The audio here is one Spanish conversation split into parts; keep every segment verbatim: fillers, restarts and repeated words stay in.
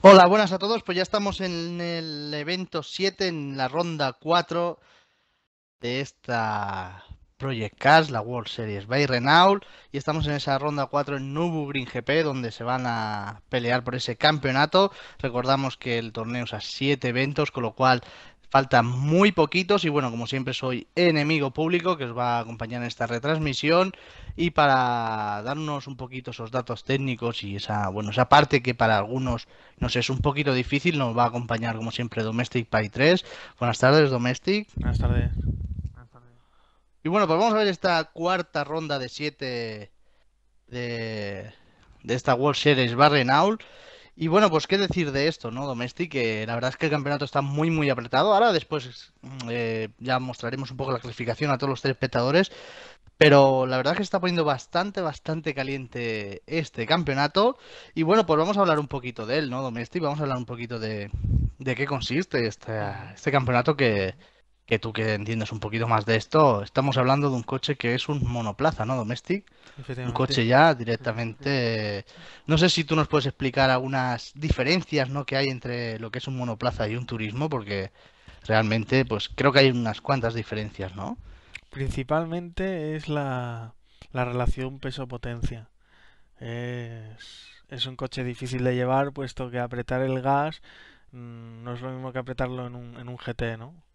Hola, buenas a todos. Pues ya estamos en el evento siete, en la ronda cuatro de esta Project Cars, la World Series by Renault. Y estamos en esa ronda cuatro en Nürburgring G P, donde se van a pelear por ese campeonato. Recordamos que el torneo es a siete eventos, con lo cual faltan muy poquitos. Y bueno, como siempre, soy enemigo público que os va a acompañar en esta retransmisión. Y para darnos un poquito esos datos técnicos y esa, bueno, esa parte que para algunos no sé, es un poquito difícil, nos va a acompañar como siempre Domestic Pie tres. Buenas tardes, Domestic. Buenas tardes. Y bueno, pues vamos a ver esta cuarta ronda de siete de, de esta World Series Barrenaul. Y bueno, pues qué decir de esto, ¿no, Domestic? Que la verdad es que el campeonato está muy, muy apretado. Ahora después mm, eh, ya mostraremos un poco la clasificación a todos los tres espectadores. Pero la verdad es que se está poniendo bastante, bastante caliente este campeonato. Y bueno, pues vamos a hablar un poquito de él, ¿no, Domestic? Vamos a hablar un poquito de, de qué consiste este, Ujú. este campeonato que, que tú que entiendes un poquito más de esto. Estamos hablando de un coche que es un monoplaza, ¿no, Domestic? Un Efectivamente. coche ya directamente. No sé si tú nos puedes explicar algunas diferencias, ¿no? que hay entre lo que es un monoplaza y un turismo, porque realmente, pues creo que hay unas cuantas diferencias, ¿no? Principalmente es la, la relación peso-potencia. Es, es un coche difícil de llevar, puesto que apretar el gas mm, no es lo mismo que apretarlo en un, en un G T, ¿no?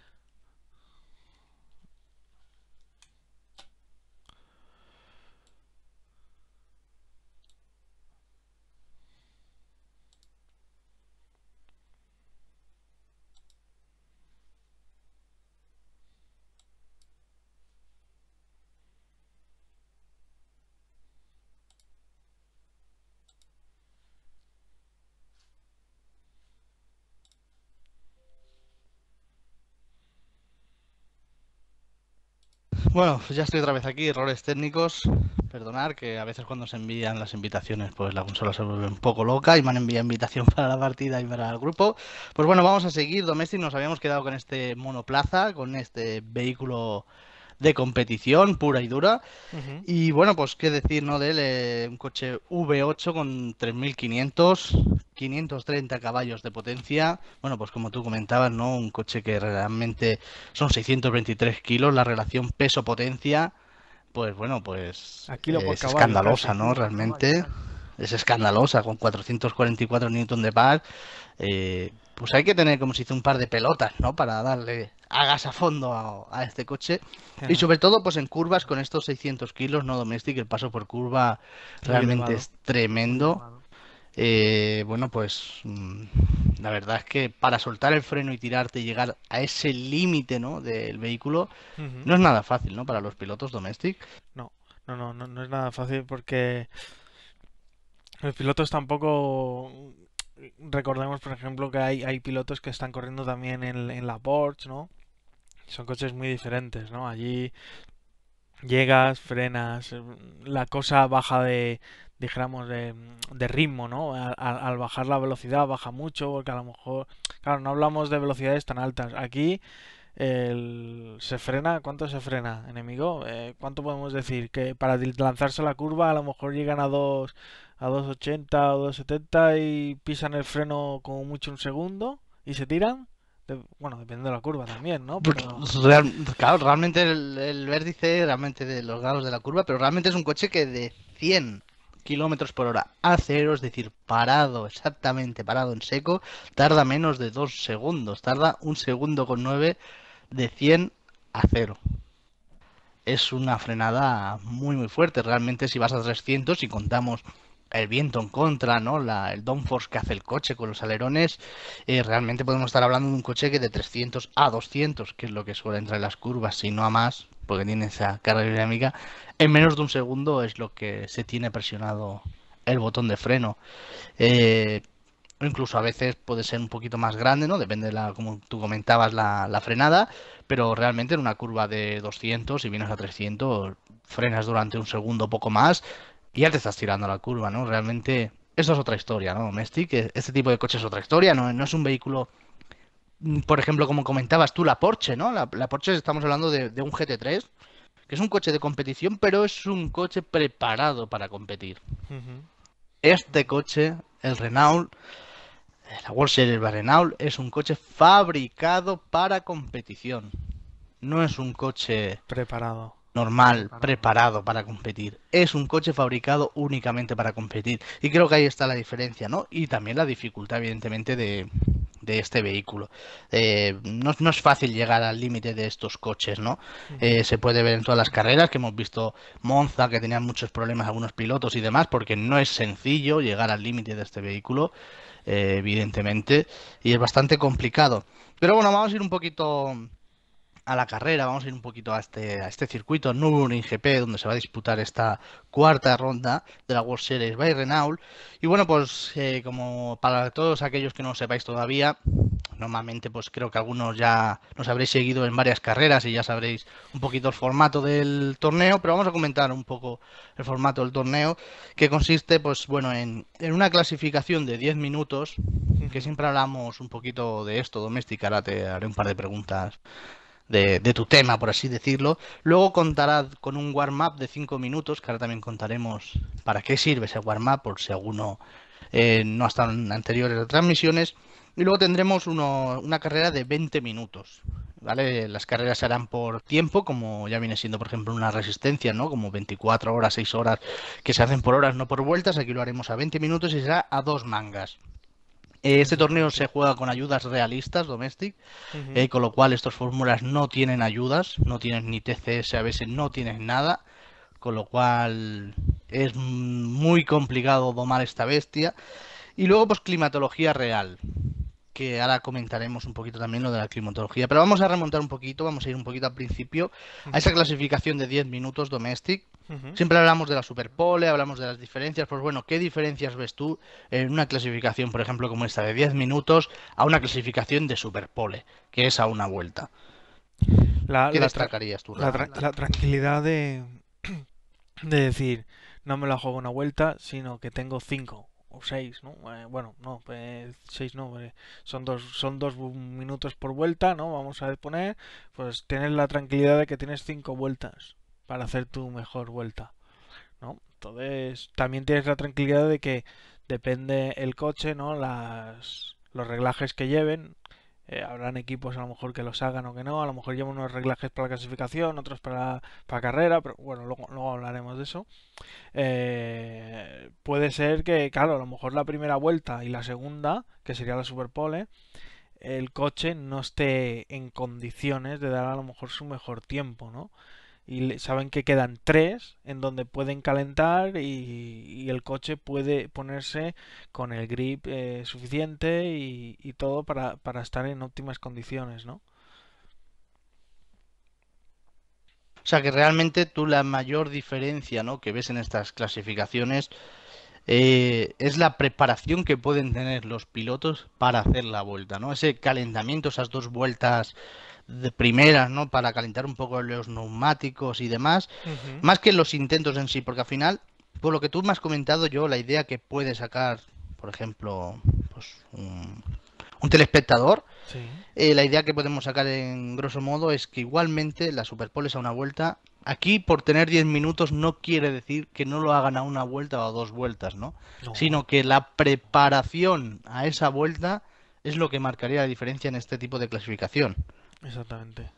Bueno, pues ya estoy otra vez aquí, errores técnicos. Perdonar que a veces cuando se envían las invitaciones, pues la consola se vuelve un poco loca y me han enviado invitación para la partida y para el grupo. Pues bueno, vamos a seguir. Domestic, nos habíamos quedado con este monoplaza, con este vehículo de competición pura y dura. Ujú. Y bueno, pues qué decir, ¿no? De él, eh, un coche V ocho con tres mil quinientos, quinientos treinta caballos de potencia. Bueno, pues como tú comentabas, ¿no? Un coche que realmente son seiscientos veintitrés kilos, la relación peso-potencia, pues bueno, pues A kilo eh, por es caballo, escandalosa, casi. ¿no? Realmente es escandalosa, con cuatrocientos cuarenta y cuatro newton de par. Eh, pues hay que tener como si hizo un par de pelotas, ¿no? Para darle a gas a fondo a, a este coche. Y Ajá. sobre todo, pues en curvas con estos seiscientos kilos, no Domestic, el paso por curva Muy realmente elevado. es tremendo. Eh, bueno, pues mm, la verdad es que para soltar el freno y tirarte y llegar a ese límite, ¿no? del vehículo, Ujú. no es nada fácil, ¿no? Para los pilotos Domestic. No, no, no, no, no es nada fácil porque los pilotos tampoco. Recordemos, por ejemplo, que hay, hay pilotos que están corriendo también en, en la Porsche, ¿no? Son coches muy diferentes, ¿no? Allí llegas, frenas, eh, la cosa baja de, dijéramos, de, de ritmo, ¿no? Al, al- al bajar la velocidad baja mucho, porque a lo mejor, claro, no hablamos de velocidades tan altas. Aquí el, se frena, ¿cuánto se frena, enemigo? Eh, ¿cuánto podemos decir? Que para lanzarse a la curva a lo mejor llegan a dos, a dos ochenta o dos setenta y pisan el freno como mucho un segundo y se tiran. De- bueno, depende de la curva también, ¿no? Pero Real- claro, realmente el, el vértice, realmente de los grados de la curva, pero realmente es un coche que de cien kilómetros por hora a cero, es decir, parado, exactamente parado en seco, tarda menos de dos segundos, tarda un segundo con nueve de cien a cero. Es una frenada muy muy fuerte. Realmente si vas a trescientos y contamos el viento en contra, ¿no? La, el downforce que hace el coche con los alerones, eh, realmente podemos estar hablando de un coche que de trescientos a doscientos, que es lo que suele entrar en las curvas, si no a más, porque tiene esa carga aerodinámica, en menos de un segundo es lo que se tiene presionado el botón de freno. Eh, Incluso a veces puede ser un poquito más grande, ¿no? Depende de la, como tú comentabas, la, la frenada, pero realmente en una curva de doscientos, si vienes a trescientos, frenas durante un segundo o poco más y ya te estás tirando a la curva, ¿no? Realmente, eso es otra historia, ¿no? Domestic, e- este tipo de coche es otra historia, ¿no? No es un vehículo, mm, por ejemplo, como comentabas tú, la Porsche, ¿no? La, la Porsche estamos hablando de, de un G T tres, que es un coche de competición, pero es un coche preparado para competir. ujú, Este coche, el Renault, La World Series by Renault es un coche fabricado para competición. No es un coche Preparado. normal, preparado para competir. Es un coche fabricado únicamente para competir. Y creo que ahí está la diferencia, ¿no? Y también la dificultad, evidentemente, de, de este vehículo. Eh, no, no es fácil llegar al límite de estos coches, ¿no? Ujú. Eh, se puede ver en todas las carreras que hemos visto Monza, que tenían muchos problemas algunos pilotos y demás, porque no es sencillo llegar al límite de este vehículo, eh, evidentemente, y es bastante complicado. Pero bueno, vamos a ir un poquito a la carrera, vamos a ir un poquito a este, a este circuito Nürburgring G P, donde se va a disputar esta cuarta ronda de la World Series by Renault. Y bueno, pues eh, como para todos aquellos que no lo sepáis todavía, normalmente pues creo que algunos ya nos habréis seguido en varias carreras y ya sabréis un poquito el formato del torneo, pero vamos a comentar un poco el formato del torneo, que consiste pues bueno en, en una clasificación de diez minutos, que Ujú. siempre hablamos un poquito de esto, doméstica, ahora te haré un par de preguntas de, de tu tema, por así decirlo. Luego contará con un warm-up de cinco minutos, que ahora también contaremos para qué sirve ese warm-up, por si alguno eh, no ha estado en anteriores transmisiones. Y luego tendremos uno- una carrera de veinte minutos. ¿Vale? Las carreras se harán por tiempo, como ya viene siendo, por ejemplo, una resistencia, ¿no? Como veinticuatro horas, seis horas, que se hacen por horas, no por vueltas. Aquí lo haremos a veinte minutos y será a dos mangas. Eh, Este torneo se Exactamente. juega con ayudas realistas, domestic, Ujú. eh, con lo cual estos fórmulas no tienen ayudas, no tienen ni T C S, a veces no tienen nada, con lo cual es muy complicado domar esta bestia. Y luego pues climatología real, que ahora comentaremos un poquito también lo de la climatología, pero vamos a remontar un poquito, vamos a ir un poquito al principio, a esa Ujú. clasificación de diez minutos domestic. Ujú. Siempre hablamos de la superpole, hablamos de las diferencias, pues bueno, ¿qué diferencias ves tú en una clasificación, por ejemplo, como esta de diez minutos a una clasificación de superpole, que es a una vuelta? La, ¿Qué la, tra- destacarías tú la, tra- realmente? la tranquilidad de, de decir, no me la juego una vuelta, sino que tengo cinco o seis, ¿no? Eh, bueno, no, pues seis no, eh, son dos, son dos bu- minutos por vuelta, ¿no? Vamos a poner, pues tienes la tranquilidad de que tienes cinco vueltas para hacer tu mejor vuelta, ¿no? Entonces, también tienes la tranquilidad de que depende el coche, ¿no? Las, los reglajes que lleven. Eh, habrán equipos a lo mejor que los hagan o que no. A lo mejor llevan unos reglajes para la clasificación, otros para, para carrera, pero bueno, luego, luego hablaremos de eso. Eh, puede ser que, claro, a lo mejor la primera vuelta y la segunda, que sería la Superpole, el coche no esté en condiciones de dar a lo mejor su mejor tiempo, ¿no? Y saben que quedan tres en donde pueden calentar y, y el coche puede ponerse con el grip eh, suficiente y, y todo para, para estar en óptimas condiciones, ¿no? O sea, que realmente tú la mayor diferencia, ¿no?, que ves en estas clasificaciones eh, es la preparación que pueden tener los pilotos para hacer la vuelta, ¿no? Ese calentamiento, esas dos vueltas de primeras, ¿no? Para calentar un poco los neumáticos y demás, Ujú. más que los intentos en sí, porque al final, por lo que tú me has comentado yo, la idea que puede sacar, por ejemplo, pues un, un telespectador, Sí, eh, la idea que podemos sacar en grosso modo es que igualmente la Superpole es a una vuelta. Aquí, por tener diez minutos, no quiere decir que no lo hagan a una vuelta o a dos vueltas, ¿no? no, Sino que la preparación a esa vuelta es lo que marcaría la diferencia en este tipo de clasificación. exactamente.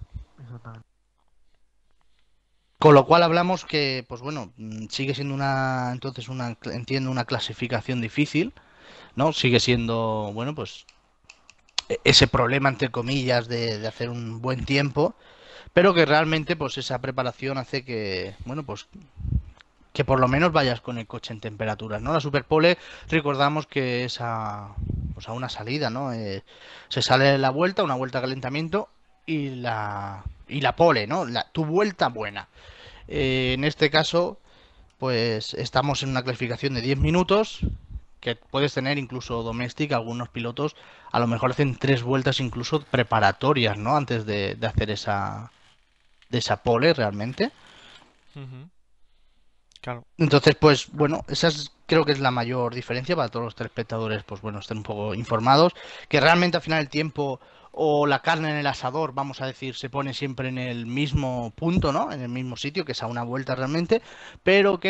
Con lo cual hablamos que, pues bueno, mm, sigue siendo una, entonces una, cl- entiendo, una clasificación difícil, ¿no? Sigue siendo, bueno, pues e- ese problema, entre comillas, de, de hacer un buen tiempo, pero que realmente pues esa preparación hace que, bueno, pues que por lo menos vayas con el coche en temperaturas, ¿no? La Superpole, recordamos que es a, pues a una salida, ¿no? Eh, se sale de la vuelta, una vuelta de calentamiento y la, y la pole, ¿no? La, tu vuelta buena. Eh, en este caso, pues estamos en una clasificación de diez minutos, que puedes tener incluso doméstica, algunos pilotos a lo mejor hacen tres vueltas incluso preparatorias, ¿no? Antes de, de hacer esa, de esa pole realmente. Ujú. Claro. Entonces, pues bueno, esa es, creo que es la mayor diferencia para todos los telespectadores, pues bueno, estén un poco informados, que realmente al final el tiempo o la carne en el asador, vamos a decir, se pone siempre en el mismo punto, ¿no? En el mismo sitio, que es a una vuelta realmente, pero que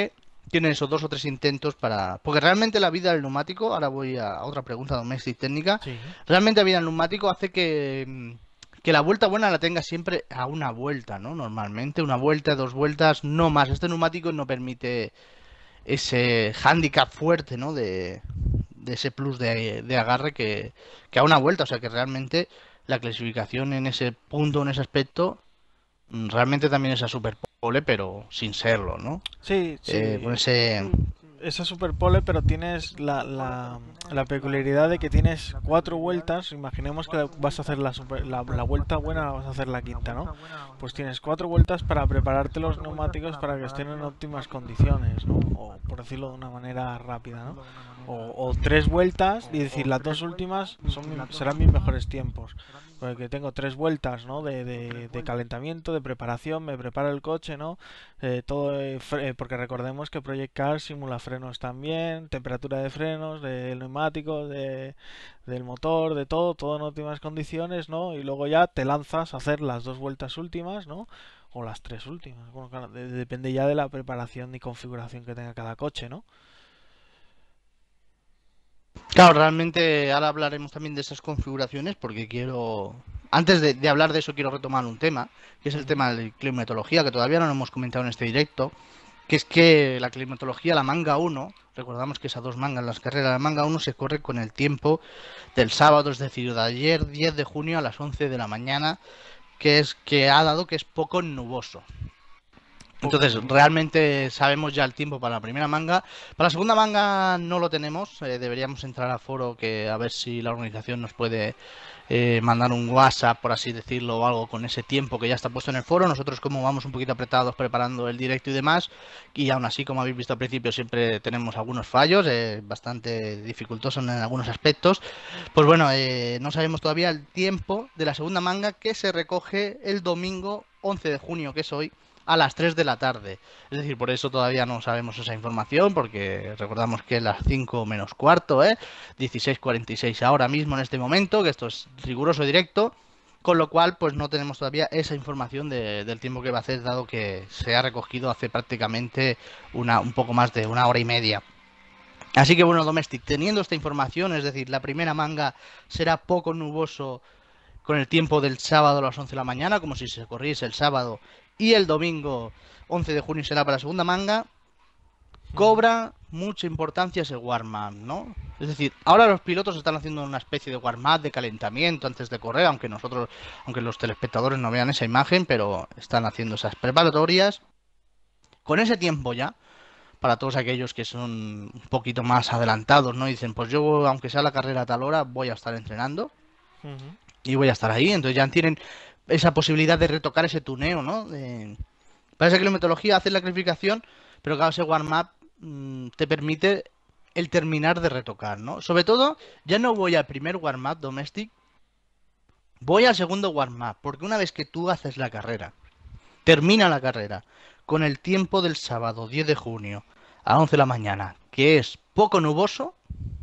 tienen esos dos o tres intentos para... Porque realmente la vida del neumático, ahora voy a otra pregunta doméstica técnica, Sí. realmente la vida del neumático hace que, mm, que la vuelta buena la tenga siempre a una vuelta, ¿no? Normalmente, una vuelta, dos vueltas, no más. Este neumático no permite ese handicap fuerte, ¿no? De, de ese plus de, de agarre que, que a una vuelta. O sea que realmente la clasificación en ese punto, en ese aspecto, mm, realmente también es a super pole, pero sin serlo, ¿no? Sí, Eh, sí, con ese... esa superpole, pero tienes la, la, la peculiaridad de que tienes cuatro vueltas. Imaginemos que vas a hacer la, super- la, la vuelta buena, la vas a hacer la quinta, ¿no? Pues tienes cuatro vueltas para prepararte los neumáticos para que estén en óptimas condiciones, ¿no? O por decirlo de una manera rápida, ¿no? O, o tres vueltas y decir las dos últimas son mi- serán mis mejores tiempos. Porque tengo tres vueltas, ¿no? De, de, de calentamiento, de preparación, me preparo el coche, ¿no? Eh, todo, eh, fre- eh, porque recordemos que Project Cars simula frenos también, temperatura de frenos, del neumático, de, del motor, de todo, todo en óptimas condiciones, ¿no? Y luego ya te lanzas a hacer las dos vueltas últimas, ¿no? O las tres últimas. Bueno, claro, de- depende ya de la preparación y configuración que tenga cada coche, ¿no? Claro, realmente ahora hablaremos también de esas configuraciones porque quiero... Antes de, de hablar de eso quiero retomar un tema, que es el Ujú. tema de la climatología, que todavía no lo hemos comentado en este directo, que es que la climatología, la manga uno, recordamos que esas dos mangas, las carreras, la manga uno se corre con el tiempo del sábado, es decir, de ayer diez de junio a las once de la mañana, que es que ha dado que es poco nuboso. Poco Entonces, nuboso. realmente sabemos ya el tiempo para la primera manga. Para la segunda manga no lo tenemos. Eh, deberíamos entrar a foro que a ver si la organización nos puede eh, mandar un WhatsApp, por así decirlo, o algo con ese tiempo que ya está puesto en el foro. Nosotros como vamos un poquito apretados preparando el directo y demás, y aún así, como habéis visto al principio, siempre tenemos algunos fallos, eh, bastante dificultosos en algunos aspectos. Pues bueno, eh, no sabemos todavía el tiempo de la segunda manga que se recoge el domingo once de junio, que es hoy, a las tres de la tarde. Es decir, por eso todavía no sabemos esa información, porque recordamos que es las cinco menos cuarto, ¿eh? dieciséis cuarenta y seis ahora mismo en este momento, que esto es riguroso directo, con lo cual pues no tenemos todavía esa información de- del tiempo que va a hacer, dado que se ha recogido hace prácticamente una, un poco más de una hora y media. Así que bueno, Domestic, teniendo esta información, es decir, la primera manga será poco nuboso con el tiempo del sábado a las once de la mañana, como si se corriese el sábado, y el domingo once de junio será para la segunda manga, Ujú. cobra mucha importancia ese warm-up, ¿no? Es decir, ahora los pilotos están haciendo una especie de warm-up, de calentamiento antes de correr, aunque nosotros, aunque los telespectadores no vean esa imagen, pero están haciendo esas preparatorias. Con ese tiempo ya, para todos aquellos que son un poquito más adelantados, ¿no? Dicen, pues yo, aunque sea la carrera a tal hora, voy a estar entrenando Ujú. y voy a estar ahí. Entonces ya tienen esa posibilidad de retocar ese tuneo, ¿no? De... Para esa kilometrología haces la clasificación, pero claro, ese warm-up mmm, te permite el terminar de retocar, ¿no? Sobre todo, ya no voy al primer warm-up domestic, voy al segundo warm-up, porque una vez que tú haces la carrera, termina la carrera, con el tiempo del sábado diez de junio a once de la mañana, que es poco nuboso,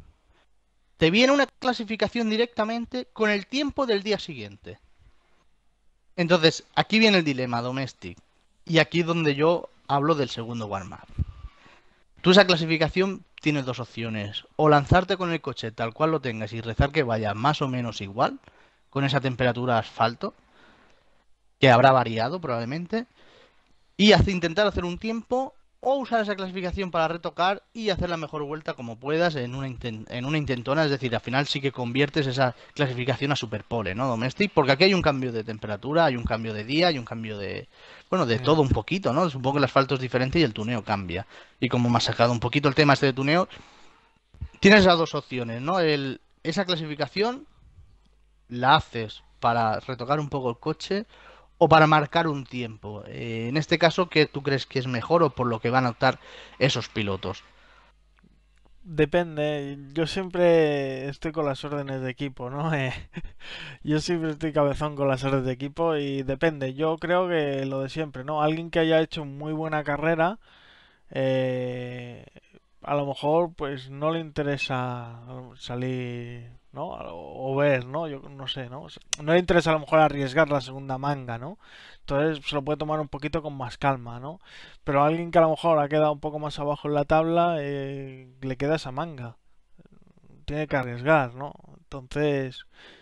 te viene una clasificación directamente con el tiempo del día siguiente. Entonces, aquí viene el dilema domestic. Y aquí es donde yo hablo del segundo warm-up. Tú esa clasificación tienes dos opciones. O lanzarte con el coche tal cual lo tengas y rezar que vaya más o menos igual, con esa temperatura asfalto, que habrá variado probablemente, y hace, intentar hacer un tiempo, o usar esa clasificación para retocar y hacer la mejor vuelta como puedas en una, inten- en una intentona. Es decir, al final sí que conviertes esa clasificación a superpole, ¿no? Domestic, porque aquí hay un cambio de temperatura, hay un cambio de día, hay un cambio de... Bueno, de todo Ya. un poquito, ¿no? Supongo que el asfalto es diferente y el tuneo cambia. Y como me has sacado un poquito el tema este de tuneo, tienes esas dos opciones, ¿no? El, esa clasificación la haces para retocar un poco el coche o para marcar un tiempo. Eh, en este caso, ¿qué tú crees que es mejor o por lo que van a optar esos pilotos? Depende, yo siempre estoy con las órdenes de equipo, ¿no? Eh, yo siempre estoy cabezón con las órdenes de equipo y depende, yo creo que lo de siempre, ¿no? Alguien que haya hecho muy buena carrera, eh, a lo mejor pues no le interesa salir ¿no? O, o ver, ¿no? Yo no sé, ¿no? O sea, no le interesa a lo mejor arriesgar la segunda manga, ¿no? Entonces se lo puede tomar un poquito con más calma, ¿no? Pero a alguien que a lo mejor ha quedado un poco más abajo en la tabla, eh, le queda esa manga. Tiene que arriesgar, ¿no? Entonces,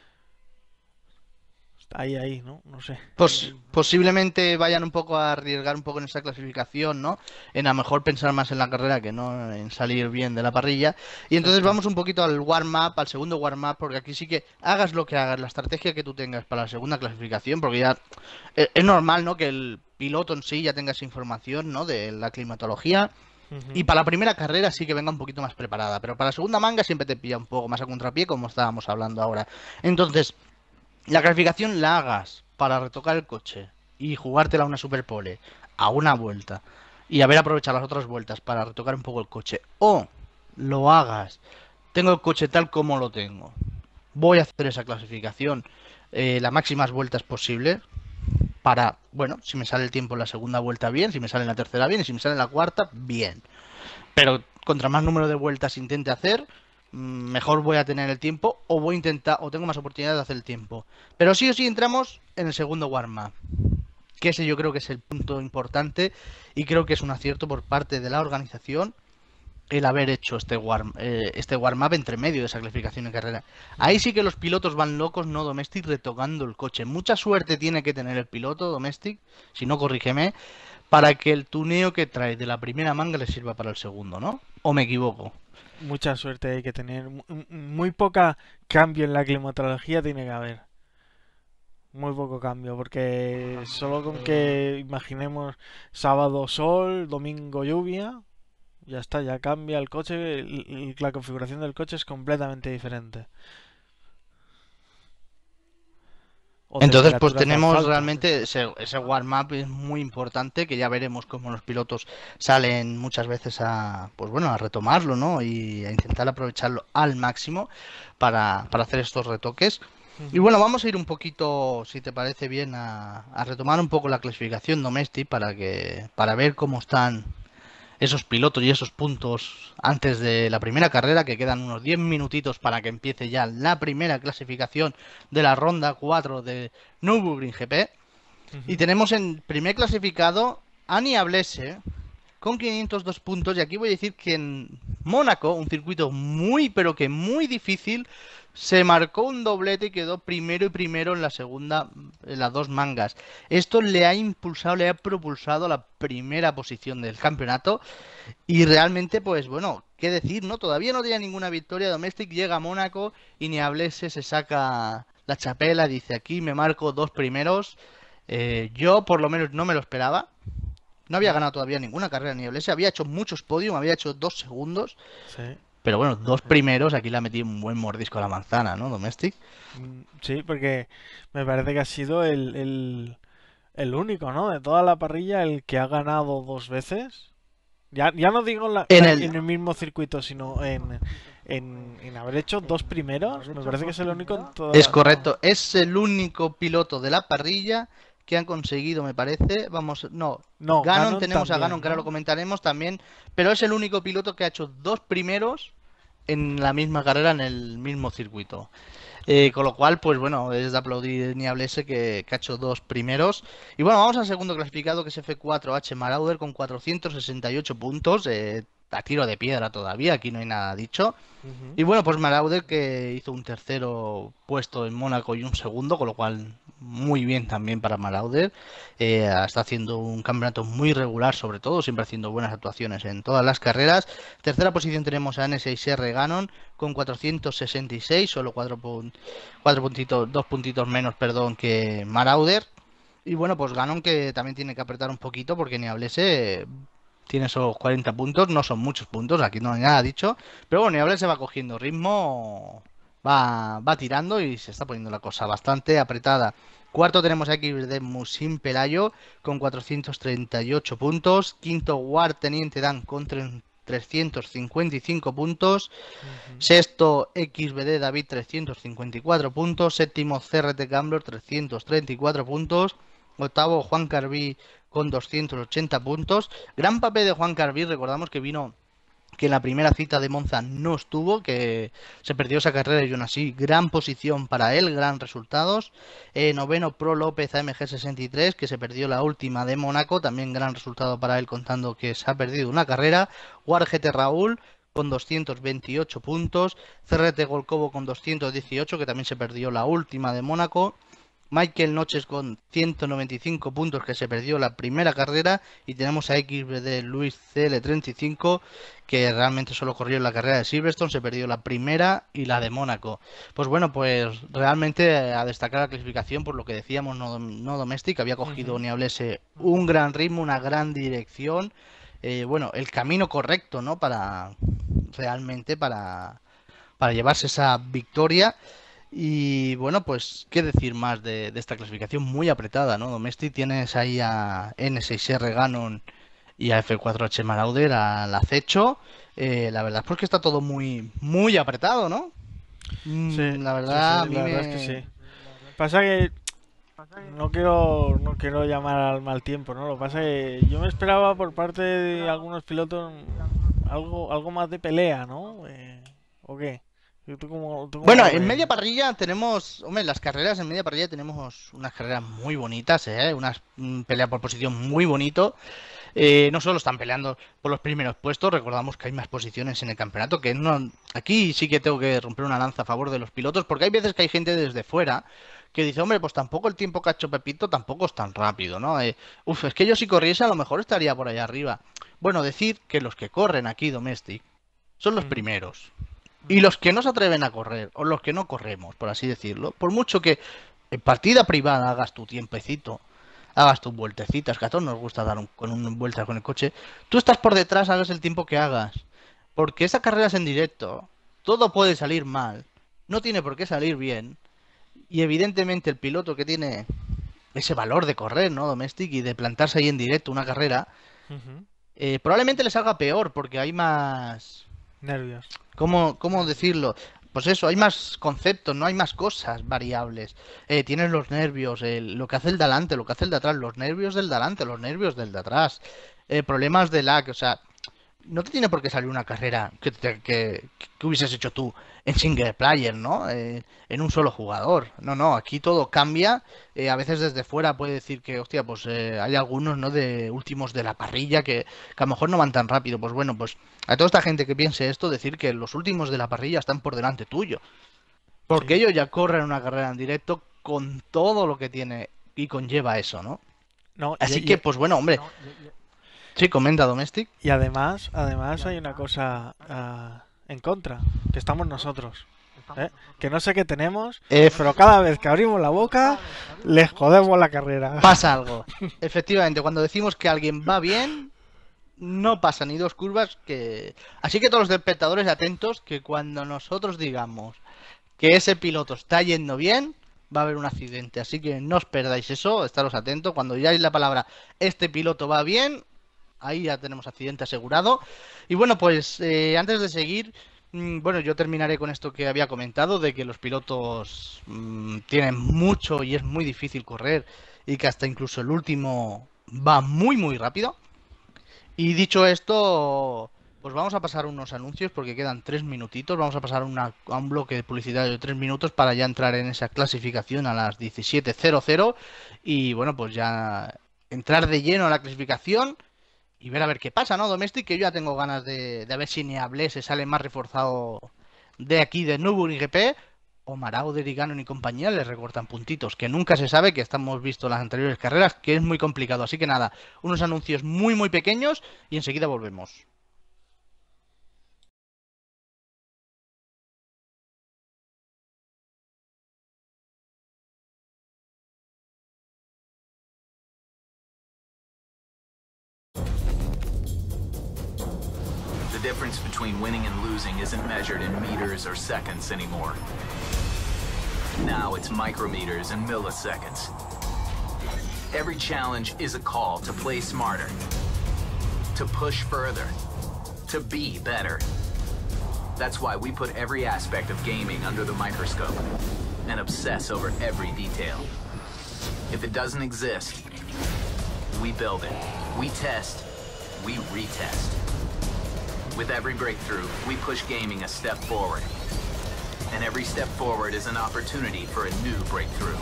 está ahí, ahí, ¿no? No sé. Ahí, Pues ahí. posiblemente vayan un poco a arriesgar un poco en esa clasificación, ¿no? En a lo mejor pensar más en la carrera que no en salir bien de la parrilla. Y entonces Exacto. vamos un poquito al warm-up, al segundo warm-up, porque aquí sí que hagas lo que hagas, la estrategia que tú tengas para la segunda clasificación, porque ya eh, es normal, ¿no? Que el piloto en sí ya tenga esa información, ¿no? De la climatología. Y Ujú. para la primera carrera sí que venga un poquito más preparada, pero para la segunda manga siempre te pilla un poco más a contrapié, como estábamos hablando ahora. Entonces, la clasificación la hagas para retocar el coche y jugártela a una superpole a una vuelta y haber aprovechado las otras vueltas para retocar un poco el coche. O lo hagas, tengo el coche tal como lo tengo. Voy a hacer esa clasificación eh, las máximas vueltas posibles para, bueno, si me sale el tiempo en la segunda vuelta bien, si me sale en la tercera bien y si me sale en la cuarta bien. Pero contra más número de vueltas intente hacer, mm, mejor voy a tener el tiempo o voy a intentar o tengo más oportunidad de hacer el tiempo. Pero sí o sí entramos en el segundo warm-up, que ese yo creo que es el punto importante y creo que es un acierto por parte de la organización el haber hecho este warm eh, este warm-up entre medio de esa clasificación en carrera. Ahí Ujú. sí que los pilotos van locos, no Domestic, retocando el coche. Mucha suerte tiene que tener el piloto Domestic, si no corrígeme, para que el tuneo que trae de la primera manga le sirva para el segundo, ¿no? ¿O me equivoco? Mucha suerte hay que tener. Mu- mu- Muy poca cambio en la climatología tiene que haber. Muy poco cambio, porque solo con que imaginemos sábado sol, domingo lluvia, ya está, ya cambia el coche, el- el- la configuración del coche es completamente diferente. O Entonces, pues temperaturas de tenemos asfalto. realmente ese, ese warm-up es muy importante, que ya veremos cómo los pilotos salen muchas veces a, pues bueno, a retomarlo, ¿no? Y a intentar aprovecharlo al máximo para, para hacer estos retoques. Y Ujú. bueno, vamos a ir un poquito, si te parece bien, a, a retomar un poco la clasificación doméstica para que, para ver cómo están esos pilotos y esos puntos antes de la primera carrera, que quedan unos diez minutitos para que empiece ya la primera clasificación de la ronda cuatro de Nürburgring G P. Y Ujú. tenemos en primer clasificado a Niablese con quinientos dos puntos. Y aquí voy a decir que en Mónaco, un circuito muy, pero que muy difícil, se marcó un doblete y quedó primero y primero en la segunda, en las dos mangas. Esto le ha impulsado, le ha propulsado a la primera posición del campeonato. Y realmente, pues bueno, qué decir, ¿no? Todavía no tiene ninguna victoria. Domestic llega a Mónaco y Niablese se saca la chapela, dice aquí me marco dos primeros. Eh, yo por lo menos no me lo esperaba. No había No, ganado todavía ninguna carrera Niablese, había hecho muchos podios, había hecho dos segundos. sí, Pero bueno, dos sí. primeros, aquí le ha metido un buen mordisco a la manzana, ¿no? Domestic. Mm, sí, porque me parece que ha sido el, el, el único, ¿no? De toda la parrilla, el que ha ganado dos veces. Ya, ya no digo en, la- En la- el, en el mismo circuito, sino en, en, en haber hecho dos primeros. Me parece que es el único en Es toda... No, correcto, es el único piloto de la parrilla que han conseguido, me parece, vamos, no, no, Ganon, Ganon tenemos a Ganon, también, que ahora lo ¿no? comentaremos también, pero es el único piloto que ha hecho dos primeros en la misma carrera, en el mismo circuito. Eh, con Correcto. lo cual, pues bueno, es de aplaudir Niablese que, que ha hecho dos primeros. Y bueno, vamos al segundo clasificado, que es F cuatro H Marauder con cuatrocientos sesenta y ocho puntos, eh, a tiro de piedra todavía, aquí no hay nada dicho. Ujú. Y bueno, pues Marauder que hizo un tercero puesto en Mónaco y un segundo, con lo cual muy bien también para Marauder. Eh, está haciendo un campeonato muy regular, sobre todo, siempre haciendo buenas actuaciones en todas las carreras. Tercera posición tenemos a N seis R Ganon con cuatrocientos sesenta y seis, solo cuatro, pun- cuatro puntitos, dos puntitos menos, perdón, que Marauder. Y bueno, pues Ganon que también tiene que apretar un poquito porque Niablese tiene esos cuarenta puntos, no son muchos puntos, aquí no hay nada dicho. Pero bueno, Niablese se va cogiendo ritmo, va, va tirando y se está poniendo la cosa bastante apretada. Cuarto tenemos aquí de Musim Pelayo con cuatrocientos treinta y ocho puntos. Quinto, War Teniente Dan con tre- trescientos cincuenta y cinco puntos. Ujú. Sexto, X B D David trescientos cincuenta y cuatro puntos. Séptimo, C R T Gambler trescientos treinta y cuatro puntos. Octavo, Juan Carbí con doscientos ochenta puntos. Gran papel de Juan Carbí, recordamos que vino que en la primera cita de Monza no estuvo, que se perdió esa carrera y aún así, gran posición para él, gran resultados. Eh, noveno Pro López A M G sesenta y tres, que se perdió la última de Mónaco, también gran resultado para él contando que se ha perdido una carrera. War G T Raúl con doscientos veintiocho puntos, C R T Golcobo con doscientos dieciocho, que también se perdió la última de Mónaco. Michael Noches con ciento noventa y cinco puntos, que se perdió la primera carrera, y tenemos a X B D Luis C L treinta y cinco, que realmente solo corrió en la carrera de Silverstone, se perdió la primera y la de Mónaco. Pues bueno, pues realmente a destacar la clasificación por lo que decíamos, no, no Domestic, había cogido Ujú. Niablese un gran ritmo, una gran dirección, eh, bueno, el camino correcto, ¿no? Para realmente para, para llevarse esa victoria. Y bueno, pues, ¿qué decir más de, de esta clasificación muy apretada, ¿no? Domestic, tienes ahí a N seis R Ganon y a F cuatro H Marauder al acecho. Eh, la verdad es porque está todo muy, muy apretado, ¿no? Sí, Mm, la sí, sí, verdad, a mí la verdad es que me... sí. Pasa que no quiero, no quiero llamar al mal tiempo, ¿no? Lo que pasa es que yo me esperaba por parte de algunos pilotos algo, algo más de pelea, ¿no? Eh, ¿o qué? ¿Tú cómo, tú cómo Bueno, lo en ves? media parrilla tenemos, hombre, las carreras en media parrilla tenemos unas carreras muy bonitas, ¿eh? Unas mm, pelea por posición muy bonito. Eh, no solo están peleando por los primeros puestos, recordamos que hay más posiciones en el campeonato, que no, aquí sí que tengo que romper una lanza a favor de los pilotos, porque hay veces que hay gente desde fuera que dice, hombre, pues tampoco el tiempo que ha hecho Pepito tampoco es tan rápido, ¿no? Eh, uf, es que yo si corriese a lo mejor estaría por allá arriba. Bueno, decir que los que corren aquí Domestic son los Ujú, primeros. Y los que no se atreven a correr, o los que no corremos, por así decirlo, por mucho que en partida privada hagas tu tiempecito, hagas tus vueltecitas, que a todos nos gusta dar un, con un vuelta con el coche, tú estás por detrás, hagas el tiempo que hagas. Porque esa carrera es en directo, todo puede salir mal, no tiene por qué salir bien, y evidentemente el piloto que tiene ese valor de correr, ¿no? Domestic y de plantarse ahí en directo una carrera, ujú. eh, probablemente le salga peor porque hay más... Nervios. ¿Cómo, cómo decirlo? Pues eso, hay más conceptos, no hay más cosas variables. Eh, tienes los nervios, el- lo que hace el de adelante, lo que hace el de atrás, los nervios del de adelante, los nervios del de atrás, eh, problemas de lag, o sea, no te tiene por qué salir una carrera que, te- que, que hubieses hecho tú en single player, ¿no? Eh, en un solo jugador. No, no, aquí todo cambia. Eh, a veces desde fuera puede decir que, hostia, pues eh, hay algunos, ¿no? De últimos de la parrilla que, que a lo mejor no van tan rápido. Pues bueno, pues a toda esta gente que piense esto, decir que los últimos de la parrilla están por delante tuyo. Porque Sí. ellos ya corren una carrera en directo con todo lo que tiene y conlleva eso, ¿no? No, y, Así y- que, pues bueno, hombre, sí, comenta Domestic. y además, además hay una cosa ah, en contra, que estamos nosotros. ¿Eh? Que no sé qué tenemos, Eh, pero cada vez que abrimos la boca, les jodemos la carrera. pasa algo. Efectivamente, cuando decimos que alguien va bien, no pasa ni dos curvas que... Así que todos los espectadores atentos que cuando nosotros digamos que ese piloto está yendo bien, va a haber un accidente. Así que no os perdáis eso, estaros atentos. Cuando ya hay la palabra este piloto va bien, ahí ya tenemos accidente asegurado. Y bueno, pues eh, antes de seguir, mm, bueno, yo terminaré con esto que había comentado, de que los pilotos mm, tienen mucho y es muy difícil correr y que hasta incluso el último va muy muy rápido. Y dicho esto, pues vamos a pasar unos anuncios porque quedan tres minutitos. Vamos a pasar una- a un bloque de publicidad de tres minutos para ya entrar en esa clasificación a las diecisiete cero cero y bueno, pues ya entrar de lleno a la clasificación y ver a ver qué pasa, ¿no? Domestic, que yo ya tengo ganas de, de a ver si Neablé se sale más reforzado de aquí de Nürburgring G P o Marauder y Ganon y compañía le recortan puntitos, que nunca se sabe, que estamos visto en las anteriores carreras, que es muy complicado. Así que nada, unos anuncios muy muy pequeños y enseguida volvemos. The difference between winning and losing isn't measured in meters or seconds anymore. Now it's micrometers and milliseconds. Every challenge is a call to play smarter, to push further, to be better. That's why we put every aspect of gaming under the microscope and obsess over every detail. If it doesn't exist, we build it. We test, we retest. With every breakthrough, we push gaming a step forward. And every step forward is an opportunity for a new breakthrough.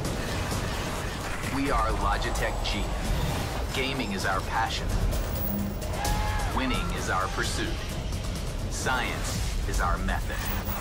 We are Logitech G. Gaming is our passion. Winning is our pursuit. Science is our method.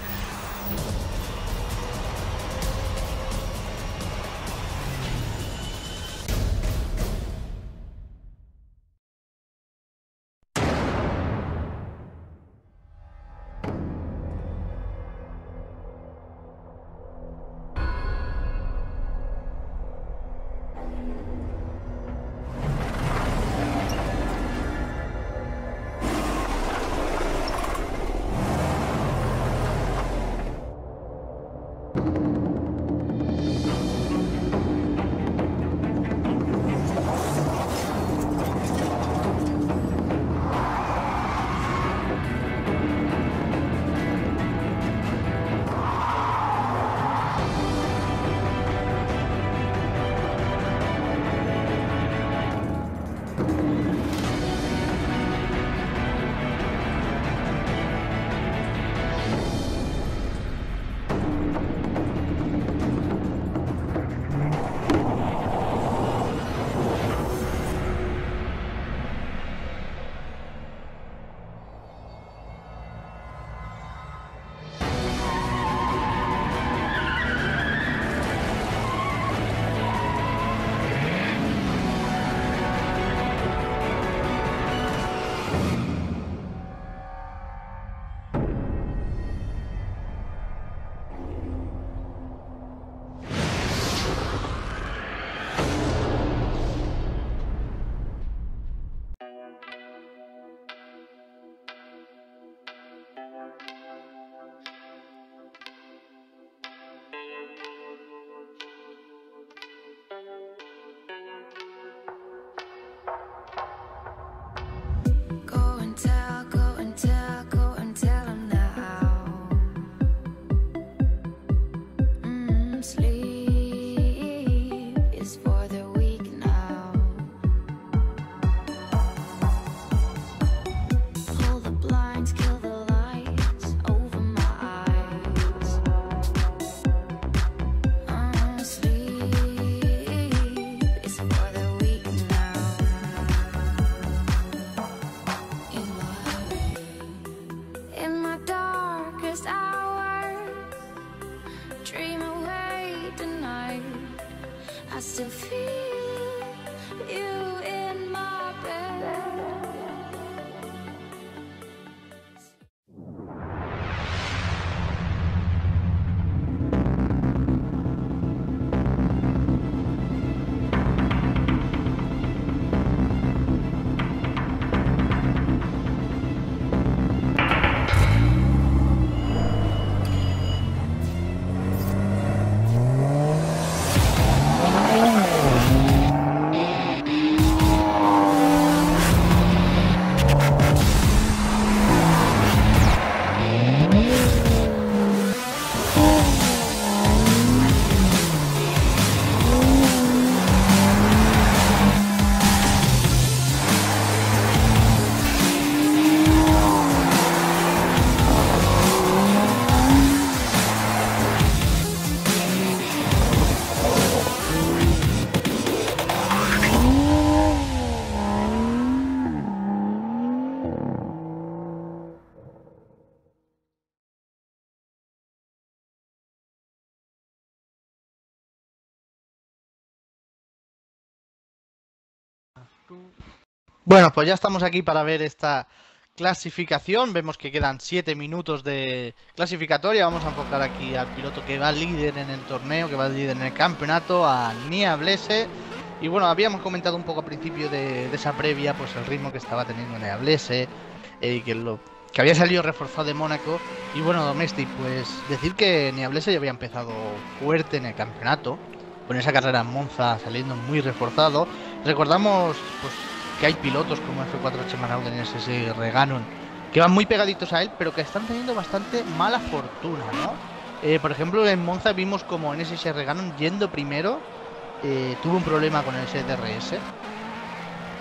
Bueno, pues ya estamos aquí para ver esta clasificación. Vemos que quedan siete minutos de clasificatoria. Vamos a enfocar aquí al piloto que va líder en el torneo, que va líder en el campeonato, a Nia Blesse. Y bueno, habíamos comentado un poco al principio de, de esa previa, pues el ritmo que estaba teniendo Nia Blesse, eh, que, lo, que había salido reforzado de Mónaco. Y bueno, Domestic, pues decir que Nia Blesse ya había empezado fuerte en el campeonato, con esa carrera en Monza saliendo muy reforzado. Recordamos pues que hay pilotos como F cuatro Chemanauden y S S Reganon que van muy pegaditos a él, pero que están teniendo bastante mala fortuna, ¿no? Eh, por ejemplo, en Monza vimos como en S S Reganon, yendo primero, eh, tuvo un problema con el S D R S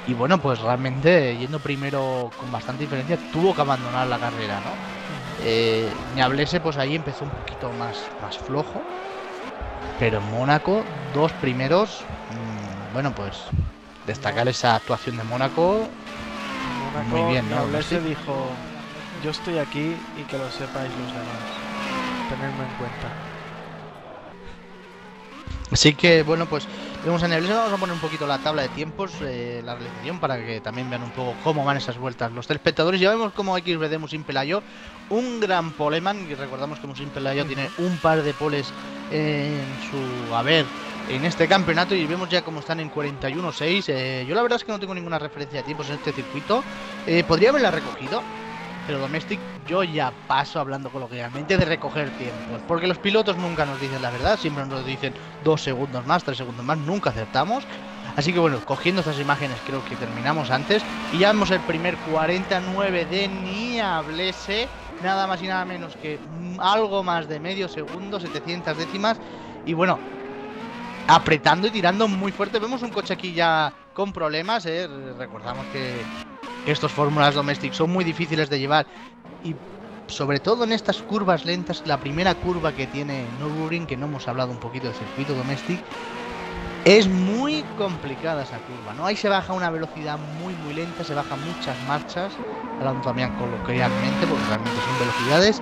Y bueno, pues realmente yendo primero con bastante diferencia, tuvo que abandonar la carrera, ¿no? Eh, Niablese pues ahí empezó un poquito más, más flojo. Pero en Mónaco, dos primeros, mmm, bueno pues destacar esa actuación de Mónaco, Mónaco, muy bien, ¿no? Niablese dijo, yo estoy aquí y que lo sepáis los demás, tenedme en cuenta. Así que bueno, pues vemos a Niablese. Vamos a poner un poquito la tabla de tiempos, eh, la realización, para que también vean un poco cómo van esas vueltas los telespectadores. Ya vemos cómo X B D Musin Pelayo, un gran poleman, y recordamos que Musin Pelayo tiene un par de poles en su haber en este campeonato, y vemos ya cómo están en cuarenta y uno seis. Eh, yo la verdad es que no tengo ninguna referencia de tiempos en este circuito. Eh, podría haberla recogido, pero Domestic yo ya paso, hablando coloquialmente, de recoger tiempos, porque los pilotos nunca nos dicen la verdad, siempre nos dicen dos segundos más, tres segundos más, nunca acertamos. Así que bueno, cogiendo estas imágenes creo que terminamos antes, y ya vemos el primer cuarenta y nueve de Niablese, nada más y nada menos que algo más de medio segundo, setecientas décimas, y bueno, apretando y tirando muy fuerte. Vemos un coche aquí ya con problemas, ¿eh? Recordamos que estos fórmulas Domestic son muy difíciles de llevar, y sobre todo en estas curvas lentas, la primera curva que tiene Nürburgring, que no hemos hablado un poquito del circuito Domestic, es muy complicada esa curva, ¿no? Ahí se baja una velocidad muy muy lenta, se bajan muchas marchas, hablando también coloquialmente, porque realmente son velocidades,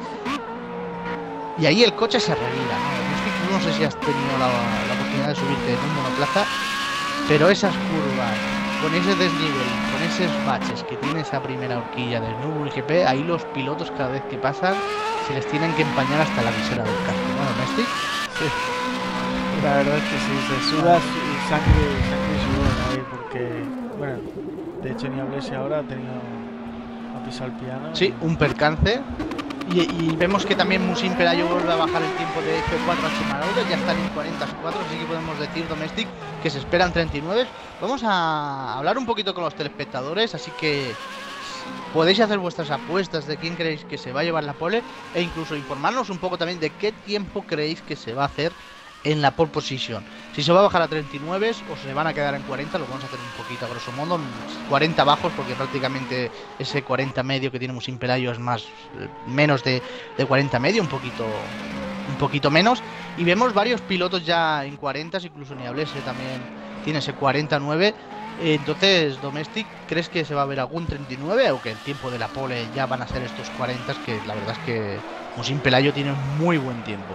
y ahí el coche se revira, ¿no? Domestic, no sé si has tenido la, la oportunidad de subirte en un monoplaza, pero esas curvas, con ese desnivel, con esos baches que tiene esa primera horquilla del Nürburgring G P, ahí los pilotos cada vez que pasan se les tienen que empañar hasta la visera del casco, ¿no, Domestic? Sí. La verdad es que sí, se suda y sangre, sangre y sudor ahí, porque, bueno, de hecho Niablese ahora ha tenido a pisar el piano. Sí, un percance. Y, y vemos que también Musin Pelayo vuelve a bajar el tiempo de F cuatro a Chimaraude, ya están en cuarenta cuatro, así que podemos decir, Domestic, que se esperan treinta y nueve. Vamos a hablar un poquito con los telespectadores, así que podéis hacer vuestras apuestas de quién creéis que se va a llevar la pole, e incluso informarnos un poco también de qué tiempo creéis que se va a hacer en la pole position. Si se va a bajar a treinta y nueve o se van a quedar en cuarenta, lo vamos a hacer un poquito a grosso modo, cuarenta bajos, porque prácticamente ese cuarenta medio que tiene Musin Pelayo es más, menos de, de cuarenta medio, un poquito un poquito menos, y vemos varios pilotos ya en cuarenta, incluso Niablese también tiene ese cuarenta nueve. Entonces, Domestic, ¿crees que se va a ver algún treinta y nueve o que el tiempo de la pole ya van a ser estos cuarenta, que la verdad es que Musin Pelayo tiene muy buen tiempo?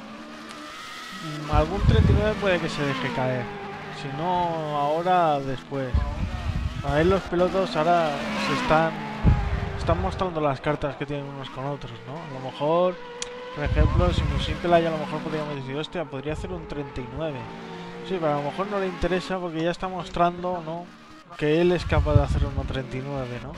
Algún treinta y nueve puede que se deje caer, si no ahora, después. A ver, los pilotos ahora se están están mostrando las cartas que tienen unos con otros, ¿no? A lo mejor, por ejemplo, si Musin Pelayo a lo mejor podríamos decir, hostia, podría hacer un treinta y nueve. Sí, pero a lo mejor no le interesa porque ya está mostrando, ¿no?, que él es capaz de hacer un treinta y nueve, ¿no?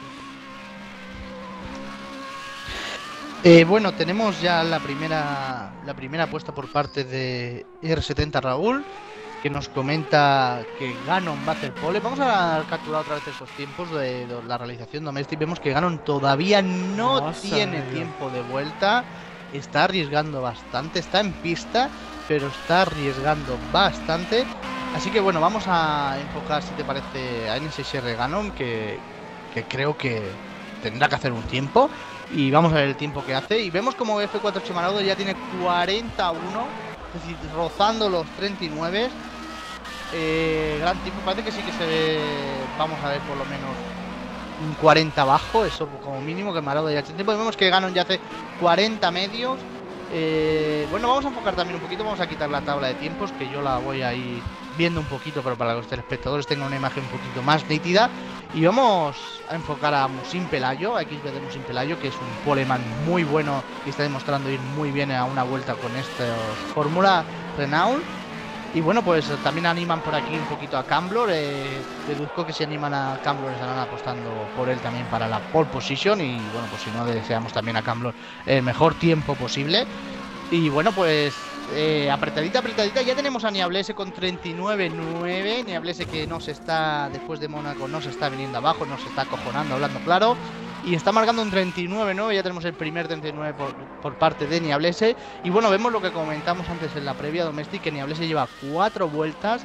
Eh, bueno, tenemos ya la primera la primera apuesta por parte de R setenta Raúl, que nos comenta que Ganon va a hacer pole. Vamos a capturar otra vez esos tiempos de, de la realización Domestic. Vemos que Ganon todavía no No tiene sabe. tiempo de vuelta, está arriesgando bastante, está en pista, pero está arriesgando bastante. Así que bueno, vamos a enfocar, si te parece, a N seis R Ganon, que, que creo que tendrá que hacer un tiempo. Y vamos a ver el tiempo que hace. Y vemos como F cuatro Chimaraude ya tiene cuarenta y uno, es decir, rozando los treinta y nueve. Eh, gran tiempo, parece que sí que se ve. Vamos a ver por lo menos un cuarenta bajo, eso como mínimo, que Maraude ya ha hecho tiempo. Y vemos que Ganon ya hace cuarenta medios. Eh, bueno, vamos a enfocar también un poquito. Vamos a quitar la tabla de tiempos, que yo la voy a ir viendo un poquito, pero para que los telespectadores tengan una imagen un poquito más nítida. Y vamos a enfocar a Musin Pelayo, a X B D Musin Pelayo, que es un poleman muy bueno y está demostrando ir muy bien a una vuelta con esta Fórmula Renault. Y bueno, pues también animan por aquí un poquito a Camblor. Eh, deduzco que si animan a Camblor estarán apostando por él también para la pole position. Y bueno, pues si no, deseamos también a Camblor el mejor tiempo posible. Y bueno, pues eh, apretadita, apretadita. Ya tenemos a Niablese con treinta y nueve nueve. Niablese que no se está, después de Mónaco, no se está viniendo abajo, no se está acojonando, hablando claro. Y está marcando un treinta y nueve nueve. Ya tenemos el primer treinta y nueve por, por parte de Niablese. Y bueno, vemos lo que comentamos antes en la previa Domestic, que Niablese lleva cuatro vueltas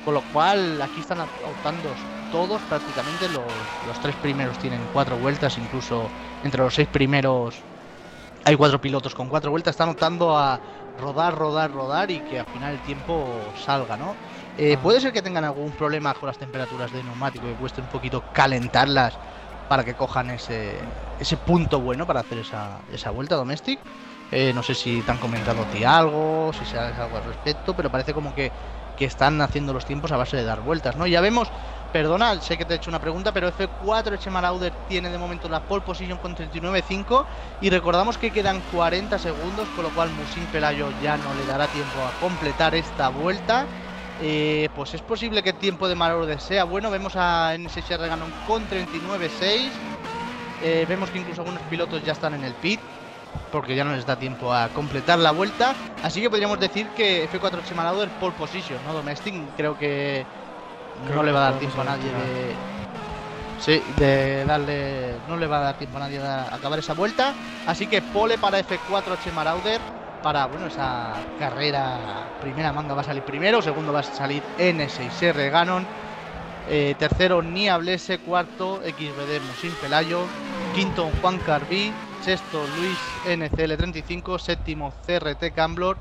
Con lo cual aquí están optando todos prácticamente, los, los tres primeros tienen cuatro vueltas, incluso entre los seis primeros hay cuatro pilotos con cuatro vueltas, están optando a rodar, rodar, rodar y que al final el tiempo salga, ¿no? Eh, puede ser que tengan algún problema con las temperaturas de neumático, que cueste un poquito calentarlas para que cojan ese, ese punto bueno para hacer esa, esa vuelta domestic. Eh, no sé si te han comentado a ti algo, si sabes algo al respecto, pero parece como que, que están haciendo los tiempos a base de dar vueltas, ¿no? Ya vemos, perdona, sé que te he hecho una pregunta, pero F cuatro Eche Marauder tiene de momento la pole position con treinta y nueve cinco y recordamos que quedan cuarenta segundos, con lo cual Musin Pelayo ya no le dará tiempo a completar esta vuelta. Eh, pues es posible que el tiempo de Marauder sea bueno. Vemos a N S X R Ganon con treinta y nueve seis. Eh, vemos que incluso algunos pilotos ya están en el pit porque ya no les da tiempo a completar la vuelta. Así que podríamos decir que F cuatro Eche Marauder pole position, ¿no? Domestic, creo que creo no que le va a dar tiempo a nadie de... Sí, de darle... No le va a dar tiempo a nadie de acabar esa vuelta. Así que pole para F cuatro Eche Marauder. Para, bueno, esa carrera, primera manga va a salir primero, segundo va a salir N seis R Ganon, eh, tercero Niablese, cuarto X B D Musin Pelayo, quinto Juan Carbí, sexto Luis N C L treinta y cinco, séptimo C R T Camblor,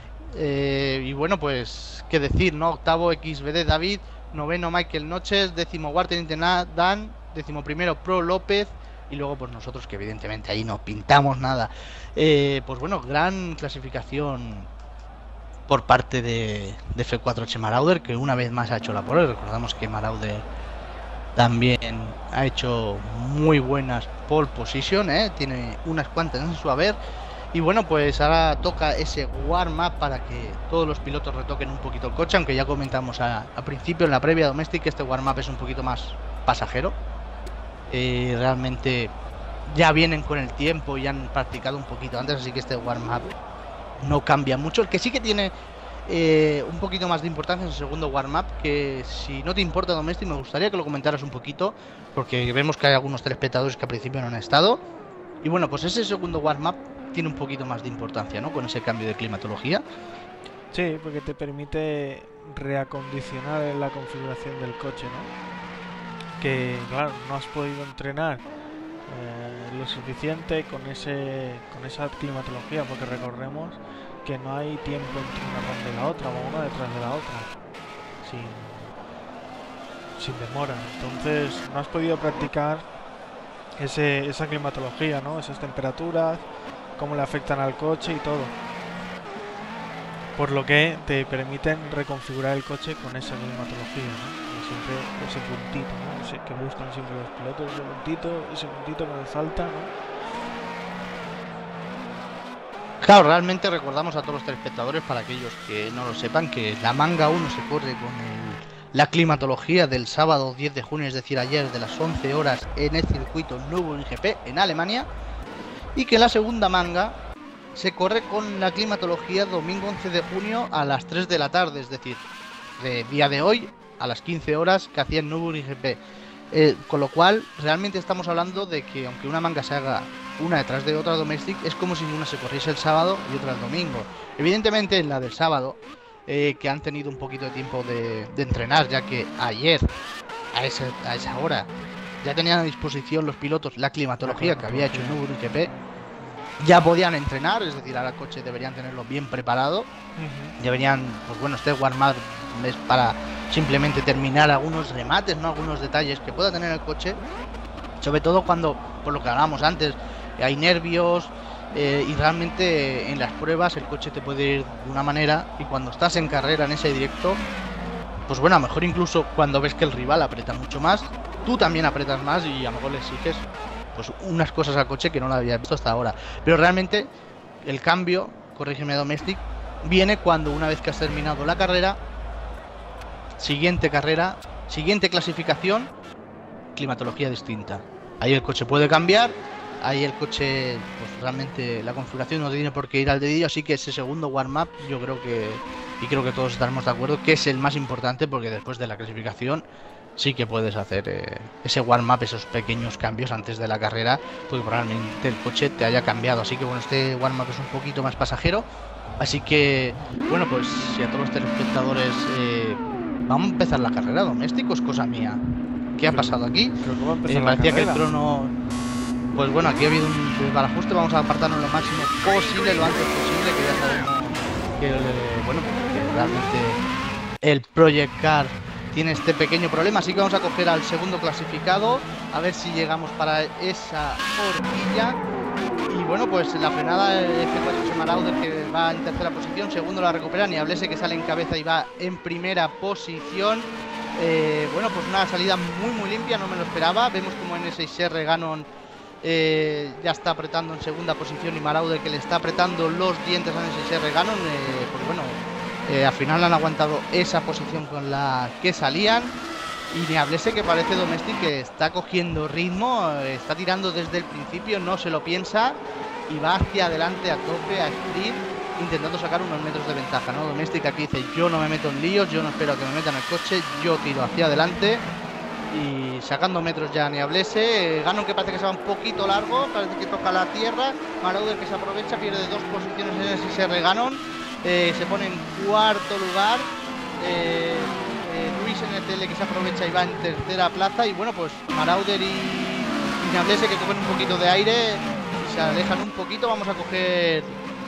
eh, y bueno, pues qué decir, ¿no? Octavo X B D David, noveno Michael Noches, décimo Warten Dan, décimo primero Pro López. Y luego pues nosotros, que evidentemente ahí no pintamos nada. Eh, pues bueno, gran clasificación por parte de, de F cuatro Eche Marauder, que una vez más ha hecho la pole. Recordamos que Marauder también ha hecho muy buenas pole position, ¿eh? Tiene unas cuantas en su haber. Y bueno, pues ahora toca ese warm-up para que todos los pilotos retoquen un poquito el coche, aunque ya comentamos a, a principio en la previa domestic que este warm-up es un poquito más pasajero. Eh, realmente ya vienen con el tiempo y han practicado un poquito antes, así que este warm-up no cambia mucho. El que sí que tiene eh, un poquito más de importancia es el segundo warm-up, que si no te importa, Domestic, me gustaría que lo comentaras un poquito, porque vemos que hay algunos telespectadores que al principio no han estado. Y bueno, pues ese segundo warm-up tiene un poquito más de importancia, ¿no? Con ese cambio de climatología. Sí, porque te permite reacondicionar la configuración del coche, ¿no? Que claro, no has podido entrenar eh, lo suficiente con ese con esa climatología, porque recordemos que no hay tiempo entre una ronda y la otra, o una detrás de la otra, sin, sin demora. Entonces no has podido practicar ese, esa climatología, ¿no? Esas temperaturas, cómo le afectan al coche y todo. Por lo que te permiten reconfigurar el coche con esa climatología, ¿no? Siempre ese puntito, ¿no? Ese que buscan siempre los pilotos, ese puntito, ese puntito que les falta, ¿no? Claro, realmente recordamos a todos los telespectadores, para aquellos que no lo sepan, que la manga uno se corre con el, la climatología del sábado diez de junio, es decir, ayer, de las once horas en el circuito Nürburgring G P en Alemania, y que la segunda manga se corre con la climatología domingo once de junio a las tres de la tarde, es decir, de día de hoy a las quince horas que hacía el Nürburgring G P. Eh, con lo cual, realmente estamos hablando de que aunque una manga se haga una detrás de otra domestic, es como si una se corriese el sábado y otra el domingo. Evidentemente en la del sábado, eh, que han tenido un poquito de tiempo de, de entrenar, ya que ayer, a esa, a esa hora, ya tenían a disposición los pilotos la climatología que había hecho el Nürburgring G P, ya podían entrenar, es decir, ahora el coche deberían tenerlo bien preparado. Uh-huh. Deberían, pues bueno, este warm-up es para simplemente terminar algunos remates, no algunos detalles que pueda tener el coche, sobre todo cuando, por lo que hablábamos antes, hay nervios, eh, y realmente en las pruebas el coche te puede ir de una manera, y cuando estás en carrera en ese directo, pues bueno, a lo mejor incluso cuando ves que el rival aprieta mucho más, tú también apretas más y a lo mejor le exiges pues unas cosas al coche que no lo había visto hasta ahora. Pero realmente el cambio, corrígeme Domestic, viene cuando una vez que has terminado la carrera, siguiente carrera, siguiente clasificación, climatología distinta. Ahí el coche puede cambiar, ahí el coche, pues realmente la configuración no tiene por qué ir al dedillo, así que ese segundo warm-up yo creo que, y creo que todos estaremos de acuerdo, que es el más importante, porque después de la clasificación sí que puedes hacer eh, ese warm-up, esos pequeños cambios antes de la carrera, porque probablemente el coche te haya cambiado. Así que bueno, este warm-up es un poquito más pasajero. Así que, bueno, pues si a todos los telespectadores eh, vamos a empezar la carrera, Domestic, o es cosa mía. ¿Qué ha Creo- pasado aquí? Creo que va a empezar Eh, la parecía que el carrera. crono... Pues bueno, aquí ha habido un desbarajuste, vamos a apartarnos lo máximo posible, lo antes posible, que ya sabemos que, eh, bueno, que realmente el Project Car tiene este pequeño problema, así que vamos a coger al segundo clasificado, a ver si llegamos para esa horquilla. Y bueno, pues la frenada F cuatro Marauder, que va en tercera posición, segundo la recupera Niablese, que sale en cabeza y va en primera posición. Eh, bueno, pues una salida muy muy limpia, no me lo esperaba. Vemos como N seis R Ganon eh, ya está apretando en segunda posición y Marauder, que le está apretando los dientes a N seis R Ganon, eh, pues bueno, eh, al final han aguantado esa posición con la que salían. Y Niablese, que parece Domestic, que está cogiendo ritmo, eh, está tirando desde el principio, no se lo piensa y va hacia adelante a tope, a sprint, intentando sacar unos metros de ventaja, ¿no? Domestic aquí dice: yo no me meto en líos, yo no espero a que me metan el coche, yo tiro hacia adelante. Y sacando metros ya Niablese, eh, Ganon, que parece que se va un poquito largo, parece que toca la tierra. Marauder, que se aprovecha, pierde dos posiciones en S S R Ganon, eh, se pone en cuarto lugar. eh, eh, Luis N T L, que se aprovecha y va en tercera plaza. Y bueno, pues Marauder y, y Niablese, que cogen un poquito de aire y se alejan un poquito. Vamos a coger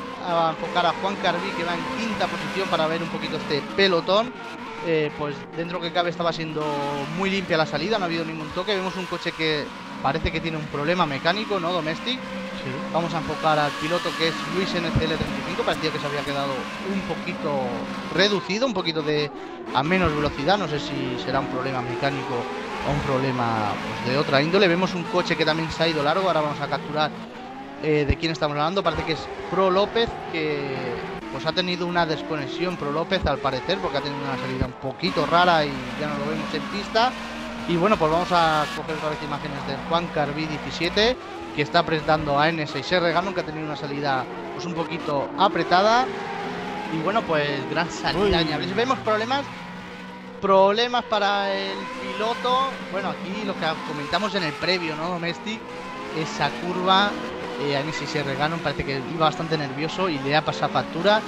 a enfocar a Juan Carbí, que va en quinta posición, para ver un poquito este pelotón. Eh, pues dentro que cabe estaba siendo muy limpia la salida, no ha habido ningún toque. Vemos un coche que parece que tiene un problema mecánico, ¿no, Domestic? Sí. Vamos a enfocar al piloto, que es Luis N C L treinta y cinco. Parecía que se había quedado un poquito reducido, un poquito de a menos velocidad. No sé si será un problema mecánico o un problema, pues, de otra índole. Vemos un coche que también se ha ido largo. Ahora vamos a capturar eh, de quién estamos hablando. Parece que es Pro López, que pues ha tenido una desconexión Pro López, al parecer, porque ha tenido una salida un poquito rara y ya no lo vemos en pista. Y bueno, pues vamos a coger otra vez imágenes de Juan Carbí diecisiete, que está apretando a N seis R Ganon, que ha tenido una salida pues un poquito apretada. Y bueno, pues gran salida. Niablese. Vemos problemas Problemas para el piloto. Bueno, aquí lo que comentamos en el previo, ¿no, Domestic? Esa curva, eh, a N seis R Ganon parece que iba bastante nervioso y le ha pasado factura.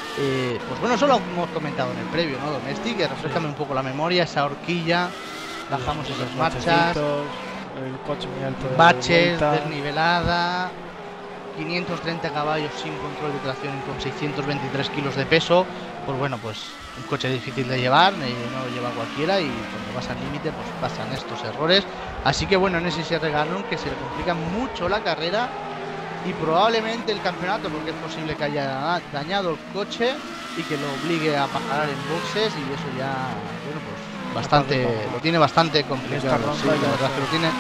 Eh, pues bueno, eso lo hemos comentado en el previo, ¿no, Domestic? Que refrescame Sí. un poco la memoria, esa horquilla, bajamos Los esas marchas, bachecitos, el coche muy alto de baches, vuelta. desnivelada, quinientos treinta caballos sin control de tracción y con seiscientos veintitrés kilos de peso. Pues bueno, pues un coche difícil de llevar, eh, no lo lleva cualquiera, y cuando vas al límite pues pasan estos errores. Así que bueno, en ese S R Ganon, que se le complica mucho la carrera y probablemente el campeonato, porque es posible que haya dañado el coche y que lo obligue a parar en boxes, y eso ya, bueno, pues bastante, lo tiene bastante complicado. Esta ronda Sí, ya la verdad sé. que lo tiene.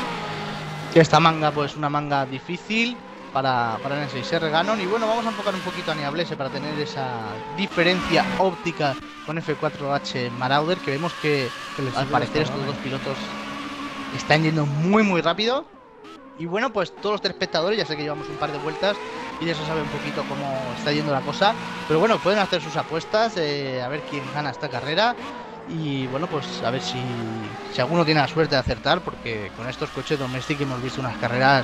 Esta manga, pues una manga difícil para, para N seis R Ganon. Y bueno, vamos a enfocar un poquito a Niablese para tener esa diferencia óptica con F cuatro H Marauder, que vemos que Que le al sirve parecer esta estos mano. dos pilotos están yendo muy muy rápido. Y bueno, pues todos los telespectadores, ya sé que llevamos un par de vueltas y ya se sabe un poquito cómo está yendo la cosa, pero bueno, pueden hacer sus apuestas, eh, a ver quién gana esta carrera. Y bueno, pues a ver si, si alguno tiene la suerte de acertar, porque con estos coches Domestic hemos visto unas carreras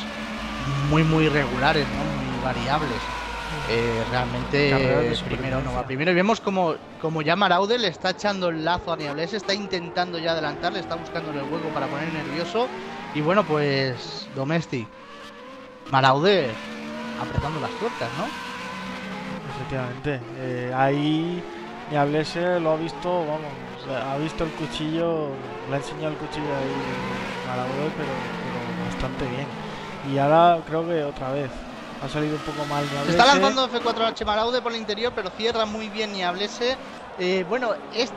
muy muy regulares, ¿no? Muy variables. Eh, realmente Carreras de eh, primero no va supervivencia. primero, y vemos como, como ya Marauder le está echando el lazo a Niablese, está intentando ya adelantar, le está buscando el hueco para poner nervioso. Y bueno, pues Domestic, Marauder apretando las tuercas, ¿no? Efectivamente. Eh, ahí Niablese lo ha visto, vamos, o sea, ha visto el cuchillo, le ha enseñado el cuchillo ahí Marauder, pero, pero bastante bien. Y ahora creo que otra vez ha salido un poco mal Se Niablese. está lanzando F cuatro H Marauder por el interior, pero cierra muy bien Niablese. Eh, bueno,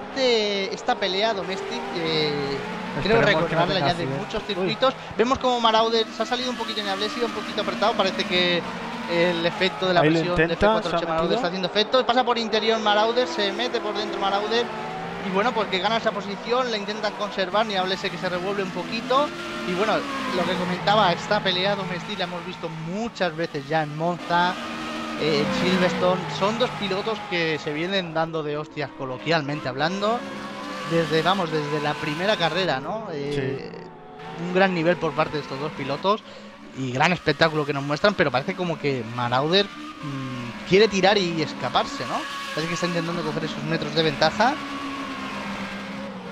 este esta pelea Domestic, eh, creo Esperemos que no recordarla tenga ya de accidente. muchos circuitos. Vemos como Marauder se ha salido un poquito Niablese, un poquito apretado. Parece que el efecto de la Ahí lo presión de F intenta, cuatro H se ha Marauder metido. está haciendo efecto. Pasa por interior Marauder, se mete por dentro Marauder. Y bueno, pues que gana esa posición, la intentan conservar, Niablese que se revuelve un poquito. Y bueno, lo que comentaba, esta pelea Domestic la hemos visto muchas veces ya en Monza, eh, en Silverstone. Son dos pilotos que se vienen dando de hostias, coloquialmente hablando, desde, vamos, desde la primera carrera, ¿no? Eh, un gran nivel por parte de estos dos pilotos y gran espectáculo que nos muestran, pero parece como que Marauder mmm, quiere tirar y escaparse, ¿no? Parece que está intentando coger esos metros de ventaja.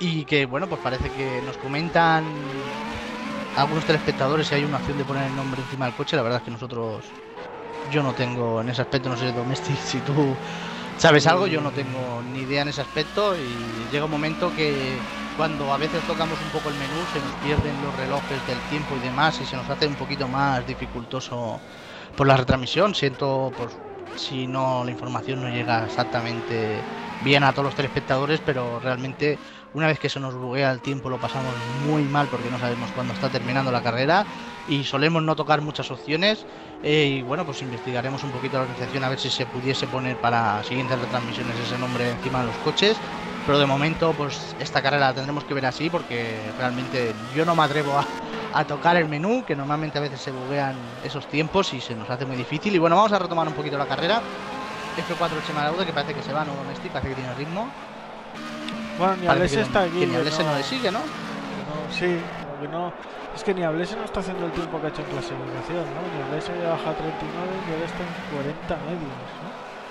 Y que, bueno, pues parece que nos comentan algunos telespectadores si hay una opción de poner el nombre encima del coche. La verdad es que nosotros, yo no tengo en ese aspecto, no sé, Domestic, si tú sabes algo, yo no tengo ni idea en ese aspecto. Y llega un momento que cuando a veces tocamos un poco el menú se nos pierden los relojes del tiempo y demás y se nos hace un poquito más dificultoso por la retransmisión. Siento por si no la información no llega exactamente bien a todos los telespectadores, pero realmente una vez que se nos buguea el tiempo lo pasamos muy mal porque no sabemos cuándo está terminando la carrera y solemos no tocar muchas opciones. Eh, y bueno, pues investigaremos un poquito la organización a ver si se pudiese poner para siguientes retransmisiones ese nombre encima de los coches, pero de momento pues esta carrera la tendremos que ver así porque realmente yo no me atrevo a, a tocar el menú, que normalmente a veces se buguean esos tiempos y se nos hace muy difícil. Y bueno, vamos a retomar un poquito la carrera. F cuatro Chemaraude, que parece que se va, no Domestic, parece que tiene ritmo. Bueno, Niablese está aquí. Que Niablese no, no le sigue, ¿no? no sí, como que no. Es que Niablese no está haciendo el tiempo que ha hecho en clasificación, ¿no? Niablese baja treinta y nueve y ahora está en cuarenta medios, ¿no?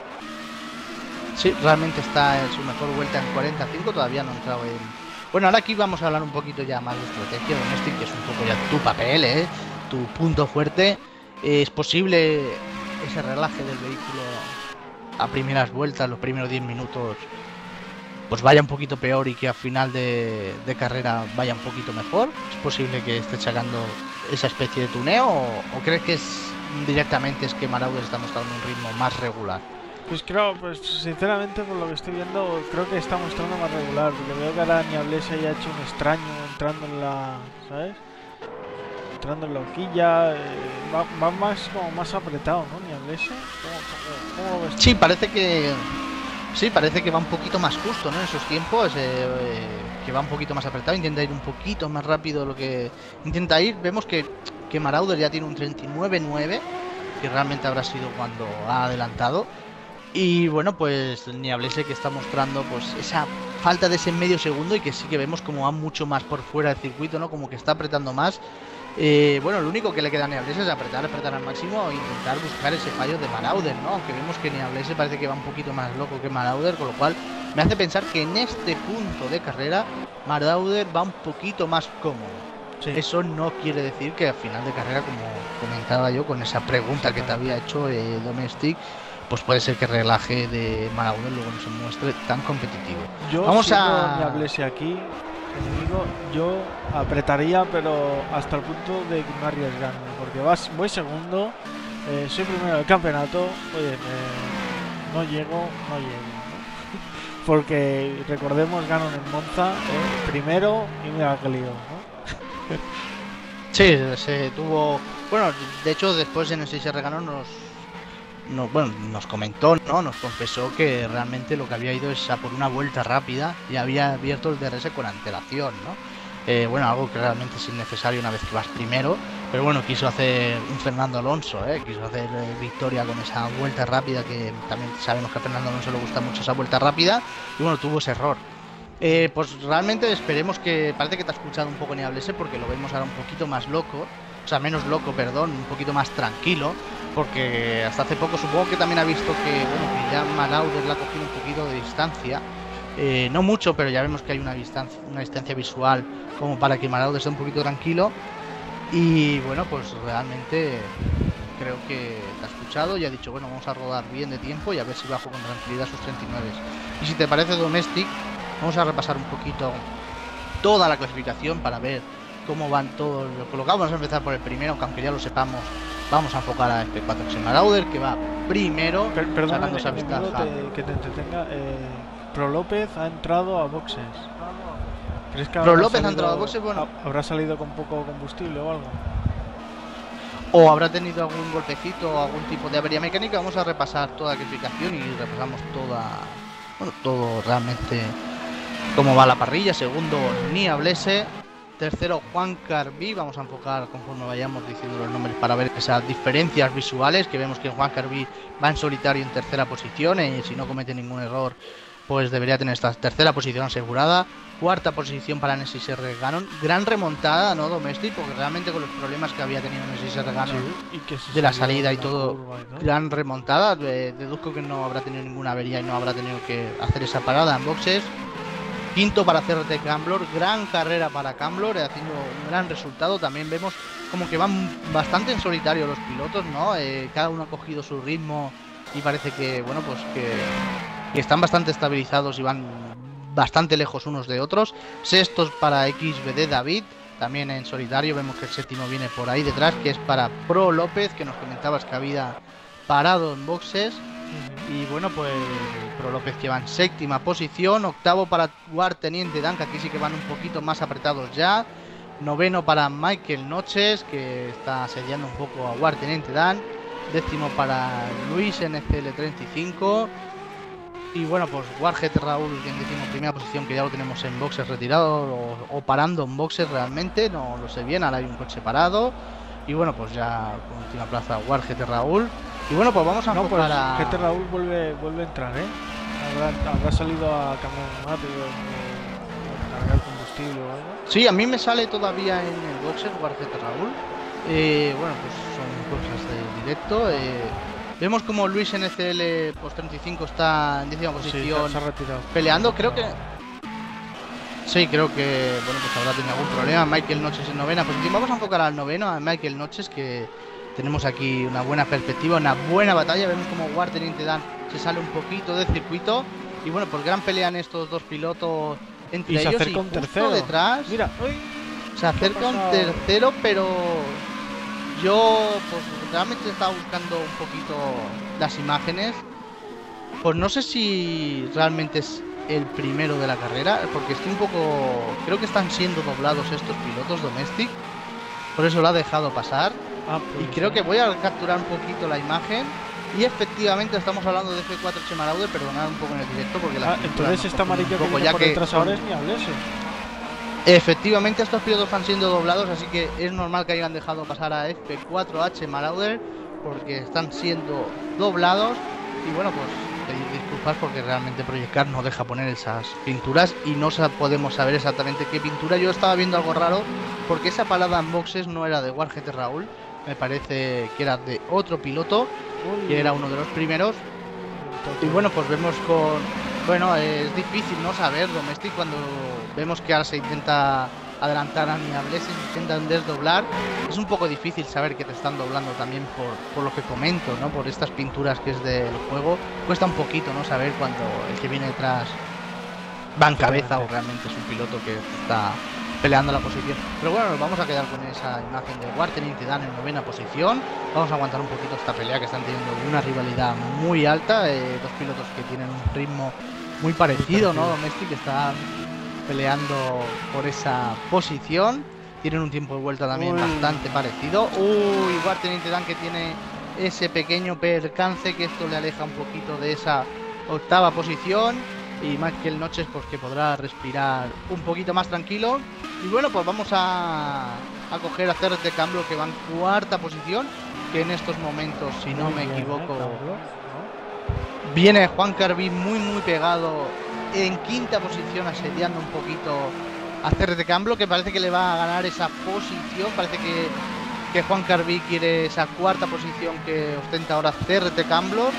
Sí, realmente está en su mejor vuelta en cuarenta y cinco, todavía no ha entrado en... Bueno, ahora aquí vamos a hablar un poquito ya más de estrategia, Domestic, que es un poco ya tu papel, ¿eh? Tu punto fuerte. Es posible ese relaje del vehículo a primeras vueltas, los primeros diez minutos, pues vaya un poquito peor y que a final de, de carrera vaya un poquito mejor. ¿Es posible que esté sacando esa especie de tuneo o, o crees que es directamente es que Marauder está mostrando un ritmo más regular? Pues creo, pues sinceramente por lo que estoy viendo, creo que está mostrando más regular, porque veo que ahora Niablese ya ha hecho un extraño entrando en la, ¿sabes? Entrando en la horquilla, eh, va, va más como más apretado, ¿no? Niablese, ¿cómo, cómo, cómo lo ves tú? Sí, parece que sí, parece que va un poquito más justo, ¿no? En esos tiempos, eh, eh, que va un poquito más apretado, intenta ir un poquito más rápido de lo que intenta ir. Vemos que, que Marauder ya tiene un treinta y nueve nueve, que realmente habrá sido cuando ha adelantado. Y bueno, pues Niablese que está mostrando pues esa falta de ese medio segundo y que sí que vemos como va mucho más por fuera del circuito, ¿no? Como que está apretando más. Eh, bueno, lo único que le queda a Niablese es apretar, apretar al máximo e intentar buscar ese fallo de Marauder, ¿no? Aunque vemos que Niablese parece que va un poquito más loco que Marauder, con lo cual me hace pensar que en este punto de carrera Marauder va un poquito más cómodo. Sí. Eso no quiere decir que al final de carrera, como comentaba yo con esa pregunta que te había hecho eh, Domestic, pues puede ser que el relaje de Marauder luego no se muestre tan competitivo. Yo Vamos a Niablese aquí, enemigo, yo apretaría, pero hasta el punto de no arriesgarme, porque vas, voy segundo, eh, soy primero del campeonato, oye, eh, no llego, no llego, ¿no? Porque recordemos, gano en Monza, eh, primero y mira que lío, ¿no? Sí, se tuvo, bueno, de hecho después en el seis R Gano nos No, bueno, nos comentó, ¿no? Nos confesó que realmente lo que había ido es a por una vuelta rápida y había abierto el D R S con antelación, ¿no? Eh, bueno, algo que realmente es innecesario una vez que vas primero, pero bueno, quiso hacer un Fernando Alonso, ¿eh? Quiso hacer eh, victoria con esa vuelta rápida, que también sabemos que a Fernando Alonso le gusta mucho esa vuelta rápida, y bueno, tuvo ese error. Eh, pues realmente esperemos que, parece que te ha escuchado un poco Niablese, porque lo vemos ahora un poquito más loco, o sea, menos loco, perdón, un poquito más tranquilo, porque hasta hace poco supongo que también ha visto que, bueno, que ya Marauder le ha cogido un poquito de distancia, eh, no mucho, pero ya vemos que hay una distancia, una distancia visual como para que Marauder esté un poquito tranquilo. Y bueno, pues realmente creo que te ha escuchado y ha dicho, bueno, vamos a rodar bien de tiempo y a ver si bajo con tranquilidad sus treinta y nueve. Y si te parece, Domestic, vamos a repasar un poquito toda la clasificación para ver cómo van todos los colocados. Vamos a empezar por el primero, aunque ya lo sepamos. Vamos a enfocar a F cuatro Marauder, que va primero, per perdón, sacando esa ventaja. Te, que te entretenga, eh, Pro López ha entrado a boxes. ¿Crees que Pro López salido, ha entrado a boxes? Bueno, ¿habrá salido con poco combustible o algo? O habrá tenido algún golpecito o algún tipo de avería mecánica. Vamos a repasar toda la clasificación y repasamos toda, bueno, todo realmente cómo va la parrilla. Segundo, Niablese. Tercero, Juan Carbí. Vamos a enfocar conforme vayamos diciendo los nombres para ver esas diferencias visuales, que vemos que Juan Carbí va en solitario en tercera posición y si no comete ningún error pues debería tener esta tercera posición asegurada. Cuarta posición para N S X R Ganon. Gran remontada, ¿no, Domestic? Porque realmente con los problemas que había tenido N S X R Ganon, sí, y que de la salida y todo, y, ¿no? Gran remontada. Eh, deduzco que no habrá tenido ninguna avería y no habrá tenido que hacer esa parada en boxes. Quinto para C R T Camblor, gran carrera para Camblor, haciendo un gran resultado. También vemos como que van bastante en solitario los pilotos, ¿no? Eh, cada uno ha cogido su ritmo y parece que, bueno, pues que, que están bastante estabilizados y van bastante lejos unos de otros. Sextos para X B D David, también en solitario. Vemos que el séptimo viene por ahí detrás, que es para Pro López, que nos comentabas que había parado en boxes. Y bueno, pues Pro López que va en séptima posición. Octavo para Guarteniente Dan, que aquí sí que van un poquito más apretados ya. Noveno para Michael Noches, que está asediando un poco a Guarteniente Dan. Décimo para Luis N C L treinta y cinco. Y bueno, pues Warget Raúl en décimo primera posición, que ya lo tenemos en boxes retirado o, o parando en boxes realmente. No lo sé bien, ahora hay un coche parado. Y bueno, pues ya con última plaza Warget Raúl. Y bueno, pues vamos a no, enfocar pues, a... G T Raúl vuelve, vuelve a entrar, ¿eh? Habrá, habrá salido a cambiar neumáticos, a cargar combustible o algo. Sí, a mí me sale todavía en el boxer Warget Raúl. Eh, bueno, pues son cosas de directo. Eh, vemos como Luis N C L pues, treinta y cinco está en décima posición, sí, se ha retirado. Peleando. Creo que... Sí, creo que bueno, pues habrá tenido algún problema. Michael Noches en novena posición. Vamos a enfocar al noveno, a Michael Noches, que tenemos aquí una buena perspectiva, una buena batalla. Vemos como Guarteniente Dan se sale un poquito del circuito. Y bueno, pues gran pelea en estos dos pilotos entre y se ellos. Acerca Y un justo tercero. detrás Mira, uy, se acerca un tercero, pero yo pues realmente estaba buscando un poquito las imágenes. Pues no sé si realmente es el primero de la carrera, porque estoy un poco... Creo que están siendo doblados estos pilotos Domestic, por eso lo ha dejado pasar. ah, Y pues, creo que voy a capturar un poquito la imagen. Y efectivamente estamos hablando de F cuatro H Marauder, perdonad un poco en el directo porque la ah, entonces esta amarillo que viene ya por que detrás ahora es mi Ablese. efectivamente estos pilotos están siendo doblados, así que es normal que hayan dejado pasar a F cuatro H Marauder porque están siendo doblados. Y bueno, pues pedir disculpas porque realmente Project Cars no deja poner esas pinturas y no podemos saber exactamente qué pintura. Yo estaba viendo algo raro porque esa parada en boxes no era de Warget Raúl, me parece que era de otro piloto, que era uno de los primeros. Y bueno, pues vemos con... Bueno, es difícil no saber, Domestic, cuando vemos que ahora se intenta adelantar a Niables, se intentan desdoblar. Es un poco difícil saber que te están doblando también por, por lo que comento, ¿no? Por estas pinturas que es del juego. Cuesta un poquito, ¿no? Saber cuando el que viene detrás va en cabeza o realmente es un piloto que está peleando la posición. Pero bueno, nos vamos a quedar con esa imagen de Guarteniente Dan en novena posición. Vamos a aguantar un poquito esta pelea que están teniendo una rivalidad muy alta. Eh, dos pilotos que tienen un ritmo muy parecido, ¿no? Domestic está peleando por esa posición. Tienen un tiempo de vuelta también Uy. bastante parecido. Uy, Guarteniente Dan que tiene ese pequeño percance, que esto le aleja un poquito de esa octava posición. Y Michael Noches pues que podrá respirar un poquito más tranquilo. Y bueno, pues vamos a, a coger a C R T Camblor, que va en cuarta posición, que en estos momentos, si no me equivoco, viene Juan Carbí muy muy pegado en quinta posición, asediando un poquito a C R T Camblor, que parece que le va a ganar esa posición. Parece que, que Juan Carbí quiere esa cuarta posición que ostenta ahora C R T Camblor.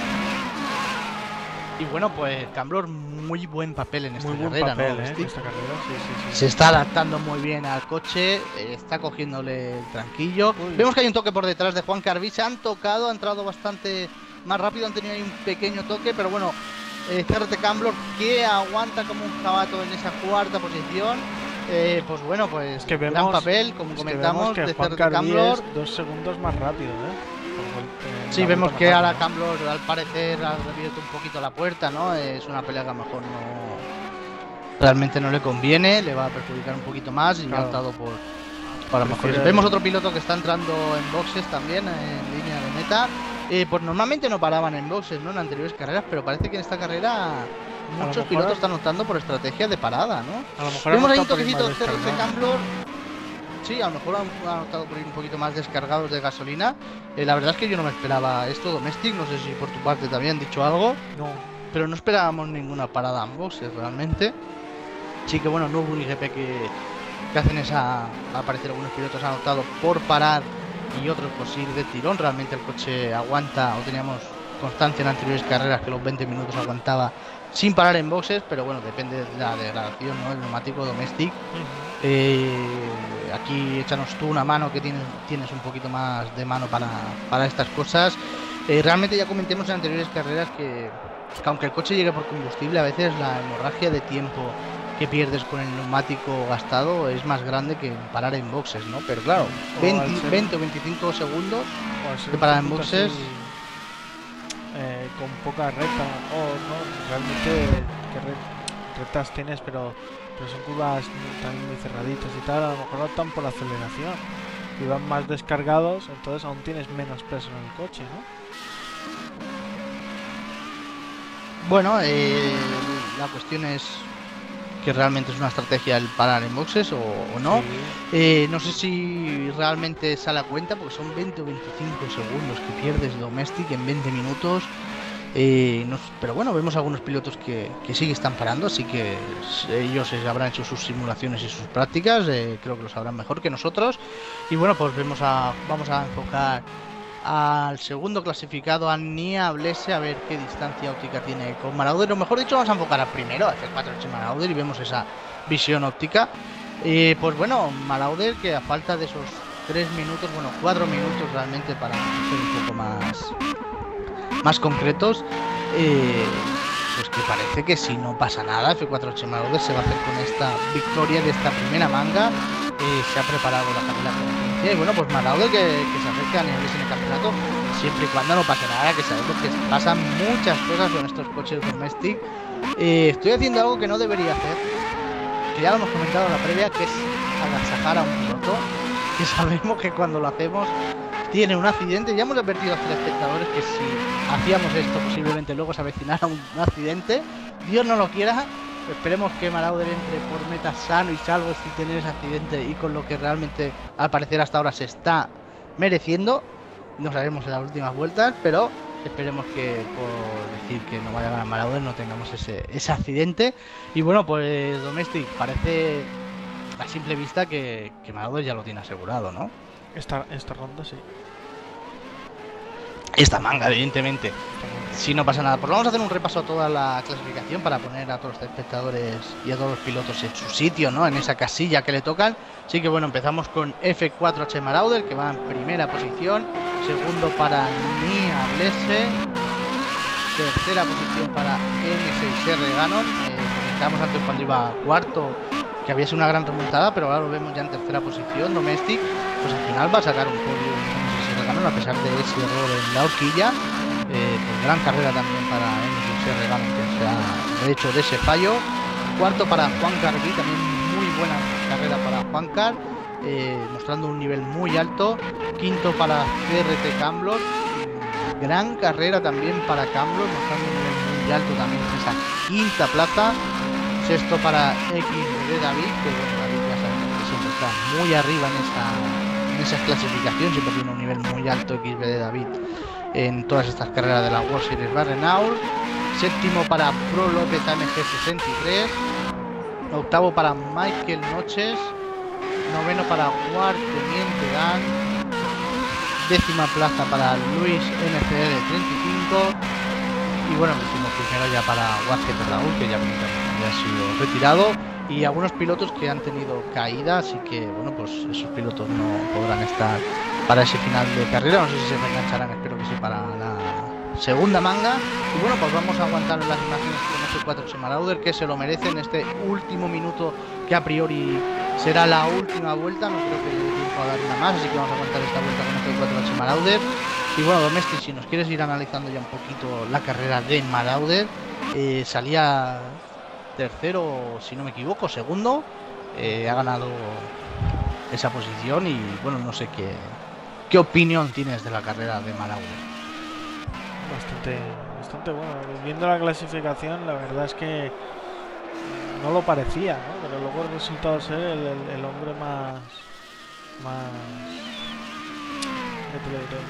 Y bueno, pues Camblor muy buen papel en esta muy buen carrera, papel, ¿no? ¿eh? En esta carrera, sí, sí, sí. Se está adaptando muy bien al coche, eh, está cogiéndole el tranquillo. Uy. Vemos que hay un toque por detrás de Juan Carbí, se han tocado, ha entrado bastante más rápido, han tenido ahí un pequeño toque, pero bueno, eh, C R T Camblor que aguanta como un jabato en esa cuarta posición. Eh, pues bueno, pues es que vemos, gran papel, como comentamos, que de Juan C R T Carbí Camblor. es dos segundos más rápido, ¿eh? Sí, vemos que ahora Camblor al parecer ha abierto un poquito la puerta, ¿no? Es una pelea que a lo mejor no realmente no le conviene, le va a perjudicar un poquito más y claro. ha optado por para mejores. Vemos otro piloto que está entrando en boxes también, en línea de meta. Eh, pues normalmente no paraban en boxes, ¿no? En anteriores carreras, pero parece que en esta carrera muchos pilotos están optando por estrategia de parada, ¿no? A lo mejor vemos ahí un toquecito de C R T Camblor. Sí, a lo mejor han optado por ir un poquito más descargados de gasolina. Eh, la verdad es que yo no me esperaba esto, Domestic. No sé si por tu parte te habían dicho algo. No. Pero no esperábamos ninguna parada en boxes realmente. Sí que bueno, no hubo un I G P que, que hacen esa... Al parecer algunos pilotos han optado por parar y otros pues ir de tirón. Realmente el coche aguanta, o teníamos constancia en anteriores carreras que los veinte minutos aguantaba sin parar en boxes, pero bueno, depende de la degradación, ¿no? El neumático Domestic. Ujú. Eh, aquí échanos tú una mano, que tienes, tienes un poquito más de mano para, para estas cosas. Eh, realmente ya comentemos en anteriores carreras que, que aunque el coche llegue por combustible, a veces la hemorragia de tiempo que pierdes con el neumático gastado es más grande que parar en boxes, ¿no? Pero claro, O al veinte, ser- veinte o veinticinco segundos O al ser de un parar en circuito boxes. así, eh, con poca recta, o no, realmente qué re- rectas tienes, pero, pero son curvas muy- también muy cerraditas y tal, a lo mejor optan por aceleración y van más descargados, entonces aún tienes menos peso en el coche, ¿no? Bueno, eh, la cuestión es que realmente es una estrategia el parar en boxes o, o no. Sí. Eh, no sé si realmente sale a cuenta, porque son veinte o veinticinco segundos que pierdes Domestic en veinte minutos. Eh, no s- pero bueno, vemos algunos pilotos que, que sí que están parando, así que s- ellos eh, habrán hecho sus simulaciones y sus prácticas, eh, creo que lo sabrán mejor que nosotros. Y bueno, pues vemos a, vamos a enfocar al segundo clasificado, a Nia Blese, a ver qué distancia óptica tiene con Marauder, o mejor dicho, vamos a enfocar al primero, a F cuatro H Marauder, y vemos esa visión óptica. Eh, pues bueno, Marauder, que a falta de esos tres minutos, bueno, cuatro minutos realmente, para ser un poco más, más concretos, eh, pues que parece que si no pasa nada, F cuatro H Marauder se va a hacer con esta victoria de esta primera manga. Eh, se ha preparado la carrera con licencia y bueno, pues Marauder que, que se acerque a niveles en el campeonato siempre y cuando no pase nada, que sabemos que pasan muchas cosas con estos coches Domestic. Eh, estoy haciendo algo que no debería hacer, que ya lo hemos comentado en la previa, que es agasajar a un piloto, que sabemos que cuando lo hacemos tiene un accidente. Ya hemos advertido a los espectadores que si hacíamos esto posiblemente luego se avecinara un, un accidente. Dios no lo quiera. Esperemos que Marauder entre por meta sano y salvo sin tener ese accidente y con lo que realmente al parecer hasta ahora se está mereciendo. No sabemos en las últimas vueltas, pero esperemos que por decir que no vaya a ganar Marauder no tengamos ese, ese accidente. Y bueno, pues Domestic parece a simple vista que, que Marauder ya lo tiene asegurado, ¿no? Esta, esta ronda sí. Esta manga, evidentemente. Esta ronda. Si no pasa nada, pues vamos a hacer un repaso a toda la clasificación para poner a todos los espectadores y a todos los pilotos en su sitio, ¿no? En esa casilla que le tocan. Así que bueno, empezamos con F cuatro H Marauder, que va en primera posición. Segundo para Nia Blese. Tercera posición para M seis R Ganon. Eh, comentábamos antes cuando iba cuarto que había sido una gran remontada, pero ahora lo vemos ya en tercera posición. Domestic, pues al final va a sacar un podio M seis R Ganon a pesar de ese error en la horquilla. Eh, pues gran carrera también para M seis R Ganon, que se ha hecho de ese fallo. Cuarto para Juan Carvi, también muy buena carrera para Juan Car, eh, mostrando un nivel muy alto. Quinto para C R T Camblos, gran carrera también para Camblos, mostrando un nivel muy alto también en esa quinta plaza. Sexto para X B David, que bueno, David ya sabemos que siempre está muy arriba en esa, en esa clasificación, siempre tiene un nivel muy alto X B David en todas estas carreras de la World Series Barrenaul. Séptimo para Pro López A M G sesenta y tres. Octavo para Michael Noches. Noveno para War Teniente Dan. Décima plaza para Luis N C R treinta y cinco. Y bueno, último primero ya para War G T Raúl, que ya, ya ha sido retirado. Y algunos pilotos que han tenido caída, así que bueno, pues esos pilotos no podrán estar para ese final de carrera. No sé si se reengancharán, espero que sí, para la segunda manga. Y bueno, pues vamos a aguantar las imágenes con F cuatro H Marauder, que se lo merece en este último minuto, que a priori será la última vuelta. No creo que le dé tiempo a dar una más, así que vamos a aguantar esta vuelta con F cuatro H Marauder. Y bueno, Domestic, si nos quieres ir analizando ya un poquito la carrera de Marauder, eh, salía tercero, si no me equivoco, segundo, eh, ha ganado esa posición. Y bueno, no sé qué, qué opinión tienes de la carrera de Marauder. Bastante, bastante bueno. Viendo la clasificación, la verdad es que no lo parecía, ¿no? Pero luego el resultado ser el, el, el hombre más, más, ¿qué te lo diré?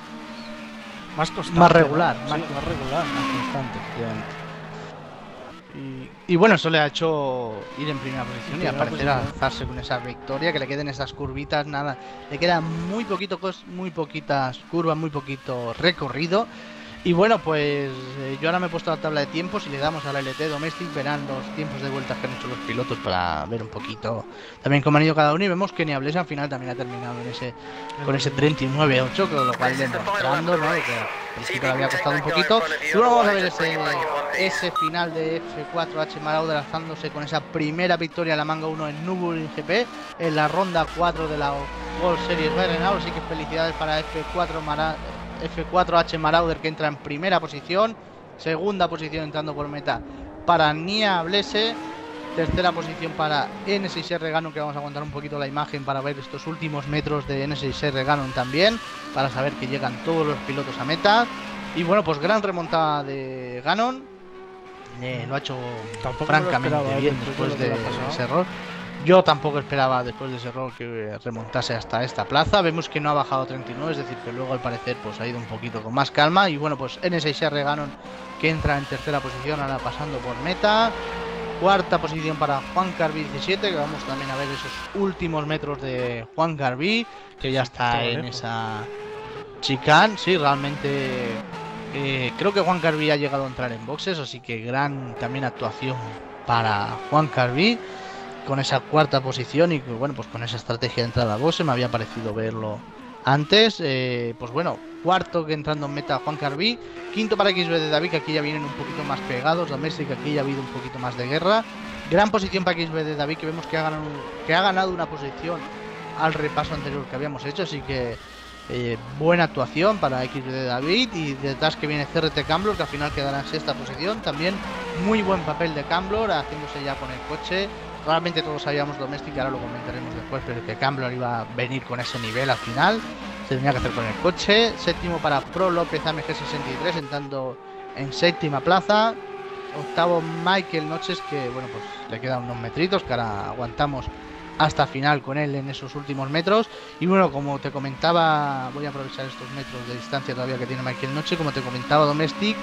Más constante, Más regular, ¿no? más Sí, más regular. Más constante, efectivamente. Y, Y bueno, eso le ha hecho ir en primera posición y primera aparecer posición. a alzarse con esa victoria, que le queden esas curvitas, nada. Le quedan muy poquito, cos- muy poquitas curvas, muy poquito recorrido. Y bueno, pues eh, yo ahora me he puesto la tabla de tiempos y le damos a la L T Domestic, verán los tiempos de vueltas que han hecho los pilotos para ver un poquito también cómo han ido cada uno, y vemos que Niables al final también ha terminado en ese con ese treinta y nueve ocho, con lo cual demostrando, ¿no?, que al principio le había costado un poquito. Y bueno, vamos a ver ese, ese final de F cuatro H Marauder alzándose con esa primera victoria en la Manga uno en Nürburgring G P en la ronda cuatro de la World Series Bayern. Así que felicidades para F cuatro Mara F cuatro H Marauder, que entra en primera posición. Segunda posición entrando por meta para Nia Blese. Tercera posición para N seis R Ganon, que vamos a aguantar un poquito la imagen para ver estos últimos metros de N seis R Ganon también, para saber que llegan todos los pilotos a meta. Y bueno, pues gran remontada de Ganon. Eh, lo ha hecho Tampoco francamente me lo esperaba, bien ¿eh? después Después de de lo que le ha pasado. ese error. Yo tampoco esperaba después de ese error que remontase hasta esta plaza. Vemos que no ha bajado treinta y nueve, es decir, que luego al parecer pues ha ido un poquito con más calma. Y bueno, pues N seis R Ganon, que entra en tercera posición, ahora pasando por meta. Cuarta posición para Juan Carbí diecisiete, que vamos también a ver esos últimos metros de Juan Carbí, que ya está en esa chicane. Sí, realmente eh, creo que Juan Carbí ha llegado a entrar en boxes, así que gran también actuación para Juan Carbí con esa cuarta posición. Y bueno, pues con esa estrategia de entrada a boxes me había parecido verlo antes. Eh, pues bueno, cuarto que entrando en meta Juan Carbí. Quinto para X B de David, que aquí ya vienen un poquito más pegados. Domestic, que aquí ya ha habido un poquito más de guerra. Gran posición para X B de David, que vemos que ha ganado, que ha ganado una posición al repaso anterior que habíamos hecho. Así que eh, buena actuación para X B de David. Y detrás que viene C R T Camblor, que al final quedará en sexta posición. También muy buen papel de Camblor, haciéndose ya con el coche. Realmente todos sabíamos Domestic, ahora lo comentaremos después, pero que Camblor iba a venir con ese nivel al final. Se tenía que hacer con el coche. Séptimo para Pro López A M G sesenta y tres, entrando en séptima plaza. Octavo Michael Noches, que bueno, pues le quedan unos metritos, que ahora aguantamos hasta final con él en esos últimos metros. Y bueno, como te comentaba, voy a aprovechar estos metros de distancia todavía que tiene Michael Noche. Como te comentaba, Domestic,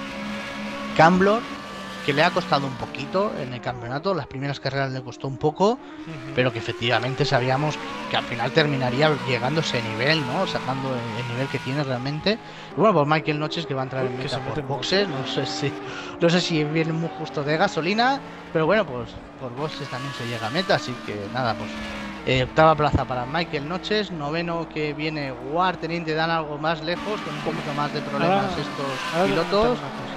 Camblor, que le ha costado un poquito en el campeonato. Las primeras carreras le costó un poco, uh-huh. pero que efectivamente sabíamos que al final terminaría llegando a ese nivel, ¿no? Sacando el, el nivel que tiene realmente. Y bueno, pues Michael Noches, que va a entrar en meta por boxes. No sé si no sé si viene muy justo de gasolina, pero bueno, pues por boxes también se llega a meta. Así que nada, pues eh, octava plaza para Michael Noches. Noveno que viene War Teniente Dan, algo más lejos, con un poquito más de problemas ahora, estos ahora pilotos.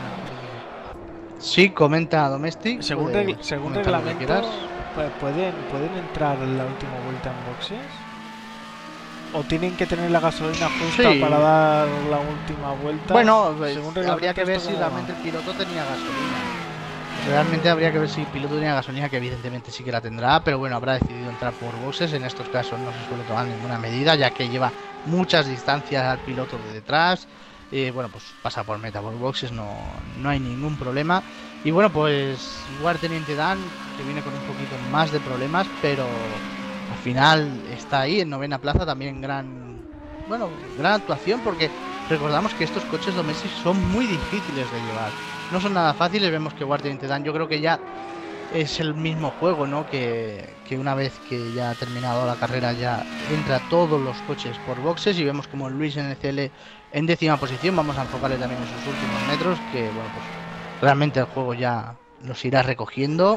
Sí, comenta Domestic. Según, puede, regl según reglamento, ¿pueden, ¿pueden entrar en la última vuelta en boxes? ¿O tienen que tener la gasolina justa sí. para dar la última vuelta? Bueno, pues, habría que ver si realmente el piloto tenía gasolina. Realmente habría que ver si el piloto tenía gasolina, que evidentemente sí que la tendrá, pero bueno, habrá decidido entrar por boxes. En estos casos no se suele tomar ninguna medida, ya que lleva muchas distancias al piloto de detrás. Eh, bueno, pues pasa por meta, por boxes, no, no hay ningún problema. Y bueno, pues War Teniente Dan, que viene con un poquito más de problemas, pero al final está ahí en novena plaza. También gran, bueno, gran actuación, porque recordamos que estos coches Domestic son muy difíciles de llevar, no son nada fáciles. Vemos que War Teniente Dan, yo creo que ya es el mismo juego, ¿no? Que, que una vez que ya ha terminado la carrera ya entra todos los coches por boxes. Y vemos como Luis N C L en décima posición. Vamos a enfocarle también en sus últimos metros, que bueno, pues realmente el juego ya los irá recogiendo.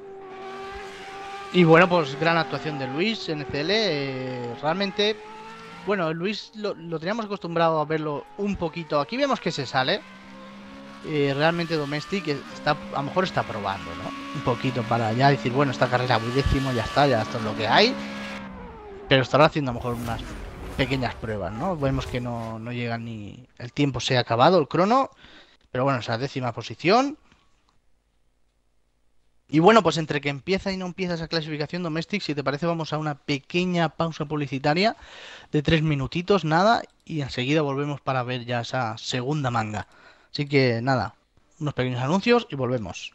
Y bueno, pues gran actuación de Luis N C L. Eh, realmente, bueno, Luis lo, lo teníamos acostumbrado a verlo un poquito. Aquí vemos que se sale. Eh, realmente Domestic está, a lo mejor está probando, ¿no? Un poquito para ya decir, bueno, esta carrera muy décimo, ya está, ya esto es lo que hay. Pero estará haciendo a lo mejor unas pequeñas pruebas, ¿no? Vemos que no, no llega ni... El tiempo se ha acabado, el crono. Pero bueno, esa décima posición. Y bueno, pues entre que empieza y no empieza esa clasificación Domestic, si te parece, vamos a una pequeña pausa publicitaria de tres minutitos, nada. Y enseguida volvemos para ver ya esa segunda manga. Así que nada, unos pequeños anuncios y volvemos.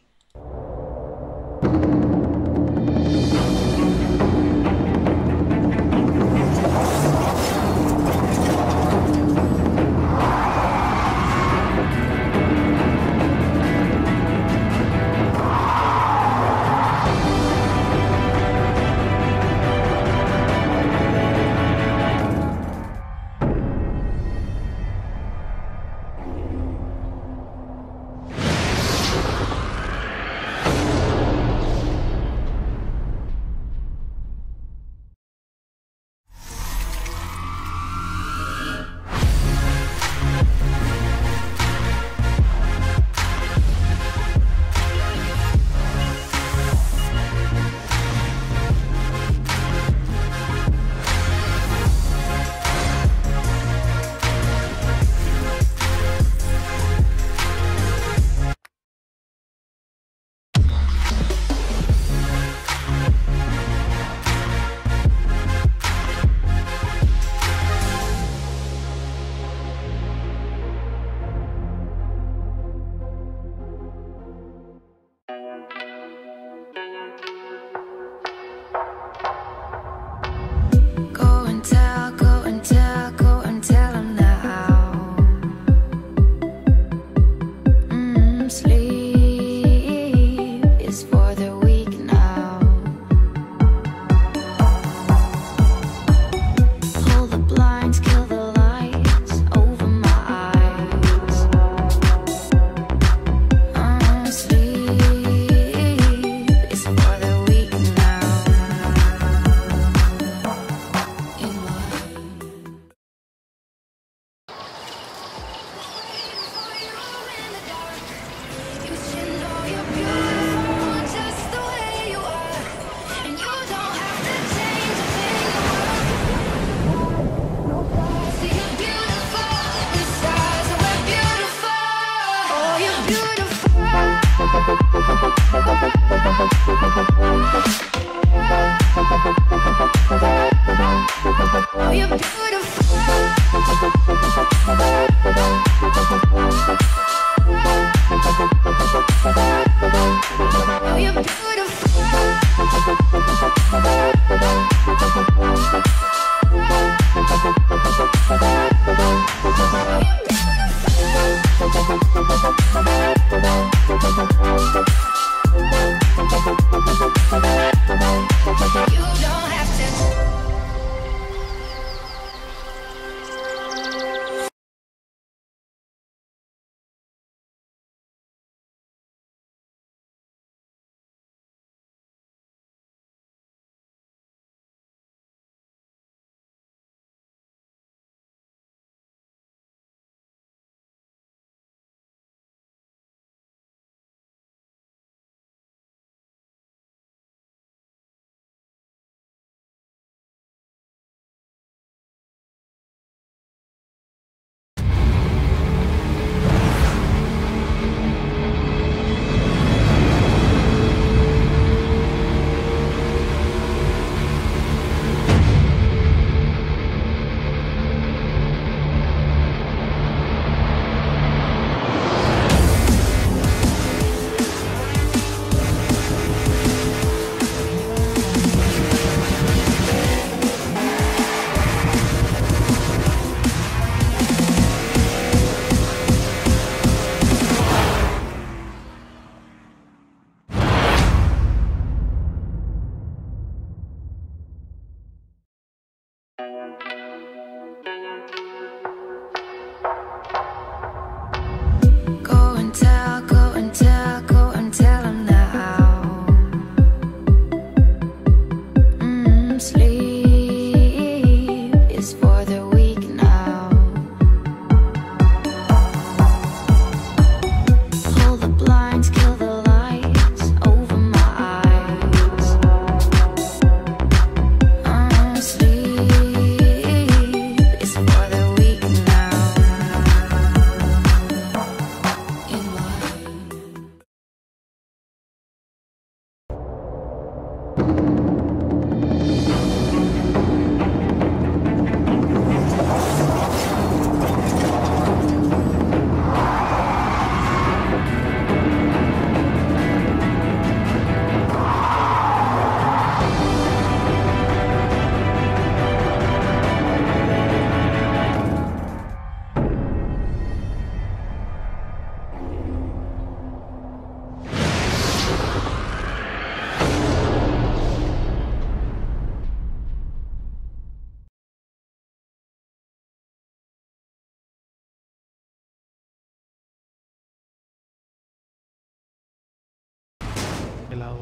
El audio.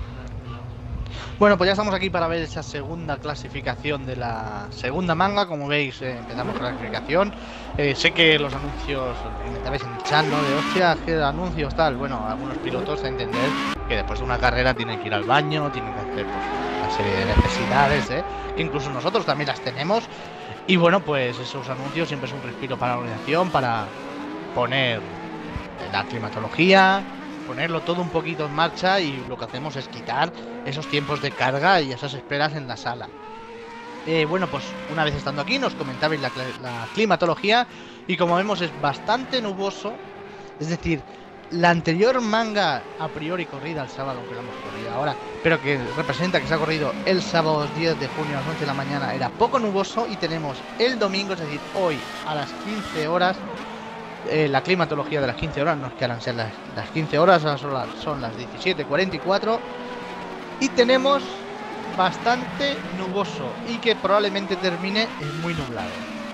Bueno, pues ya estamos aquí para ver esa segunda clasificación de la segunda manga. Como veis, eh, empezamos con la clasificación. Eh, sé que los anuncios, comentabais en el chat, ¿no? De hostia, que anuncios tal. Bueno, algunos pilotos a entender que después de una carrera tienen que ir al baño, tienen que hacer pues, una serie de necesidades, ¿eh? Que incluso nosotros también las tenemos. Y bueno, pues esos anuncios siempre es un respiro para la organización, para poner la climatología, ponerlo todo un poquito en marcha, y lo que hacemos es quitar esos tiempos de carga y esas esperas en la sala. Eh, bueno, pues una vez estando aquí nos comentabais la, la climatología, y como vemos es bastante nuboso. Es decir, la anterior manga a priori corrida el sábado, aunque la hemos corrido ahora, pero que representa que se ha corrido el sábado diez de junio a las once de la mañana, era poco nuboso, y tenemos el domingo, es decir, hoy a las quince horas, Eh, la climatología de las quince horas, no es que harán ser las, las quince horas, son las, son las diecisiete cuarenta y cuatro, y tenemos bastante nuboso y que probablemente termine en muy nublado.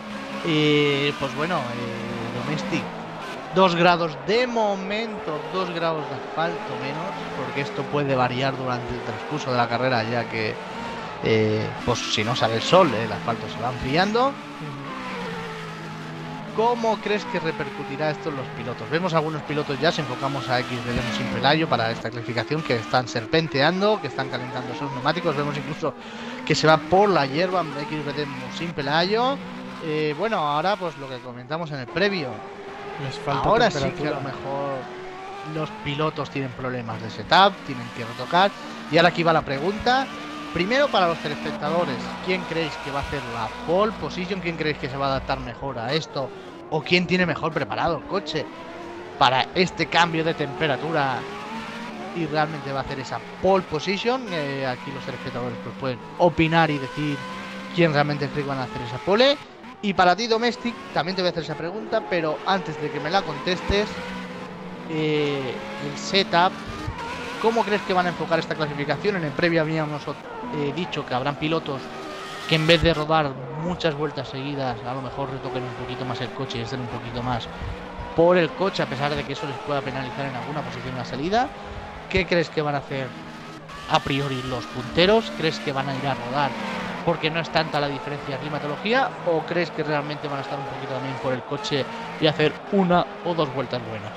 Eh, pues bueno, eh, Domestic, dos grados de momento, dos grados de asfalto menos, porque esto puede variar durante el transcurso de la carrera, ya que eh, pues si no sale el sol, el asfalto se va enfriando. ¿Cómo crees que repercutirá esto en los pilotos? Vemos algunos pilotos ya, si enfocamos a X B D sin Pelayo para esta clasificación, que están serpenteando, que están calentando sus neumáticos. Vemos incluso que se va por la hierba X B D sin Pelayo. Eh, bueno, ahora pues lo que comentamos en el previo. Les falta ahora sí que a lo mejor los pilotos tienen problemas de setup, tienen que retocar. Y ahora aquí va la pregunta. Primero, para los telespectadores, ¿quién creéis que va a hacer la pole position? ¿Quién creéis que se va a adaptar mejor a esto? ¿O quién tiene mejor preparado el coche para este cambio de temperatura y realmente va a hacer esa pole position? Eh, aquí los telespectadores pues, pueden opinar y decir quién realmente cree que van a hacer esa pole. Y para ti, Domestic, también te voy a hacer esa pregunta, pero antes de que me la contestes, eh, el setup, ¿cómo crees que van a enfocar esta clasificación? En el previo habíamos eh, dicho que habrán pilotos que en vez de rodar muchas vueltas seguidas, a lo mejor retoquen un poquito más el coche y estén un poquito más por el coche, a pesar de que eso les pueda penalizar en alguna posición en la salida. ¿Qué crees que van a hacer a priori los punteros? ¿Crees que van a ir a rodar porque no es tanta la diferencia de climatología? ¿O crees que realmente van a estar un poquito también por el coche y hacer una o dos vueltas buenas?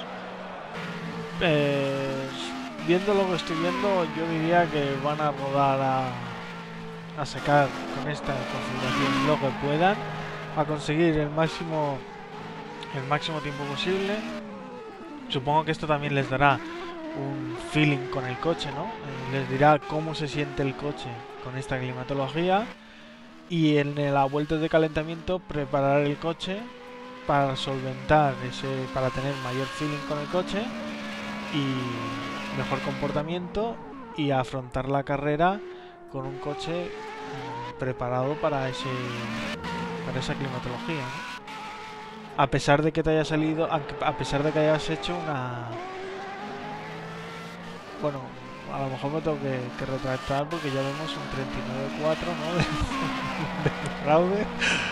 Eh... Viendo lo que estoy viendo, yo diría que van a rodar a, a secar con esta configuración lo que puedan, a conseguir el máximo el máximo tiempo posible. Supongo que esto también les dará un feeling con el coche, ¿no? Eh, les dirá cómo se siente el coche con esta climatología, y en la vuelta de calentamiento preparar el coche para solventar ese, para tener mayor feeling con el coche y mejor comportamiento, y afrontar la carrera con un coche preparado para ese para esa climatología, ¿no? A pesar de que te haya salido, a pesar de que hayas hecho una, bueno, a lo mejor me tengo que, que retractar porque ya vemos un treinta y nueve cuatro, ¿no? de, de fraude.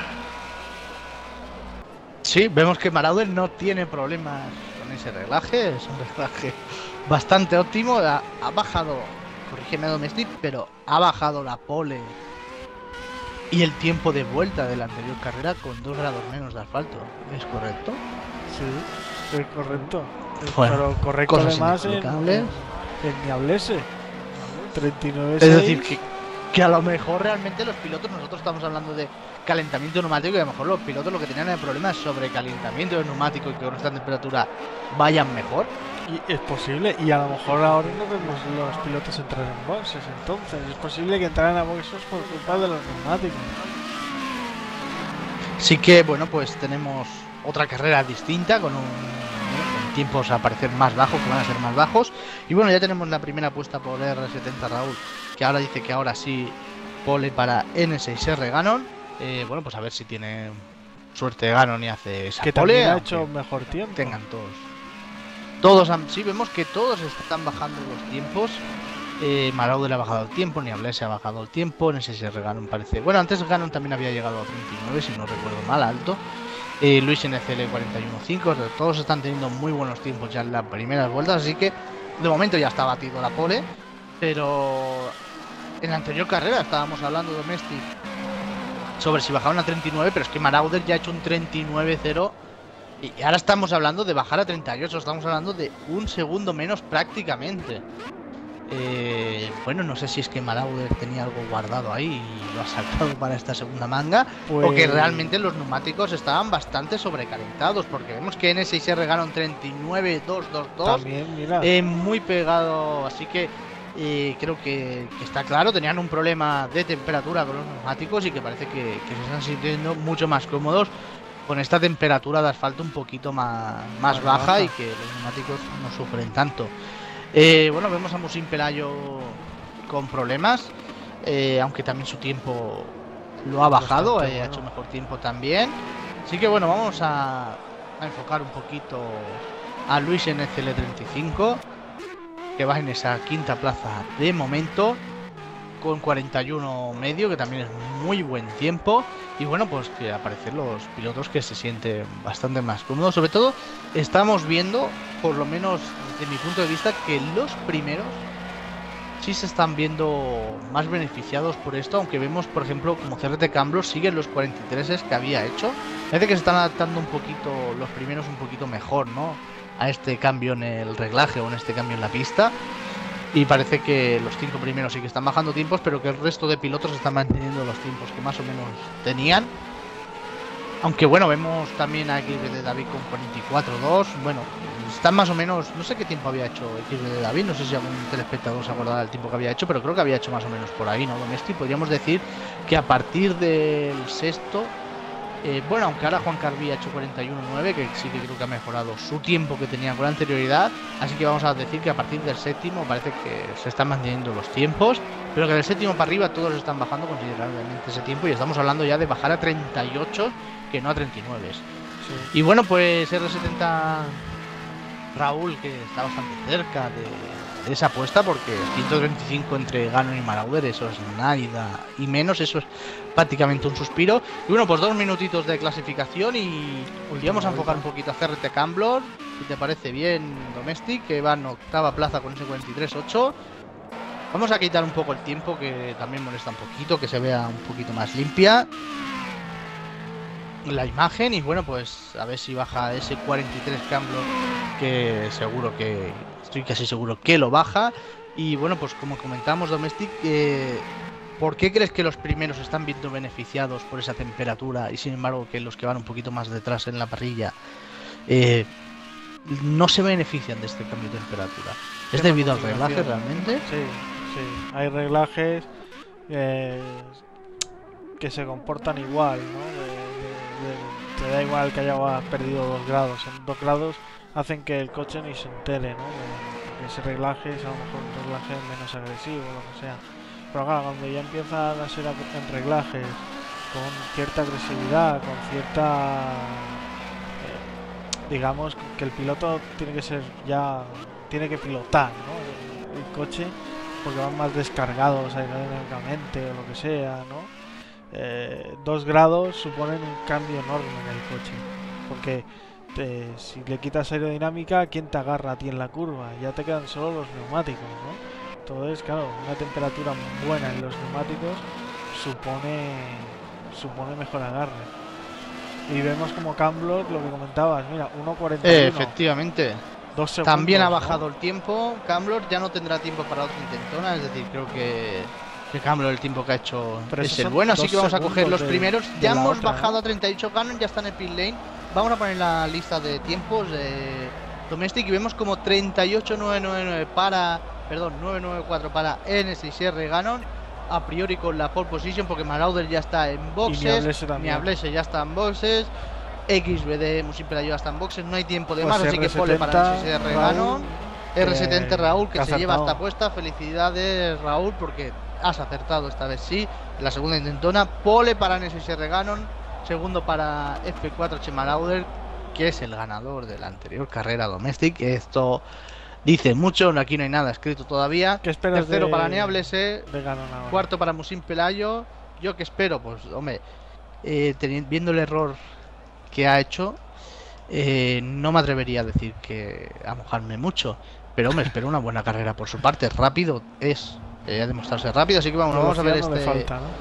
Sí, vemos que Marauder no tiene problemas con ese reglaje, es un reglaje bastante óptimo. Ha, ha bajado, corrígeme Domestic, pero ha bajado la pole y el tiempo de vuelta de la anterior carrera con dos grados menos de asfalto. ¿Es correcto? Sí, es correcto. Bueno, pero correcto además en, en, en Niablese. treinta y nueve seis. Es decir, que que a lo mejor realmente los pilotos, nosotros estamos hablando de calentamiento neumático y a lo mejor los pilotos lo que tenían el problema es sobrecalentamiento del neumático y que con esta temperatura vayan mejor. Y es posible, y a lo mejor ahora no vemos los pilotos entrar en boxes, entonces es posible que entraran a boxes por culpa de los neumáticos. Sí que, bueno, pues tenemos otra carrera distinta con un con tiempos a parecer más bajos, que van a ser más bajos. Y bueno, ya tenemos la primera apuesta por R setenta Raúl, que ahora dice que ahora sí pole para N seis R Ganon. Eh, bueno, pues a ver si tiene suerte Ganon y hace esa que pole. también ha hecho mejor tiempo. Tengan todos. Todos han, sí, vemos que todos están bajando los tiempos. Eh, Marauder ha bajado el tiempo, Niablese ha bajado el tiempo, N seis R Ganon parece. Bueno, antes Ganon también había llegado a treinta y nueve, si no recuerdo mal, alto. Eh, Luis N C L cuarenta y uno punto cinco, todos están teniendo muy buenos tiempos ya en las primeras vueltas, así que de momento ya está batido la pole. Pero en la anterior carrera estábamos hablando Domestic sobre si bajaban a treinta y nueve, pero es que Marauder ya ha hecho un treinta y nueve cero. Y ahora estamos hablando de bajar a treinta y ocho, estamos hablando de un segundo menos prácticamente. Eh, bueno, no sé si es que Marauder tenía algo guardado ahí y lo ha sacado para esta segunda manga, pues... o que realmente los neumáticos estaban bastante sobrecalentados, porque vemos que N seis R Ganon treinta y nueve dos dos dos, también, mira. Eh, muy pegado, así que eh, creo que, que está claro, tenían un problema de temperatura con los neumáticos y que parece que, que se están sintiendo mucho más cómodos con esta temperatura de asfalto un poquito más, más más baja, baja y que los neumáticos no sufren tanto. Eh, bueno, vemos a Musin Pelayo con problemas, eh, aunque también su tiempo lo ha bajado, Bastante, eh, ha bueno. hecho mejor tiempo también. Así que bueno, vamos a, a enfocar un poquito a Luis N C L treinta y cinco, que va en esa quinta plaza de momento, con cuarenta y uno medio, que también es muy buen tiempo. Y bueno, pues que aparecen los pilotos que se sienten bastante más cómodos. Sobre todo estamos viendo, por lo menos desde mi punto de vista, que los primeros sí se están viendo más beneficiados por esto, aunque vemos, por ejemplo, como C R T Cambro siguen los cuarenta y tres que había hecho. Parece que se están adaptando un poquito, los primeros un poquito mejor, ¿no?, a este cambio en el reglaje o en este cambio en la pista. Y parece que los cinco primeros sí que están bajando tiempos, pero que el resto de pilotos están manteniendo los tiempos que más o menos tenían. Aunque bueno, vemos también a X B de David con cuarenta y cuatro dos. Bueno, están más o menos, no sé qué tiempo había hecho X B de David, no sé si algún telespectador se acordará del tiempo que había hecho, pero creo que había hecho más o menos por ahí, ¿no, Domestic? Podríamos decir que a partir del sexto, eh, bueno, aunque ahora Juan Carví ha hecho cuarenta y uno nueve, que sí que creo que ha mejorado su tiempo que tenía con anterioridad, así que vamos a decir que a partir del séptimo parece que se están manteniendo los tiempos, pero que del séptimo para arriba todos están bajando considerablemente ese tiempo, y estamos hablando ya de bajar a treinta y ocho que no a treinta y nueve. Sí. Y bueno, pues R setenta Raúl, que está bastante cerca de, de esa apuesta, porque ciento treinta y cinco entre Ganon y Marauder, eso es nada y menos, eso es prácticamente un suspiro. Y bueno, pues dos minutitos de clasificación y vamos a enfocar un poquito a C R T Camblor, si te parece bien, Domestic, que va en octava plaza con ese cuarenta y tres ocho. Vamos a quitar un poco el tiempo, que también molesta un poquito, que se vea un poquito más limpia la imagen. Y bueno, pues a ver si baja ese cuarenta y tres Camblor, que seguro que estoy casi seguro que lo baja. Y bueno, pues como comentamos, Domestic, eh, ¿por qué crees que los primeros están viendo beneficiados por esa temperatura y sin embargo que los que van un poquito más detrás en la parrilla eh, no se benefician de este cambio de temperatura? ¿Es debido al reglaje realmente? Sí, sí, hay reglajes eh, que se comportan igual, ¿no? De, de, de, te da igual que haya perdido dos grados. En dos grados hacen que el coche ni se entere, ¿no? De, de ese reglaje es a lo mejor un reglaje menos agresivo o lo que sea. Pero claro, cuando ya empiezan a ser en reglajes con cierta agresividad, con cierta... Eh, digamos que el piloto tiene que ser ya... tiene que pilotar, ¿no?, el, el coche, porque van más descargados aerodinámicamente o lo que sea, ¿no? Eh, dos grados suponen un cambio enorme en el coche, porque te, si le quitas aerodinámica, ¿quién te agarra a ti en la curva? Ya te quedan solo los neumáticos, ¿no? Entonces, claro, una temperatura buena en los neumáticos supone supone mejor agarre. Y vemos como Camblor, lo que comentabas, mira, uno cuarenta y uno. Eh, efectivamente. Dos segundos, también ha ¿no? bajado el tiempo. Camblor ya no tendrá tiempo para otra intentona, es decir, creo que De cambio, el tiempo que ha hecho Pero es esos el son bueno, así dos que vamos a coger segundos los de- primeros. de Ya la hemos otra, bajado ¿no? a treinta y ocho Ganon, ya está en el pit lane. Vamos a poner la lista de tiempos de Domestic y vemos como treinta y ocho nueve nueve nueve para, perdón, nueve nueve cuatro para N S X R Ganon. A priori con la pole position porque Marauder ya está en boxes, Niablese también. Niablese ya está en boxes, X B D Musim Pelayo ya está en boxes, no hay tiempo de Pues más, así que pole para N S X R Raúl, Ganon. R setenta que- Raúl que que ha se lleva acertado. esta apuesta. Felicidades Raúl porque has acertado esta vez sí. En la segunda intentona. Pole para N S X R Ganon. Segundo para F cuatro Chemarauder, que es el ganador de la anterior carrera Domestic. Esto dice mucho. Aquí no hay nada escrito todavía. ¿Qué esperas Tercero de- para Niablese. de Ganon ahora? Cuarto para Musim Pelayo. Yo que espero, pues hombre, eh, teni- viendo el error que ha hecho, eh, no me atrevería a decir que a mojarme mucho. Pero hombre, espero una buena carrera por su parte. Rápido es, eh, ha demostrarse rápido, así que vamos, vamos a ver Velocidad no le este, falta, ¿no?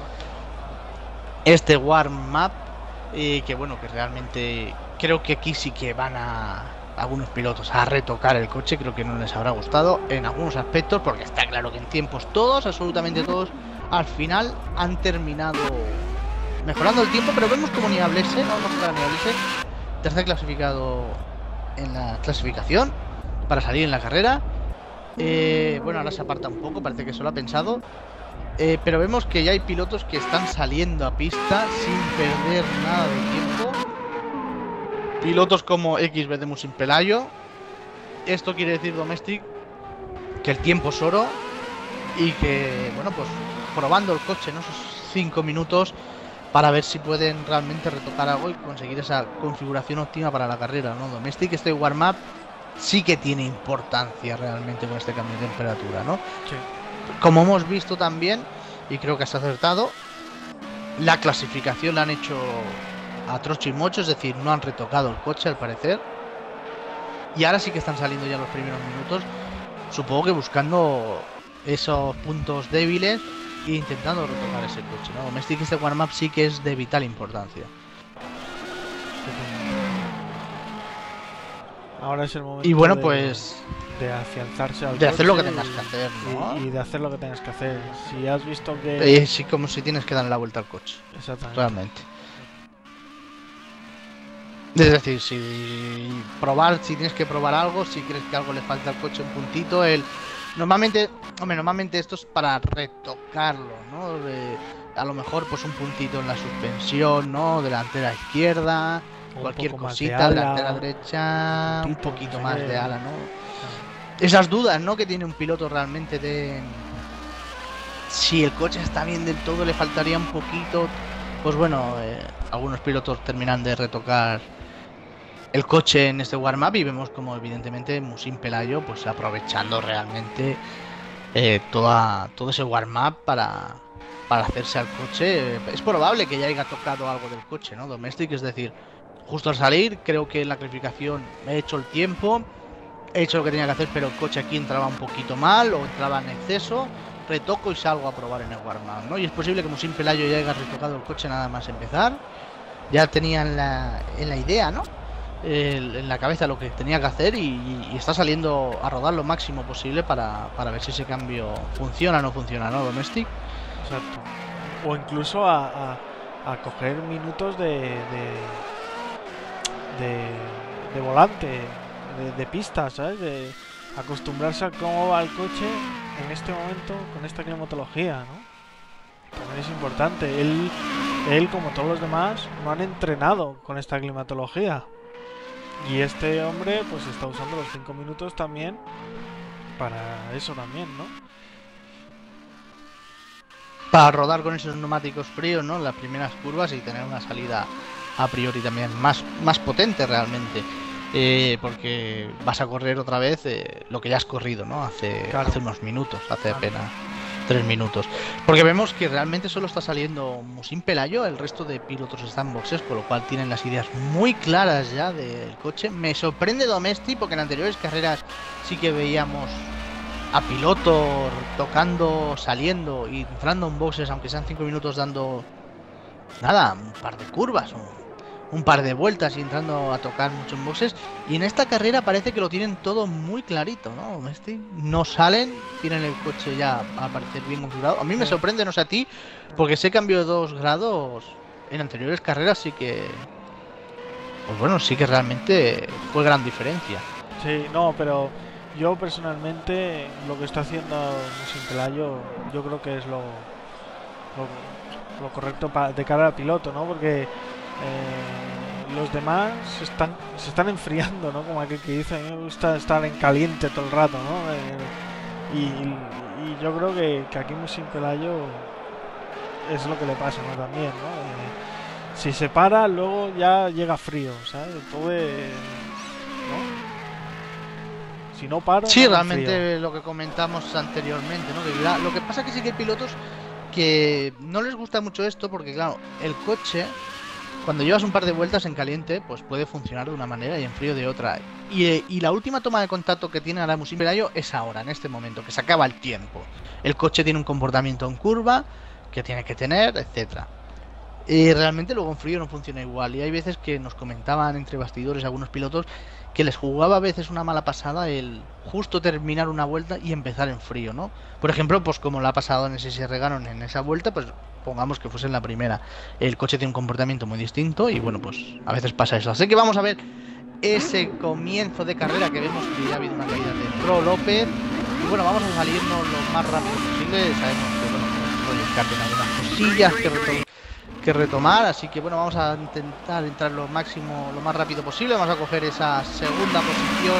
este warm-up. Eh, que bueno, que realmente creo que aquí sí que van a algunos pilotos a retocar el coche. Creo que no les habrá gustado en algunos aspectos, porque está claro que en tiempos todos, absolutamente todos, al final han terminado mejorando el tiempo. Pero vemos como Niablese, no vamos a tocar a Niablese, tercer clasificado en la clasificación para salir en la carrera. Eh, bueno, ahora se aparta un poco, parece que eso lo ha pensado. Eh, pero vemos que ya hay pilotos que están saliendo a pista sin perder nada de tiempo. Pilotos como X B D Musim Pelayo. Esto quiere decir, Domestic, que el tiempo es oro y que, bueno, pues probando el coche, ¿no? Esos cinco minutos para ver si pueden realmente retocar algo y conseguir esa configuración óptima para la carrera, ¿no? Domestic, este warm-up sí que tiene importancia realmente con este cambio de temperatura, ¿no? Sí. Como hemos visto también, y creo que has acertado, la clasificación la han hecho a trocho y mocho, es decir, no han retocado el coche al parecer. Y ahora sí que están saliendo ya los primeros minutos, supongo que buscando esos puntos débiles e intentando retocar ese coche, ¿no? Domestic, este warm-up sí que es de vital importancia. Ahora es el momento Y bueno, de, pues de afianzarse al de hacer lo que coche tengas y- que hacer, ¿no? y, y de hacer lo que tengas que hacer. Si has visto que... Eh, sí, como si tienes que darle la vuelta al coche, Exactamente. realmente. Es decir, si probar, si tienes que probar algo, si crees que algo le falta al coche un puntito, el normalmente, hombre, normalmente esto es para retocarlo, ¿no? De- a lo mejor pues un puntito en la suspensión, ¿no? Delantera izquierda, Un cualquier poco más de cosita, ala, delantera derecha, un un puntito, poquito no más sé de qué. ala, ¿no? Esas dudas, ¿no? Que tiene un piloto realmente de si el coche está bien del todo, le faltaría un poquito. Pues bueno, eh, algunos pilotos terminan de retocar el coche en este warm-up y vemos como evidentemente Musim Pelayo pues aprovechando realmente eh, toda, todo ese warm-up para, para hacerse al coche. Es probable que ya haya tocado algo del coche, ¿no? Domestic, es decir, justo al salir creo que en la clasificación he hecho el tiempo, he hecho lo que tenía que hacer, pero el coche aquí entraba un poquito mal o entraba en exceso, retoco y salgo a probar en el warm-up, ¿no? Y es posible que Musim Pelayo ya haya retocado el coche nada más empezar, ya tenía en la, en la idea, ¿no? El- en la cabeza lo que tenía que hacer y, y está saliendo a rodar lo máximo posible para, para ver si ese cambio funciona o no funciona, ¿no? Domestic. Exacto. O incluso a, a, a coger minutos de, de, de, de volante, de, de pista, ¿sabes? De acostumbrarse a cómo va el coche en este momento con esta climatología, ¿no? También es importante. Él, él, como todos los demás, no han entrenado con esta climatología. Y este hombre, pues está usando los cinco minutos también para eso también, ¿no? Para rodar con esos neumáticos fríos, ¿no? En las primeras curvas y tener una salida a priori también más, más potente realmente. Eh, porque vas a correr otra vez eh, lo que ya has corrido, ¿no? Hace, Claro. hace unos minutos, hace Claro. apenas tres minutos. Porque vemos que realmente solo está saliendo Musim Pelayo, el resto de pilotos están en boxes, con lo cual tienen las ideas muy claras ya del coche. Me sorprende Domestic porque en anteriores carreras sí que veíamos a pilotos tocando, saliendo y entrando en boxes, aunque sean cinco minutos dando nada, un par de curvas, un, un par de vueltas y entrando a tocar mucho en boxes. Y en esta carrera parece que lo tienen todo muy clarito, ¿no? Este, no salen, tienen el coche ya a parecer bien configurado. A mí me sorprende, no sé a ti, porque ese cambio de dos grados en anteriores carreras sí que... Pues bueno, sí que realmente fue gran diferencia. Sí, no, pero yo personalmente lo que está haciendo Mission Pelayo yo creo que es lo, lo, lo correcto pa, de cara al piloto, ¿no? Porque... Eh, los demás se están, se están enfriando, ¿no? Como aquel que dice, a mí me gusta estar en caliente todo el rato, ¿no? Eh, y, y yo creo que, que aquí Mission Pelayo es lo que le pasa, ¿no? También, ¿no? Eh, si se para, luego ya llega frío, ¿sabes? Puede... ¿no? Si no paro... Sí, no realmente frío. lo que comentamos anteriormente, ¿no? Que la, lo que pasa es que sí que hay pilotos que no les gusta mucho esto porque, claro, el coche... Cuando llevas un par de vueltas en caliente, pues puede funcionar de una manera y en frío de otra. Y, y la última toma de contacto que tiene ahora Mission Pelayo es ahora, en este momento, que se acaba el tiempo. El coche tiene un comportamiento en curva que tiene que tener, etcétera. Y realmente luego en frío no funciona igual. Y hay veces que nos comentaban entre bastidores algunos pilotos que les jugaba a veces una mala pasada el justo terminar una vuelta y empezar en frío, ¿no? Por ejemplo, pues como le ha pasado en ese S S R Ganon en esa vuelta, pues pongamos que fuese en la primera. El coche tiene un comportamiento muy distinto y bueno, pues a veces pasa eso. Así que vamos a ver ese comienzo de carrera que vemos que ya ha habido una caída de Pro López. Y bueno, vamos a salirnos lo más rápido posible. Sabemos que bueno, pues el escape en algunas cosillas que retomar. que retomar, así que bueno, vamos a intentar entrar lo máximo, lo más rápido posible. Vamos a coger esa segunda posición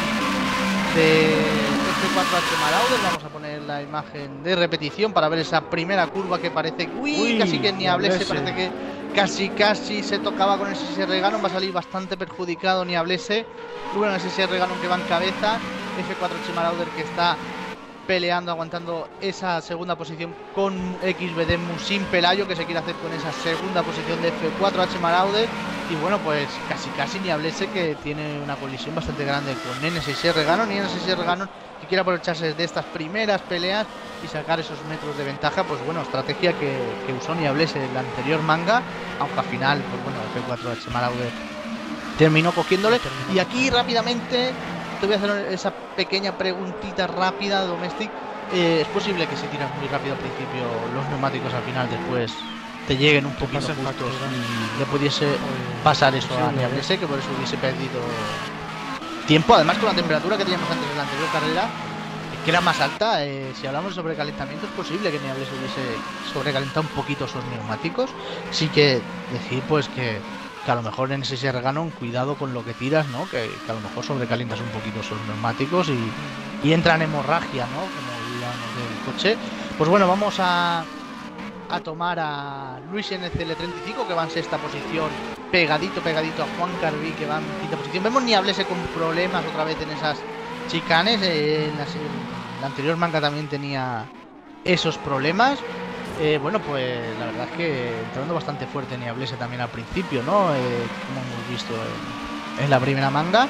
de F cuatro H Marauder, vamos a poner la imagen de repetición para ver esa primera curva que parece, uy, uy casi que ni hablé, se parece que casi casi se tocaba con el S S R Ganon, va a salir bastante perjudicado ni hablese. Bueno, el S S R Ganon que va en cabeza, F cuatro H Marauder que está peleando, aguantando esa segunda posición con X B D Mission Pelayo, que se quiere hacer con esa segunda posición de F cuatro H Marauder. Y bueno, pues casi casi ni hablese que tiene una colisión bastante grande con N S S R Ganon, y N S S R Ganon que quiere aprovecharse de estas primeras peleas y sacar esos metros de ventaja. Pues bueno, estrategia que, que usó ni hablese en la anterior manga, aunque al final, pues bueno, F cuatro H Marauder terminó cogiéndole. Y aquí rápidamente te voy a hacer esa pequeña preguntita rápida, Domestic. Eh, ¿Es posible que si tiras muy rápido al principio los neumáticos al final después te lleguen un poquito justos y le pudiese pasar eso a Niablese, que por eso hubiese perdido tiempo? Además, con la temperatura que teníamos antes en la anterior carrera, que era más alta, eh, si hablamos de sobrecalentamiento, es posible que Niablese hubiese sobrecalentado un poquito esos neumáticos. Sí que decir pues que que a lo mejor en ese S S R Ganon, cuidado con lo que tiras, ¿no? Que, que a lo mejor sobrecalientas un poquito esos neumáticos y, y entra en hemorragia, ¿no? Como digamos del coche. Pues bueno, vamos a, a tomar a Luis N C L treinta y cinco, que va en sexta posición, pegadito, pegadito a Juan Carbí, que va en quinta posición. Vemos ni hablese con problemas otra vez en esas chicanes. Eh, en, las, en la anterior manga también tenía esos problemas. Eh, bueno, pues la verdad es que entrando bastante fuerte ni hablese también al principio, ¿no? Eh, como hemos visto en, en la primera manga.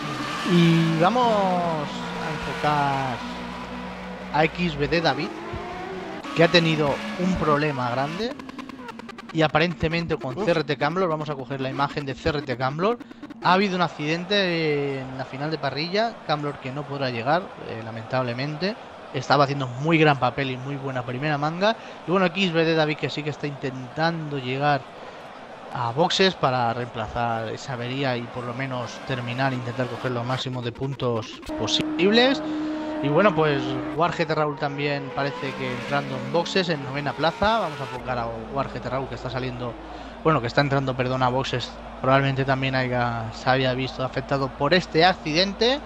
Y vamos a enfocar a X B D David, que ha tenido un problema grande. Y aparentemente con C R T Camblor, vamos a coger la imagen de C R T Camblor. Ha habido un accidente en la final de parrilla, Camblor que no podrá llegar, eh, lamentablemente. Estaba haciendo muy gran papel y muy buena primera manga. Y bueno, X B D David que sí que está intentando llegar a boxes para reemplazar esa avería y por lo menos terminar, intentar coger lo máximo de puntos posibles. Y bueno, pues Warget Raúl también parece que entrando en boxes en novena plaza. Vamos a enfocar a Warget Raúl, que está saliendo, bueno, que está entrando, perdón, a boxes. Probablemente también haya, se haya visto afectado por este accidente.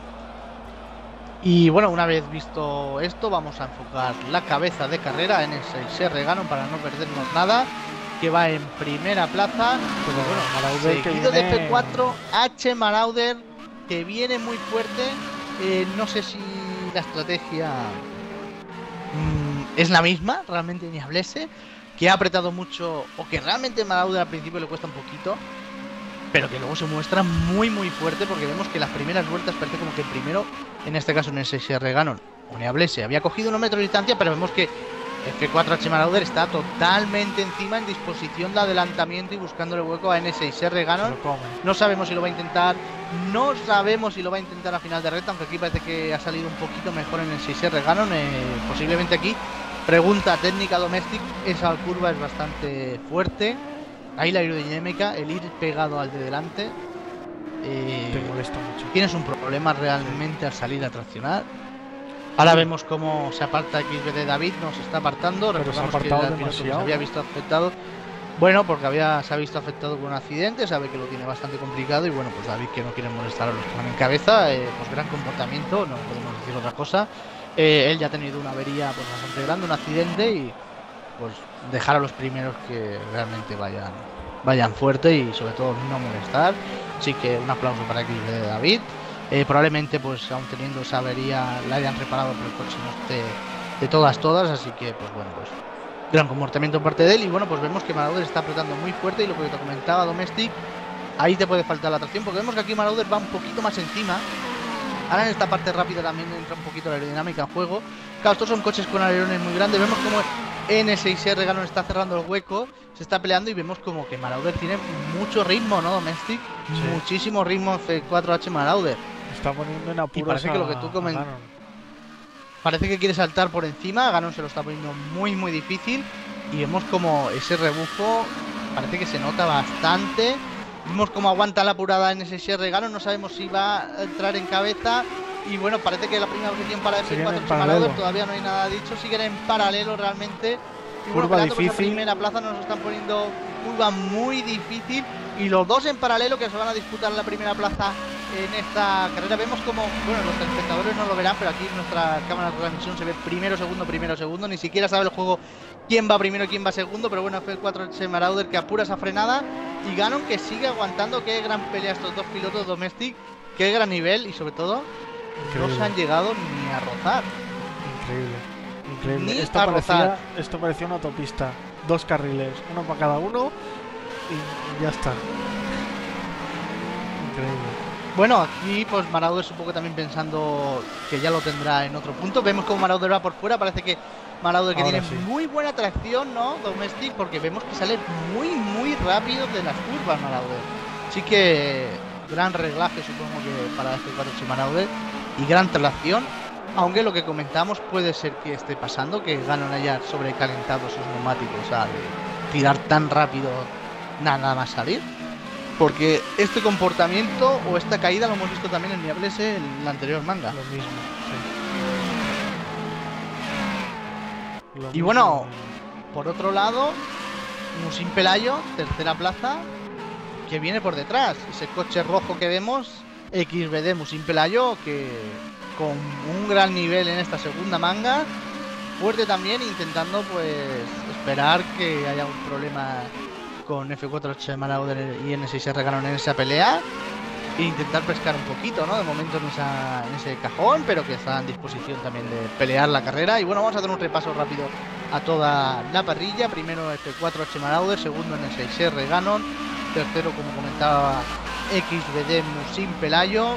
Y bueno, una vez visto esto, vamos a enfocar la cabeza de carrera en ese S S R Ganon para no perdernos nada, que va en primera plaza. Pues bueno, Marauder seguido viene... de F cuatro H Marauder, que viene muy fuerte. Eh, no sé si la estrategia mmm, es la misma, realmente ni hablese, que ha apretado mucho, o que realmente Marauder al principio le cuesta un poquito, pero que luego se muestra muy muy fuerte, porque vemos que las primeras vueltas parece como que el primero, en este caso en el S S R Ganon, o ni hablese, había cogido unos metros de distancia, pero vemos que F cuatro H Marauder está totalmente encima, en disposición de adelantamiento y buscando el hueco a N seis R Ganon. No sabemos si lo va a intentar, no sabemos si lo va a intentar a final de recta, aunque aquí parece que ha salido un poquito mejor en el seis R Ganon. Eh, posiblemente aquí, pregunta técnica Domestic, esa curva es bastante fuerte. Ahí la aerodinámica, el ir pegado al de delante. Eh, Te molesta mucho. Tienes un problema realmente al salir a traccionar. Ahora vemos cómo se aparta X B D David, nos está apartando. Pero se ha Recordamos apartado que el piloto que se demasiado. había visto afectado. Bueno, porque había, se ha visto afectado con un accidente, sabe que lo tiene bastante complicado y bueno, pues David, que no quiere molestar a los que van en cabeza, eh, pues gran comportamiento, no podemos decir otra cosa. Eh, él ya ha tenido una avería pues bastante grande, un accidente y pues dejar a los primeros que realmente vayan, vayan fuerte y sobre todo no molestar. Así que un aplauso para X B D David. Eh, probablemente pues aún teniendo esa avería la hayan reparado, pero el coche no esté de todas todas, así que pues bueno, pues gran comportamiento por parte de él. Y bueno, pues vemos que Marauder está apretando muy fuerte y lo que te comentaba Domestic, ahí te puede faltar la tracción porque vemos que aquí Marauder va un poquito más encima. Ahora en esta parte rápida también entra un poquito la aerodinámica en juego. Claro, estos son coches con alerones muy grandes. Vemos como N seis R Ganon está cerrando el hueco, se está peleando y vemos como que Marauder tiene mucho ritmo, ¿no, Domestic? Sí. Muchísimo ritmo F cuatro H Marauder. Está poniendo en apuros. Y parece que lo que tú comen- Parece que quiere saltar por encima, Ganon se lo está poniendo muy muy difícil y vemos como ese rebufo parece que se nota bastante. Vemos como aguanta la apurada en ese cierre Ganon, no sabemos si va a entrar en cabeza y bueno, parece que la primera posición para F cuatro en Marauder paralelo. todavía no hay nada dicho, siguen en paralelo realmente. Y bueno, Curva peleando por esa difícil. primera plaza nos están poniendo curva muy difícil y los dos en paralelo que se van a disputar la primera plaza en esta carrera. Vemos como, bueno, los espectadores no lo verán, pero aquí en nuestra cámara de transmisión se ve primero, segundo, primero, segundo. Ni siquiera sabe el juego quién va primero y quién va segundo, pero bueno, F cuatro H Marauder que apura esa frenada y Ganon que sigue aguantando. Qué gran pelea estos dos pilotos Domestic, qué gran nivel y sobre todo Increíble. no se han llegado ni a rozar. Increíble. Increíble. Ni Esto a parecía, rozar. esto parecía una autopista. Dos carriles, uno para cada uno y ya está. Increíble. Bueno, aquí pues Marauder supongo que también pensando que ya lo tendrá en otro punto. Vemos como Marauder va por fuera, parece que Marauder que Ahora tiene sí. muy buena tracción, ¿no? Domestic, porque vemos que sale muy muy rápido de las curvas Marauder. Así que gran reglaje supongo que para este cuatro H Marauder y gran tracción. Aunque lo que comentamos puede ser que esté pasando, que Ganon haya sobrecalentado sus neumáticos al tirar tan rápido nada, nada más salir. Porque este comportamiento o esta caída lo hemos visto también en Niablese en la anterior manga. Lo mismo, sí. Lo Y mismo. bueno, por otro lado, Musin Pelayo, tercera plaza, que viene por detrás. Ese coche rojo que vemos, X B D Musin Pelayo, que con un gran nivel en esta segunda manga, fuerte también, intentando pues esperar que haya un problema con F cuatro H Marauder y N seis R Ganon en esa pelea e intentar pescar un poquito, ¿no? De momento en, esa, en ese cajón, pero que está en disposición también de pelear la carrera. Y bueno, vamos a hacer un repaso rápido a toda la parrilla. Primero F cuatro H Marauder, segundo N seis R Ganon, tercero, como comentaba, X B D Musin Pelayo,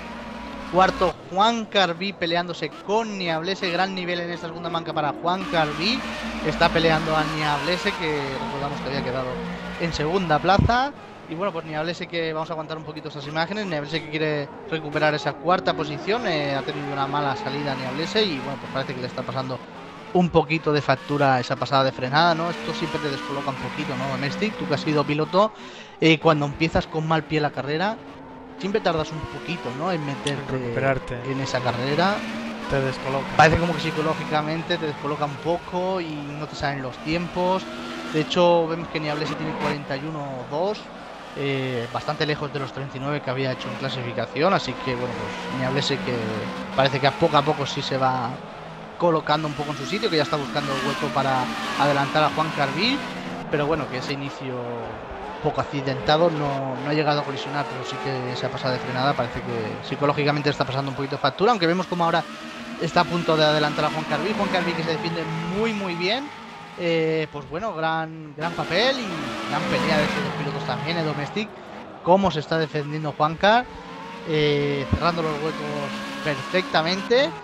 cuarto Juan Carbí peleándose con Niablese, gran nivel en esta segunda manca para Juan Carbí, está peleando a Niablese, que recordamos que había quedado en segunda plaza. Y bueno, pues Niablese, que vamos a aguantar un poquito estas imágenes, Niablese que quiere recuperar esa cuarta posición, eh, ha tenido una mala salida Niablese y bueno, pues parece que le está pasando un poquito de factura esa pasada de frenada, ¿no? Esto siempre te descoloca un poquito, ¿no, Domestic? Tú que has sido piloto, eh, cuando empiezas con mal pie la carrera, siempre tardas un poquito, ¿no? En meterte En recuperarte. en esa carrera. Te descoloca. Parece como que psicológicamente te descoloca un poco y no te salen los tiempos. De hecho, vemos que Niablese tiene cuarenta y uno dos, eh, bastante lejos de los treinta y nueve que había hecho en clasificación. Así que, bueno, pues Niablese que parece que a poco a poco sí se va colocando un poco en su sitio, que ya está buscando el hueco para adelantar a Juan Carbí. Pero bueno, que ese inicio poco accidentado no, no ha llegado a colisionar, pero sí que esa pasada de frenada parece que psicológicamente está pasando un poquito de factura, aunque vemos como ahora está a punto de adelantar a Juan Carbí. Juan Carbí que se defiende muy muy bien, eh, pues bueno, gran gran papel y gran pelea de estos dos pilotos también, el Domestic, cómo se está defendiendo Juancar, eh, cerrando los huecos perfectamente.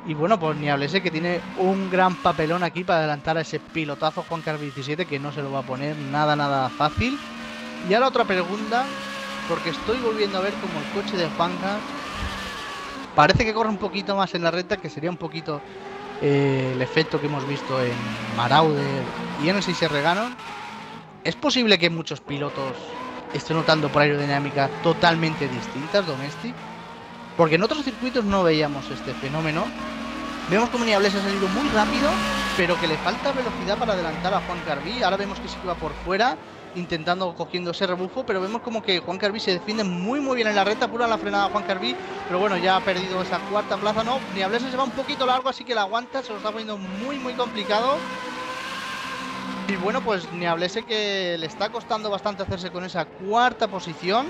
Y bueno, pues ni hablese que tiene un gran papelón aquí para adelantar a ese pilotazo Juan Car diecisiete, que no se lo va a poner nada, nada fácil. Y ahora otra pregunta, porque estoy volviendo a ver como el coche de Juancar parece que corre un poquito más en la recta, que sería un poquito eh, el efecto que hemos visto en Marauder y en el seis R Ganon. ¿Es posible que muchos pilotos estén notando por aerodinámica totalmente distintas, Domestic? Porque en otros circuitos no veíamos este fenómeno. Vemos como Niables ha salido muy rápido, pero que le falta velocidad para adelantar a Juan Carví. Ahora vemos que sí que va por fuera, intentando, cogiendo ese rebufo, pero vemos como que Juan Carví se defiende muy muy bien en la recta, apura la frenada Juan Carví, pero bueno, ya ha perdido esa cuarta plaza. No, Niables se va un poquito largo, así que la aguanta, se lo está poniendo muy muy complicado. Y bueno, pues Niablese que le está costando bastante hacerse con esa cuarta posición.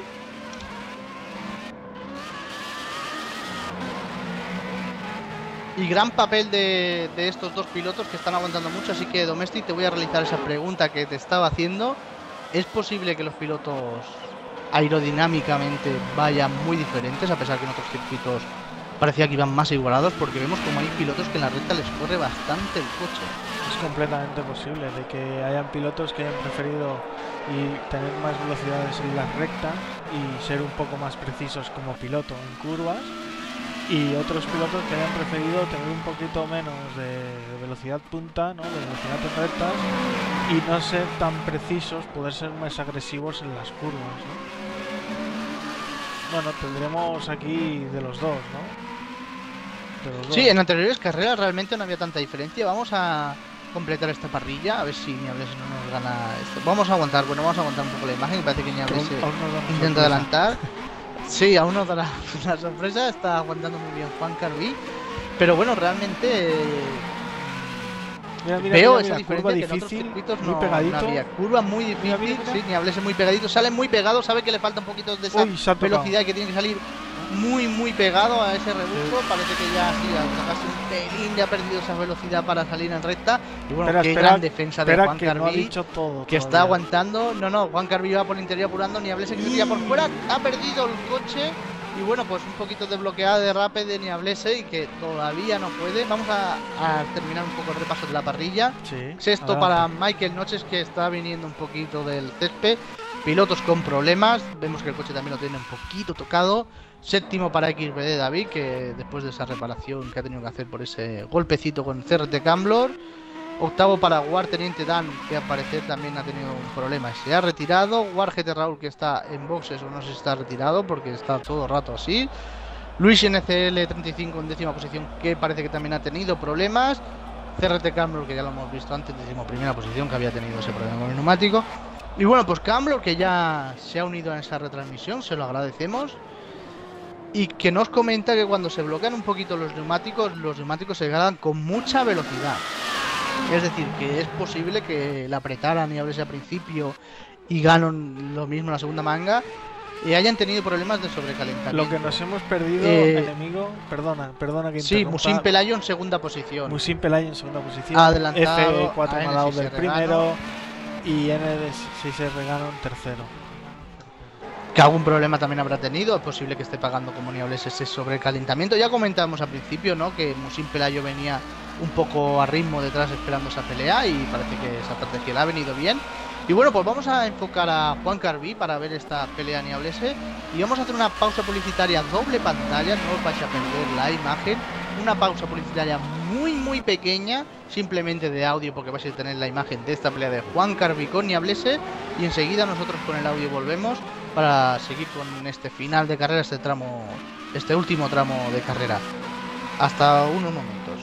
Y gran papel de, de estos dos pilotos que están aguantando mucho. Así que, Domestic, te voy a realizar esa pregunta que te estaba haciendo. ¿Es posible que los pilotos aerodinámicamente vayan muy diferentes, a pesar que en otros circuitos parecía que iban más igualados? Porque vemos como hay pilotos que en la recta les corre bastante el coche. Es completamente posible de que hayan pilotos que hayan preferido y tener más velocidades en la recta y ser un poco más precisos como piloto en curvas, y otros pilotos que hayan preferido tener un poquito menos de velocidad punta, ¿no? De velocidad en rectas, y no ser tan precisos, poder ser más agresivos en las curvas, ¿no? Bueno, tendremos aquí de los dos, ¿no? De los dos. Sí, en anteriores carreras realmente no había tanta diferencia. Vamos a completar esta parrilla, a ver si Niablese no nos gana esto. Vamos a aguantar, bueno, vamos a aguantar un poco la imagen. Parece que Niablese intenta adelantar. Sí, aún no da la, la sorpresa, está aguantando muy bien Juan Carví. Pero bueno, realmente eh, mira, mira, veo mira, esa mira, diferencia curva que difícil, en otros circuitos muy no, pegadito. no había. Curva muy difícil, Mira, mira, mira. sí, Niablese muy pegadito, sale muy pegado, sabe que le falta un poquito de esa Uy, se ha tocado. velocidad y que tiene que salir muy muy pegado a ese rebufo. Sí. Parece que ya sí, hasta casi un pelín le ha perdido esa velocidad para salir en recta. Y bueno, espera, qué espera, gran defensa de Juan que Carví, no ha dicho todo que está aguantando. No, no, Juan Carví va por el interior apurando, Niablese que se tira por fuera, ha perdido el coche. Y bueno, pues un poquito de bloqueada de Rapid de Niablese y que todavía no puede. Vamos a, a terminar un poco el repaso de la parrilla. Sí, Sexto adelante. para Michael Noches, que está viniendo un poquito del césped. Pilotos con problemas. Vemos que el coche también lo tiene un poquito tocado. Séptimo para X B D David, que después de esa reparación que ha tenido que hacer por ese golpecito con C R T Camblor. Octavo para War Teniente Dan, que al parecer también ha tenido un problema y se ha retirado. War G T Raúl, que está en boxes o no sé si está retirado porque está todo el rato así. Luis N C L treinta y cinco en décima posición, que parece que también ha tenido problemas. C R T Camblor, que ya lo hemos visto antes, décimo primera posición, que había tenido ese problema con el neumático. Y bueno, pues Camblor, que ya se ha unido a esa retransmisión, se lo agradecemos. Y que nos comenta que cuando se bloquean un poquito los neumáticos, los neumáticos se ganan con mucha velocidad. Es decir, que es posible que la apretaran y Niablese al principio y ganan lo mismo en la segunda manga y hayan tenido problemas de sobrecalentamiento. Lo que nos hemos perdido, eh, enemigo, perdona, perdona que sí, interrumpa. Musin Pelayo en segunda posición. Musin Pelayo en segunda posición. Adelantado F cuatro a Malao N seis del R primero y N seis R Ganon tercero. Que algún problema también habrá tenido, es posible que esté pagando como Niablese ese sobrecalentamiento. Ya comentábamos al principio, ¿no?, que Musin Pelayo venía un poco a ritmo detrás esperando esa pelea y parece que esa estrategia le ha venido bien. Y bueno, pues vamos a enfocar a Juan Carví para ver esta pelea Niablese y vamos a hacer una pausa publicitaria doble pantalla, no os vais a perder la imagen. Una pausa publicitaria muy muy pequeña, simplemente de audio, porque vais a tener la imagen de esta pelea de Juan Carví con Niablese y enseguida nosotros con el audio volvemos para seguir con este final de carrera, este tramo, este último tramo de carrera. Hasta unos momentos.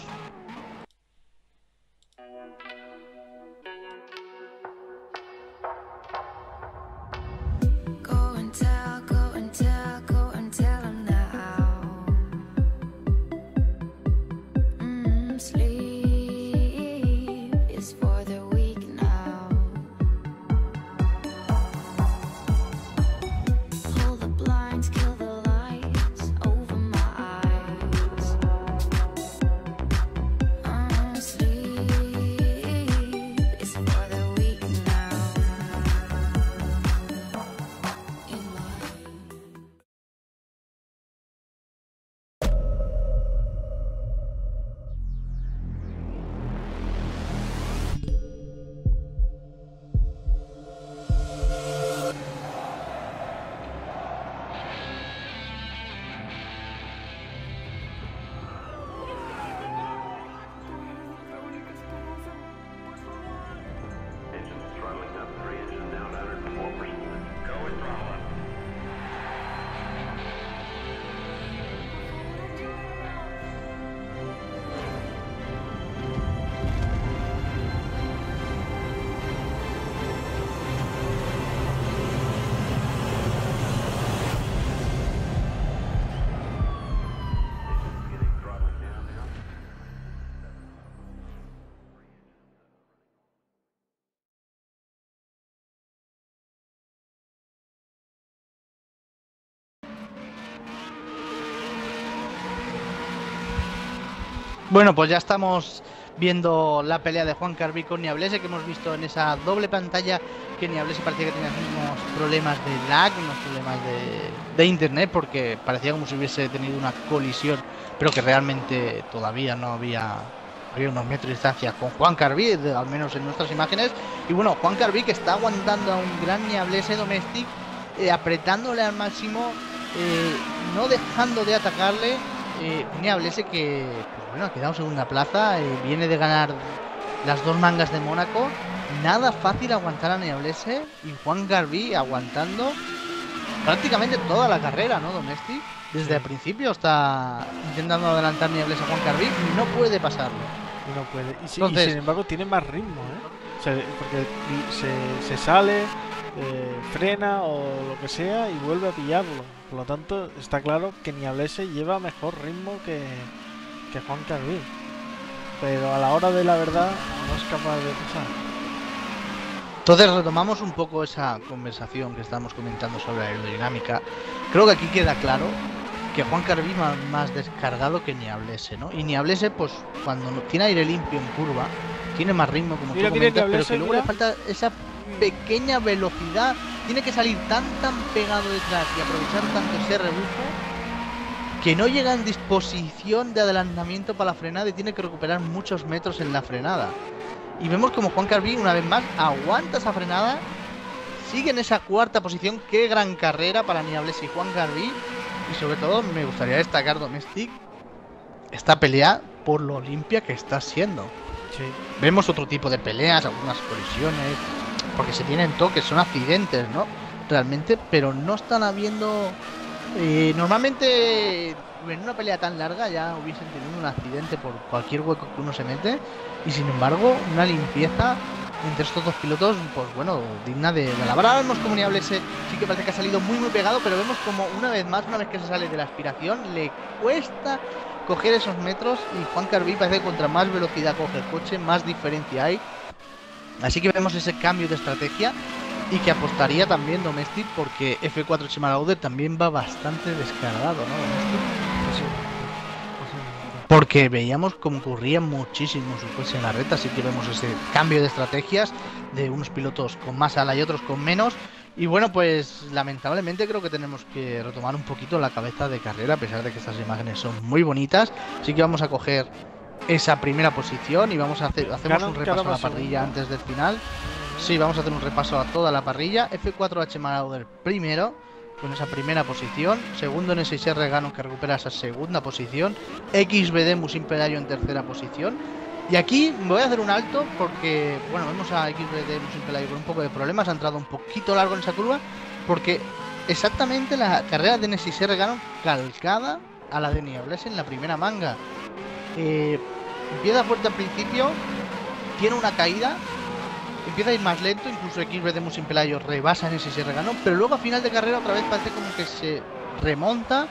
Bueno, pues ya estamos viendo la pelea de Juan Carbí con Niablese, que hemos visto en esa doble pantalla que Niablese parecía que tenía unos problemas de lag, unos problemas de, de internet, porque parecía como si hubiese tenido una colisión, pero que realmente todavía no había, había unos metros de distancia con Juan Carbí, al menos en nuestras imágenes. Y bueno, Juan Carbí que está aguantando a un gran Niablese Domestic, eh, apretándole al máximo, eh, no dejando de atacarle. Eh, un Niablese que, pues bueno, ha quedado en segunda plaza, eh, viene de ganar las dos mangas de Mónaco. Nada fácil aguantar a Niablese, y Juan Carbí aguantando prácticamente toda la carrera, ¿no, Domestic? Desde el principio está intentando adelantar Niablese a Juan Carbí y no puede pasarlo. Y no puede. Y, si, Entonces, y sin embargo tiene más ritmo, ¿eh? O sea, porque se, se sale, eh, frena o lo que sea y vuelve a pillarlo. Por lo tanto, está claro que Niablese lleva mejor ritmo que, que Juan Carbí. Pero a la hora de la verdad no es capaz de pasar. Entonces retomamos un poco esa conversación que estábamos comentando sobre aerodinámica. Creo que aquí queda claro que Juan Carbí más, más descargado que Niablese, ¿no? Y Niablese, pues cuando no, tiene aire limpio en curva, tiene más ritmo, como Mira, tú mira, comentas, pero Niablese, que luego mira. le falta esa pequeña velocidad. Tiene que salir tan tan pegado detrás y aprovechar tanto ese rebufo que no llega en disposición de adelantamiento para la frenada y tiene que recuperar muchos metros en la frenada. Y vemos como Juan Carbí, una vez más, aguanta esa frenada, sigue en esa cuarta posición. Qué gran carrera para Niablese y Juan Carbí. Y sobre todo me gustaría destacar, Domestic, esta pelea por lo limpia que está siendo. Sí. Vemos otro tipo de peleas, algunas colisiones, porque se tienen toques, son accidentes, ¿no? Realmente, pero no están habiendo... Eh, normalmente en una pelea tan larga ya hubiesen tenido un accidente por cualquier hueco que uno se mete, y sin embargo una limpieza entre estos dos pilotos, pues bueno, digna de, de alabar. Ahora vemos como Niablese sí que parece que ha salido muy muy pegado, pero vemos como una vez más, una vez que se sale de la aspiración, le cuesta coger esos metros, y Juan Carbí parece que contra más velocidad coge el coche, más diferencia hay. Así que vemos ese cambio de estrategia, y que apostaría también Domestic, porque F cuatro Chemalaude también va bastante descargado, ¿no, Domestic? Porque veíamos como corría muchísimo su coche en la recta, así que vemos ese cambio de estrategias de unos pilotos con más ala y otros con menos. Y bueno, pues lamentablemente creo que tenemos que retomar un poquito la cabeza de carrera, a pesar de que estas imágenes son muy bonitas. Así que vamos a coger esa primera posición y vamos a hacer hacemos Claro, un repaso claro, a la parrilla antes del final. Sí, vamos a hacer un repaso a toda la parrilla. F cuatro H Marauder primero, con esa primera posición. Segundo en S seis R Gano, que recupera esa segunda posición. X B D Mus Imperario en tercera posición. Y aquí me voy a hacer un alto porque, bueno, vemos a X B D Mus Imperario con un poco de problemas. Ha entrado un poquito largo en esa curva, porque exactamente la carrera de N seis R Gano calcada a la de Niablese en la primera manga. Eh, empieza fuerte al principio, tiene una caída, empieza a ir más lento, incluso X B D Mus Imperario rebasa en ese se reganó, pero luego a final de carrera otra vez parece como que se remonta.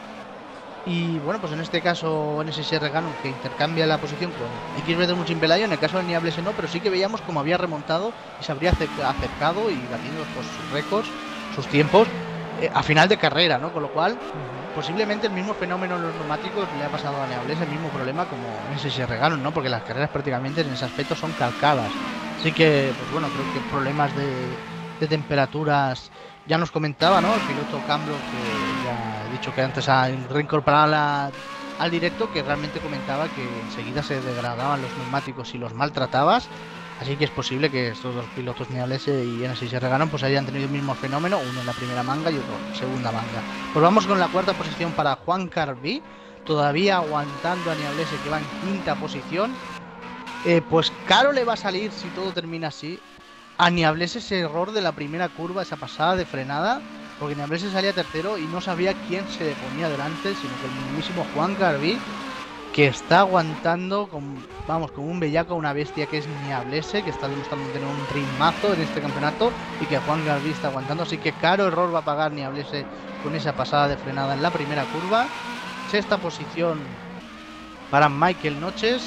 Y bueno, pues en este caso N S S R Gano, que intercambia la posición con X B D Mus Imperario, en el caso de Niablese no, pero sí que veíamos como había remontado y se habría acercado y batiendo pues, sus récords, sus tiempos eh, a final de carrera, ¿no? Con lo cual posiblemente el mismo fenómeno en los neumáticos le ha pasado a Niablese, el mismo problema como N S S R Gano, ¿no? Porque las carreras prácticamente en ese aspecto son calcadas. Así que, pues bueno, creo que problemas de, de temperaturas ya nos comentaba, ¿no? El piloto Cambro, que ya he dicho que antes ha reincorporado la, al directo, que realmente comentaba que enseguida se degradaban los neumáticos si los maltratabas. Así que es posible que estos dos pilotos, Niablese y N S S R Gano, pues hayan tenido el mismo fenómeno, uno en la primera manga y otro en segunda manga. Pues vamos con la cuarta posición para Juan Carbí, todavía aguantando a Niablese, que va en quinta posición. Eh, pues caro le va a salir, si todo termina así, a Niablese ese error de la primera curva, esa pasada de frenada, porque Niablese salía tercero y no sabía quién se le ponía delante, sino que el mismísimo Juan Carbí, que está aguantando, con, vamos, como un bellaco, una bestia que es Niablese, que está demostrando tener un ritmazo en este campeonato, y que Juan Carbí está aguantando. Así que caro error va a pagar Niablese con esa pasada de frenada en la primera curva. Sexta posición para Michael Noches.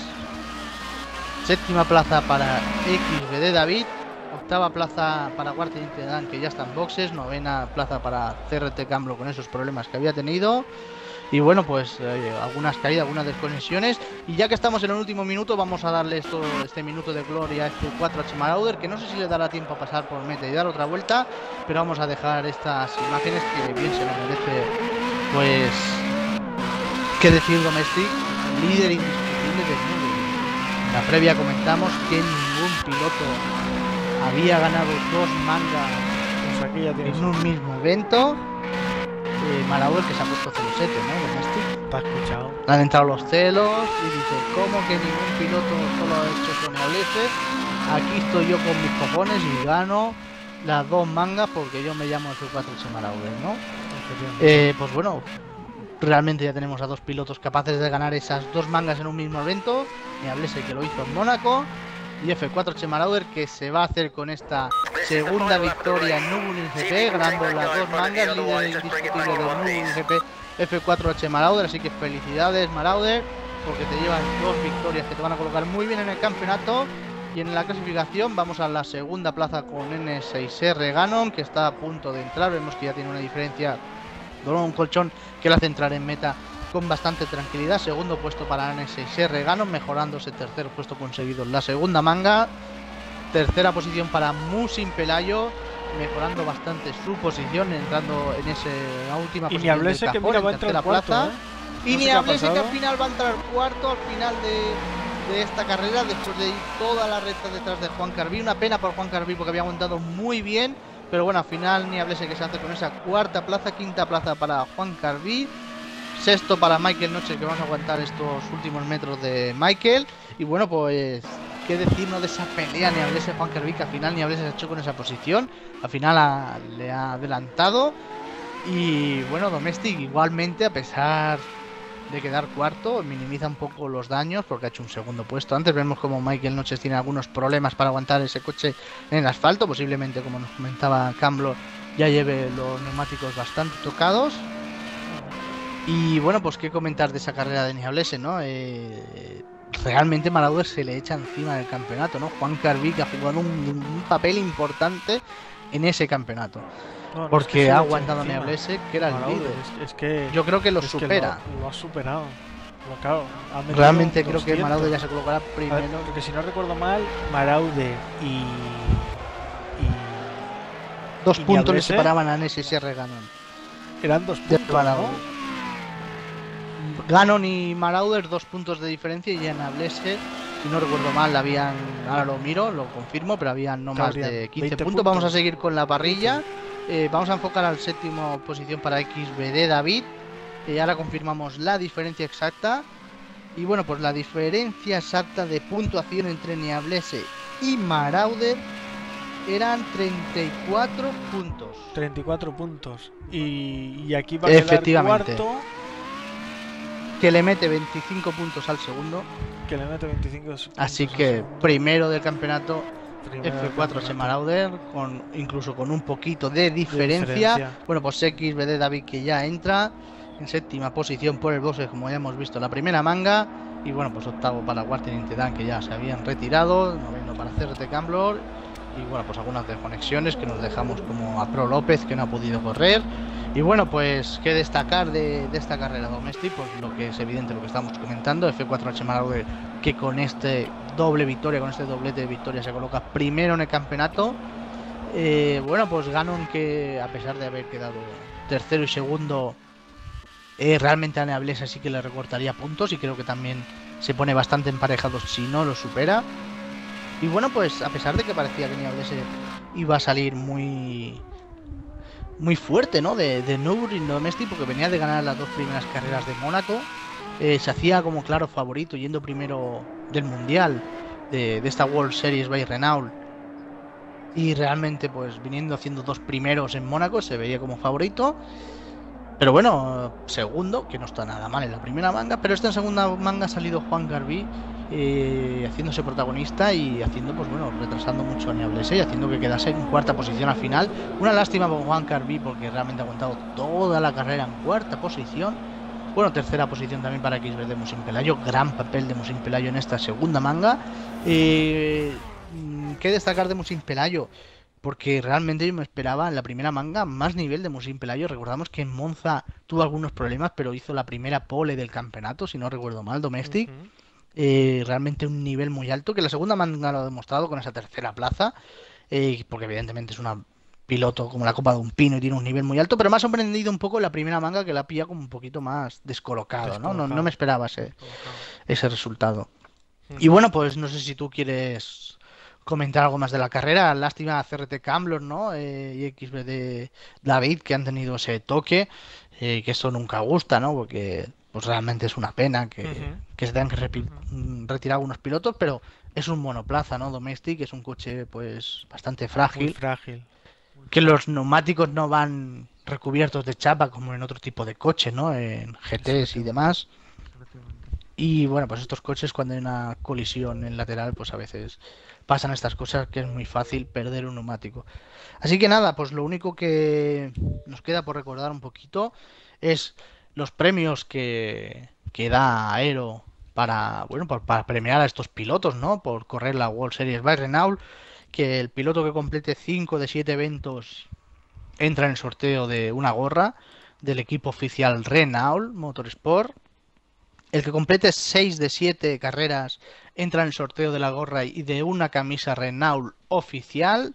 Séptima plaza para X B D David. Octava plaza para Guarteniente Dan, que ya está en boxes. Novena plaza para C R T Cambro con esos problemas que había tenido. Y bueno, pues eh, algunas caídas, algunas desconexiones. Y ya que estamos en el último minuto, vamos a darle esto, este minuto de gloria a F cuatro H Marauder, que no sé si le dará tiempo a pasar por meta y dar otra vuelta, pero vamos a dejar estas imágenes que bien se nos merece. Pues, qué decir, Domestic, líder indiscutible del mundo. En la previa comentamos que ningún piloto había ganado dos mangas Pues aquí ya tienes en un mismo evento. Eh, Marauder, que se ha puesto celosete, ¿no? Domestic. te has escuchado. Le han entrado los celos y dice, ¿cómo que ningún piloto solo ha hecho Soneablece? Aquí estoy yo con mis cojones y gano las dos mangas porque yo me llamo F cuatro H Marauder, ¿no? Eh, pues bueno, realmente ya tenemos a dos pilotos capaces de ganar esas dos mangas en un mismo evento. Soneablece, que lo hizo en Mónaco, y F cuatro H Marauder, que se va a hacer con esta segunda victoria en Nürburgring G P, ganando las dos mangas, líder indiscutible del Nürburgring G P F cuatro H Marauder. Así que felicidades, Marauder, porque te llevan dos victorias que te van a colocar muy bien en el campeonato. Y en la clasificación vamos a la segunda plaza con N seis R Ganon, que está a punto de entrar. Vemos que ya tiene una diferencia, un colchón que le hace entrar en meta con bastante tranquilidad. Segundo puesto para N seis R Ganon, mejorando ese tercer puesto conseguido en la segunda manga. Tercera posición para Musin Pelayo, mejorando bastante su posición, entrando en esa última Y posición. Niablese del que cajón, mira en va a entrar tercera cuarto, plaza. ¿eh? Y No sé qué ha Niablese, que al pasado. final va a entrar cuarto al final de, de esta carrera, después de ir toda la recta detrás de Juan Carbí. Una pena por Juan Carbí porque había aguantado muy bien, pero bueno, al final Niablese que se hace con esa cuarta plaza, quinta plaza para Juan Carbí. Sexto para Michael Noche, que vamos a aguantar estos últimos metros de Michael. Y bueno, pues qué decirnos de esa pelea Niablese Juan Carbí, que al final Niablese se ha hecho con esa posición. Al final ha- le ha adelantado. Y bueno, Domestic igualmente, a pesar de quedar cuarto, minimiza un poco los daños porque ha hecho un segundo puesto. Antes vemos como Michael Noches tiene algunos problemas para aguantar ese coche en el asfalto. Posiblemente, como nos comentaba Camblo, ya lleve los neumáticos bastante tocados. Y bueno, pues qué comentar de esa carrera de Niablese, ¿no? Eh, realmente Marauder se le echa encima del campeonato, ¿no? Juan Carbí, que ha jugado un, un papel importante en ese campeonato. No, no, es Porque que se ha le echa aguantado encima. Niablese, que era el Marauder, líder. Es, es que Yo creo que lo es que supera. lo, lo ha superado. Lo, claro, ha metido Realmente creo que doscientos. Marauder ya se colocará A ver, primero. porque si no recuerdo mal, Marauder y, y Dos y puntos le Niablese separaban a N S S R Ganon. eran dos De puntos, Marauder. ¿no? Ganon y Marauder, dos puntos de diferencia, y en Niablese, si no recuerdo mal, habían, ahora lo miro, lo confirmo, pero habían no más Habrían de quince veinte puntos. Vamos a puntos. seguir con la parrilla. Eh, vamos a enfocar al séptimo posición para X B D David. Y ahora confirmamos la diferencia exacta. Y bueno, pues la diferencia exacta de puntuación entre Niablese y Marauder eran treinta y cuatro puntos. treinta y cuatro puntos. Y, y aquí va a quedar Efectivamente. cuarto, Que le mete veinticinco puntos al segundo. que le mete veinticinco. Así puntos que al segundo. primero del campeonato Primero F del cuatro H campeonato. Marauder, con, incluso con un poquito de diferencia. diferencia. Bueno, pues X B D David, que ya entra en séptima posición por el boxe, como ya hemos visto la primera manga. Y bueno, pues octavo para Warten Intedan, que ya se habían retirado. Noveno para C R T Camblor. Y bueno, pues algunas desconexiones que nos dejamos, como a Pro López, que no ha podido correr. Y bueno, pues qué destacar de, de esta carrera Domestic, pues lo que es evidente, lo que estamos comentando, F cuatro H Marauder, que con este doble victoria, con este doblete de victoria, se coloca primero en el campeonato. Eh, bueno, pues Ganon, que a pesar de haber quedado tercero y segundo, eh, realmente a Niablese sí que le recortaría puntos, y creo que también se pone bastante emparejado si no lo supera. Y bueno, pues a pesar de que parecía que Niablese iba a salir muy muy fuerte, ¿no? De, de Nürburgring Domestic, porque venía de ganar las dos primeras carreras de Mónaco, eh, se hacía como claro favorito, yendo primero del mundial de, de esta World Series by Renault, y realmente pues viniendo haciendo dos primeros en Mónaco se veía como favorito. Pero bueno, segundo, que no está nada mal en la primera manga, pero esta en segunda manga ha salido Juan Carbí, eh, haciéndose protagonista y haciendo, pues bueno, retrasando mucho a Niablese y haciendo que quedase en cuarta posición al final. Una lástima por Juan Carbí, porque realmente ha aguantado toda la carrera en cuarta posición. Bueno, tercera posición también para X B de Musin Pelayo, gran papel de Musin Pelayo en esta segunda manga. Eh, ¿Qué destacar de Musin Pelayo? porque realmente yo me esperaba en la primera manga más nivel de Musim Pelayo. Recordamos que en Monza tuvo algunos problemas, pero hizo la primera pole del campeonato, si no recuerdo mal, Domestic. Ujú. Eh, realmente un nivel muy alto, que la segunda manga lo ha demostrado con esa tercera plaza, eh, porque evidentemente es una piloto como la copa de un pino y tiene un nivel muy alto, pero me ha sorprendido un poco la primera manga que la pilla como un poquito más descolocado, ¿no? No, no me Descolocado. esperaba ese, Descolocado. ese resultado. Y Ujú. bueno, pues no sé si tú quieres comentar algo más de la carrera. Lástima a C R T Camblor, ¿no? Eh, y X B de David que han tenido ese toque, eh, que esto nunca gusta, ¿no? Porque pues realmente es una pena que, Ujú. que se tengan que repi- Ujú. mm, retirar algunos pilotos, pero es un monoplaza, ¿no? Domestic, es un coche pues bastante Muy frágil, frágil. Muy que frágil. los neumáticos no van recubiertos de chapa como en otro tipo de coches, ¿no? En G Ts y Efectivamente. demás. Y bueno, pues estos coches cuando hay una colisión en lateral, pues a veces pasan estas cosas que es muy fácil perder un neumático. Así que nada, pues lo único que nos queda por recordar un poquito es los premios que, que da Aero para, bueno, para, para premiar a estos pilotos, ¿no? Por correr la World Series by Renault, que el piloto que complete cinco de siete eventos entra en el sorteo de una gorra del equipo oficial Renault Motorsport. El que complete seis de siete carreras entra en el sorteo de la gorra y de una camisa Renault oficial.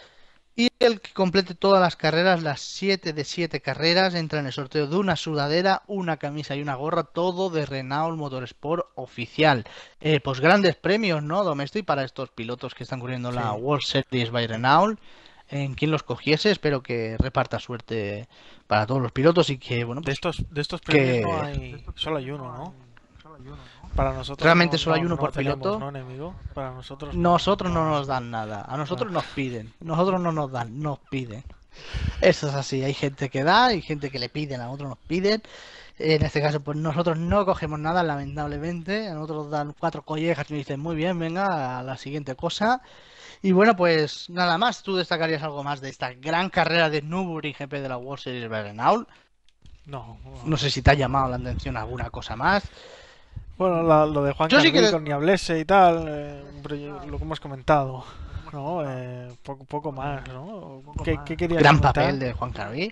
Y el que complete todas las carreras, las siete de siete carreras, entra en el sorteo de una sudadera, una camisa y una gorra, todo de Renault Motorsport oficial. Eh, pues grandes premios, ¿no, Domestic? Para estos pilotos que están corriendo la Sí. World Series by Renault. En quien los cogiese, espero que reparta suerte para todos los pilotos y que, bueno, De pues estos, de estos premios no que hay, solo hay uno, ¿no? Para nosotros realmente no, solo hay no, uno no por tenemos, piloto. ¿no, enemigo? Para nosotros no, Nosotros no no nos hay. dan nada, a Ah, nosotros nos piden, nosotros no nos dan, nos piden. Eso es así, hay gente que da, hay gente que le piden, a otros nos piden. En este caso, pues nosotros no cogemos nada, lamentablemente. A nosotros dan cuatro collejas y me dicen, muy bien, venga, a la siguiente cosa. Y bueno, pues nada más, tú destacarías algo más de esta gran carrera de Nürburgring G P de la World Series by Renault. no, No no. sé si te ha llamado la atención alguna cosa más. Bueno, la- lo de Juan Yo sí Carbí que... con Niablese y tal, eh, pero yo- lo que hemos comentado, ¿no? Eh, poco, poco más, ¿no? ¿Qué, qué querías Gran papel comentar? de Juan Carví.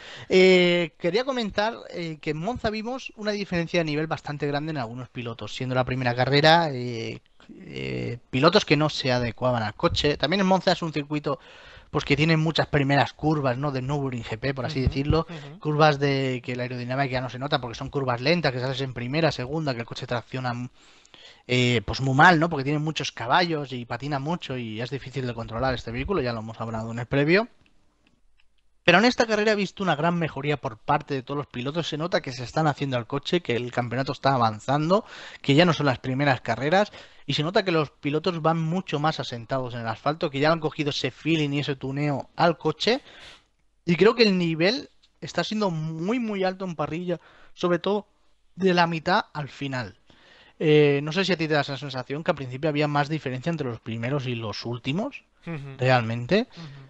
Eh, quería comentar eh, que en Monza vimos una diferencia de nivel bastante grande en algunos pilotos, siendo la primera carrera eh, eh, pilotos que no se adecuaban al coche. También en Monza es un circuito pues que tiene muchas primeras curvas, ¿no? De Nürburgring G P, por así Ujú, decirlo, ujú. curvas de que la aerodinámica ya no se nota porque son curvas lentas, que sales en primera, segunda, que el coche tracciona eh, pues muy mal, ¿no? Porque tiene muchos caballos y patina mucho y es difícil de controlar este vehículo, ya lo hemos hablado en el previo. Pero en esta carrera he visto una gran mejoría por parte de todos los pilotos. Se nota que se están haciendo al coche, que el campeonato está avanzando, que ya no son las primeras carreras. Y se nota que los pilotos van mucho más asentados en el asfalto, que ya han cogido ese feeling y ese tuneo al coche. Y creo que el nivel está siendo muy, muy alto en parrilla, sobre todo de la mitad al final. Eh, no sé si a ti te da esa sensación que al principio había más diferencia entre los primeros y los últimos, Ujú. realmente.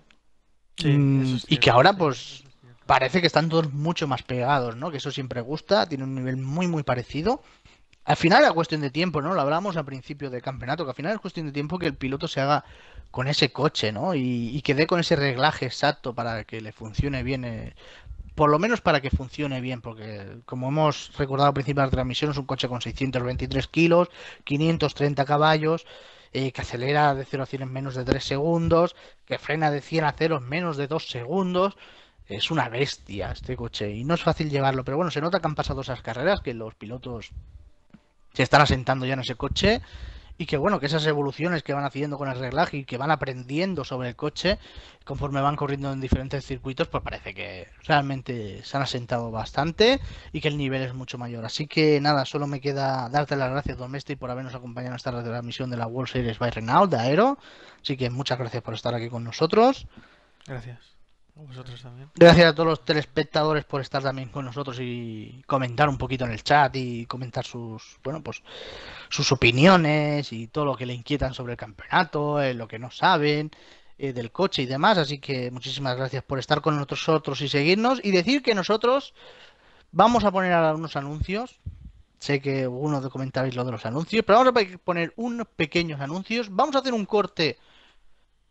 Sí, eso Mm, es y que cierto. ahora, pues, parece que están todos mucho más pegados, ¿no? Que eso siempre gusta, tiene un nivel muy, muy parecido. Al final era cuestión de tiempo, ¿no? Lo hablábamos al principio del campeonato, que al final es cuestión de tiempo que el piloto se haga con ese coche, ¿no? Y, y que dé con ese reglaje exacto para que le funcione bien, eh, por lo menos para que funcione bien, porque como hemos recordado al principio de la transmisión, es un coche con seiscientos veintitrés kilos, quinientos treinta caballos, eh, que acelera de cero a cien en menos de tres segundos, que frena de cien a cero en menos de dos segundos. Es una bestia este coche y no es fácil llevarlo, pero bueno, se nota que han pasado esas carreras, que los pilotos se están asentando ya en ese coche y que bueno, que esas evoluciones que van haciendo con el reglaje y que van aprendiendo sobre el coche conforme van corriendo en diferentes circuitos, pues parece que realmente se han asentado bastante y que el nivel es mucho mayor. Así que nada, solo me queda darte las gracias, Domestic, por habernos acompañado en esta transmisión de la World Series by Renault de Aero. Así que muchas gracias por estar aquí con nosotros. Gracias. A vosotros también. Gracias a todos los telespectadores por estar también con nosotros y comentar un poquito en el chat y comentar sus, bueno, pues sus opiniones y todo lo que le inquietan sobre el campeonato, eh, lo que no saben eh, del coche y demás. Así que muchísimas gracias por estar con nosotros y seguirnos y decir que nosotros vamos a poner ahora unos anuncios. Sé que algunos de comentaréis lo de los anuncios, pero vamos a poner unos pequeños anuncios. Vamos a hacer un corte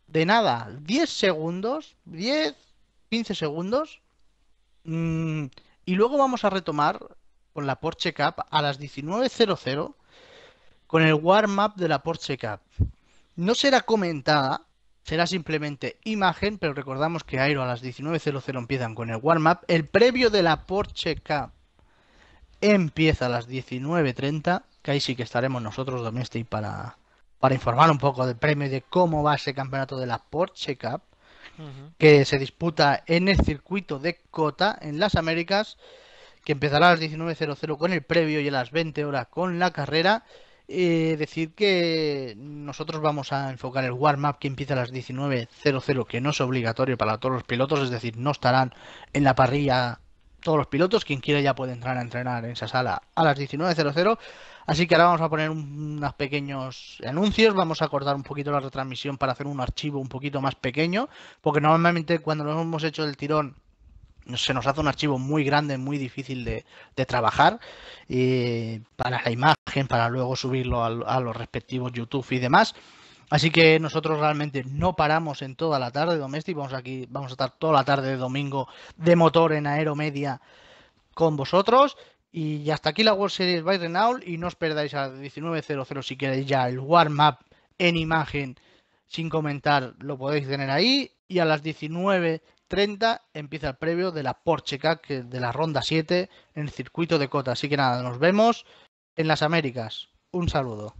de nada, diez segundos, diez, quince segundos. mm, y luego vamos a retomar con la Porsche Cup a las diecinueve cero cero con el warm-up de la Porsche Cup. No será comentada, será simplemente imagen, pero recordamos que Aero a las diecinueve cero cero empiezan con el warm-up. El previo de la Porsche Cup empieza a las diecinueve treinta, que ahí sí que estaremos nosotros, Domestic, para, para informar un poco del premio y de cómo va ese campeonato de la Porsche Cup, Ujú. que se disputa en el circuito de COTA, en las Américas, que empezará a las diecinueve cero cero con el previo y a las veinte horas con la carrera. Eh, decir que nosotros vamos a enfocar el warm-up que empieza a las diecinueve cero cero, que no es obligatorio para todos los pilotos, es decir, no estarán en la parrilla todos los pilotos. Quien quiera ya puede entrar a entrenar en esa sala a las diecinueve cero cero. Así que ahora vamos a poner un- unos pequeños anuncios, vamos a cortar un poquito la retransmisión para hacer un archivo un poquito más pequeño, porque normalmente cuando nos hemos hecho el tirón se nos hace un archivo muy grande, muy difícil de, de trabajar, eh, para la imagen, para luego subirlo a, a los respectivos YouTube y demás. Así que nosotros realmente no paramos en toda la tarde, Domestic. Vamos aquí, vamos a estar toda la tarde de domingo de motor en Aeromedia con vosotros. Y hasta aquí la World Series by Renault. Y no os perdáis a las diecinueve cero cero si queréis ya el warm-up en imagen sin comentar, lo podéis tener ahí. Y a las diecinueve treinta empieza el previo de la Porsche Cup, que de la ronda siete en el circuito de COTA. Así que nada, nos vemos en las Américas. Un saludo.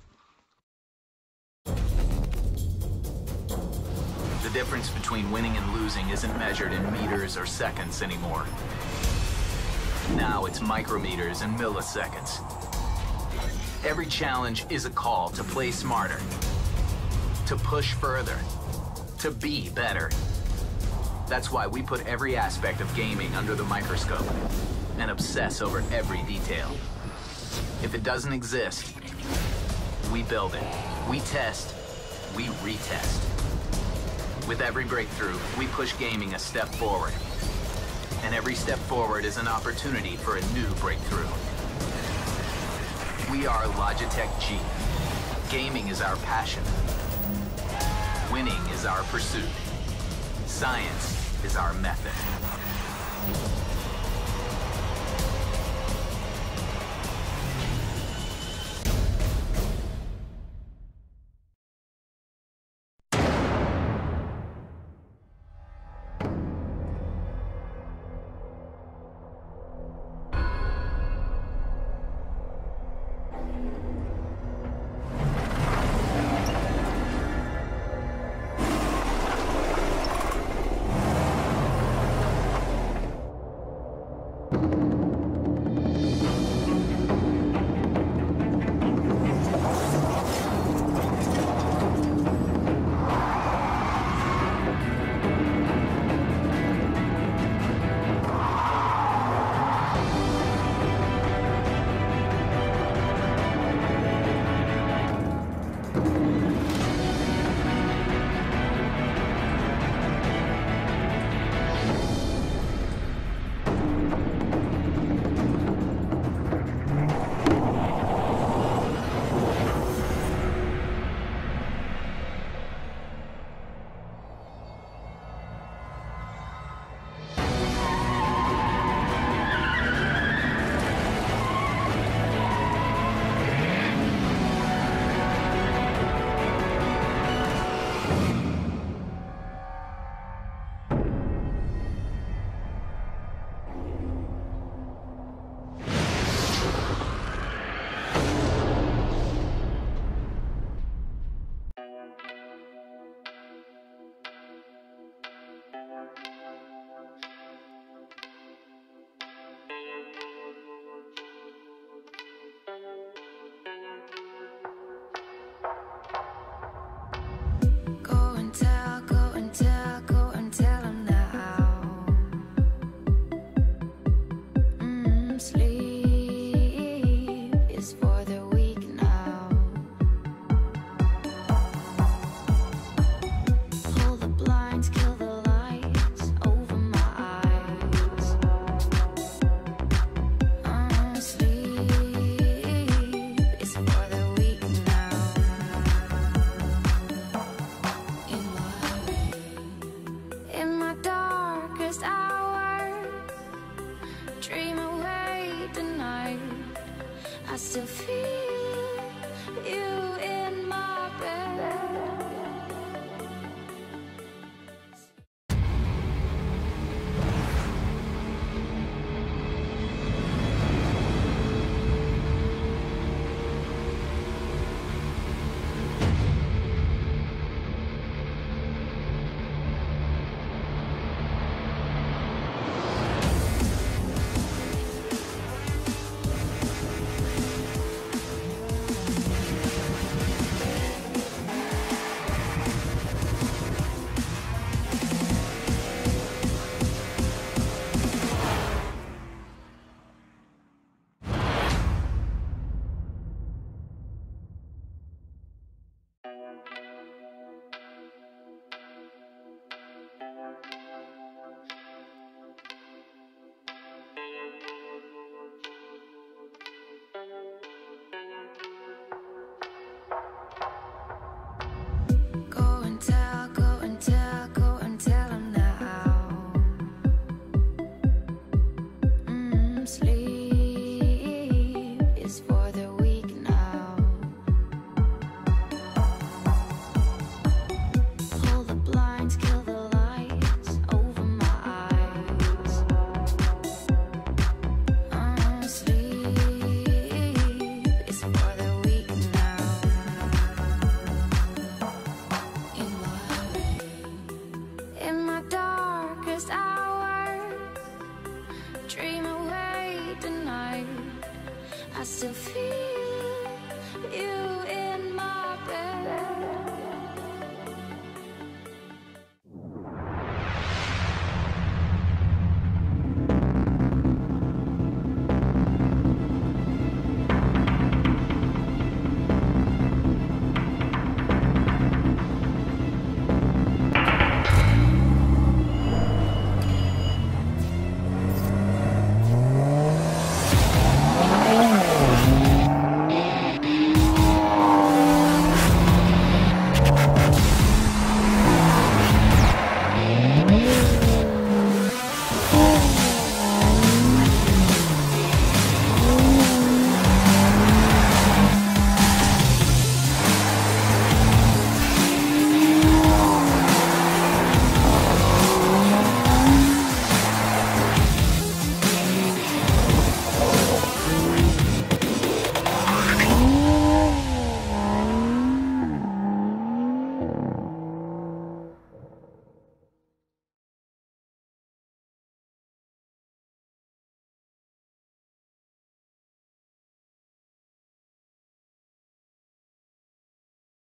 The difference between winning and losing isn't measured in meters or seconds anymore. Now it's micrometers and milliseconds. Every challenge is a call to play smarter, to push further, to be better. That's why we put every aspect of gaming under the microscope and obsess over every detail. If it doesn't exist, we build it. We test, we retest. With every breakthrough, we push gaming a step forward. And every step forward is an opportunity for a new breakthrough. We are Logitech G. Gaming is our passion. Winning is our pursuit. Science is our method. still feel you in my bed. Go and tell, go and tell, go and tell him now. Mm, sleep is for the weak now. Pull the blinds, kill the lights over my eyes. Uh, sleep is for the weak now. In my darkest hours, dream away tonight. I still feel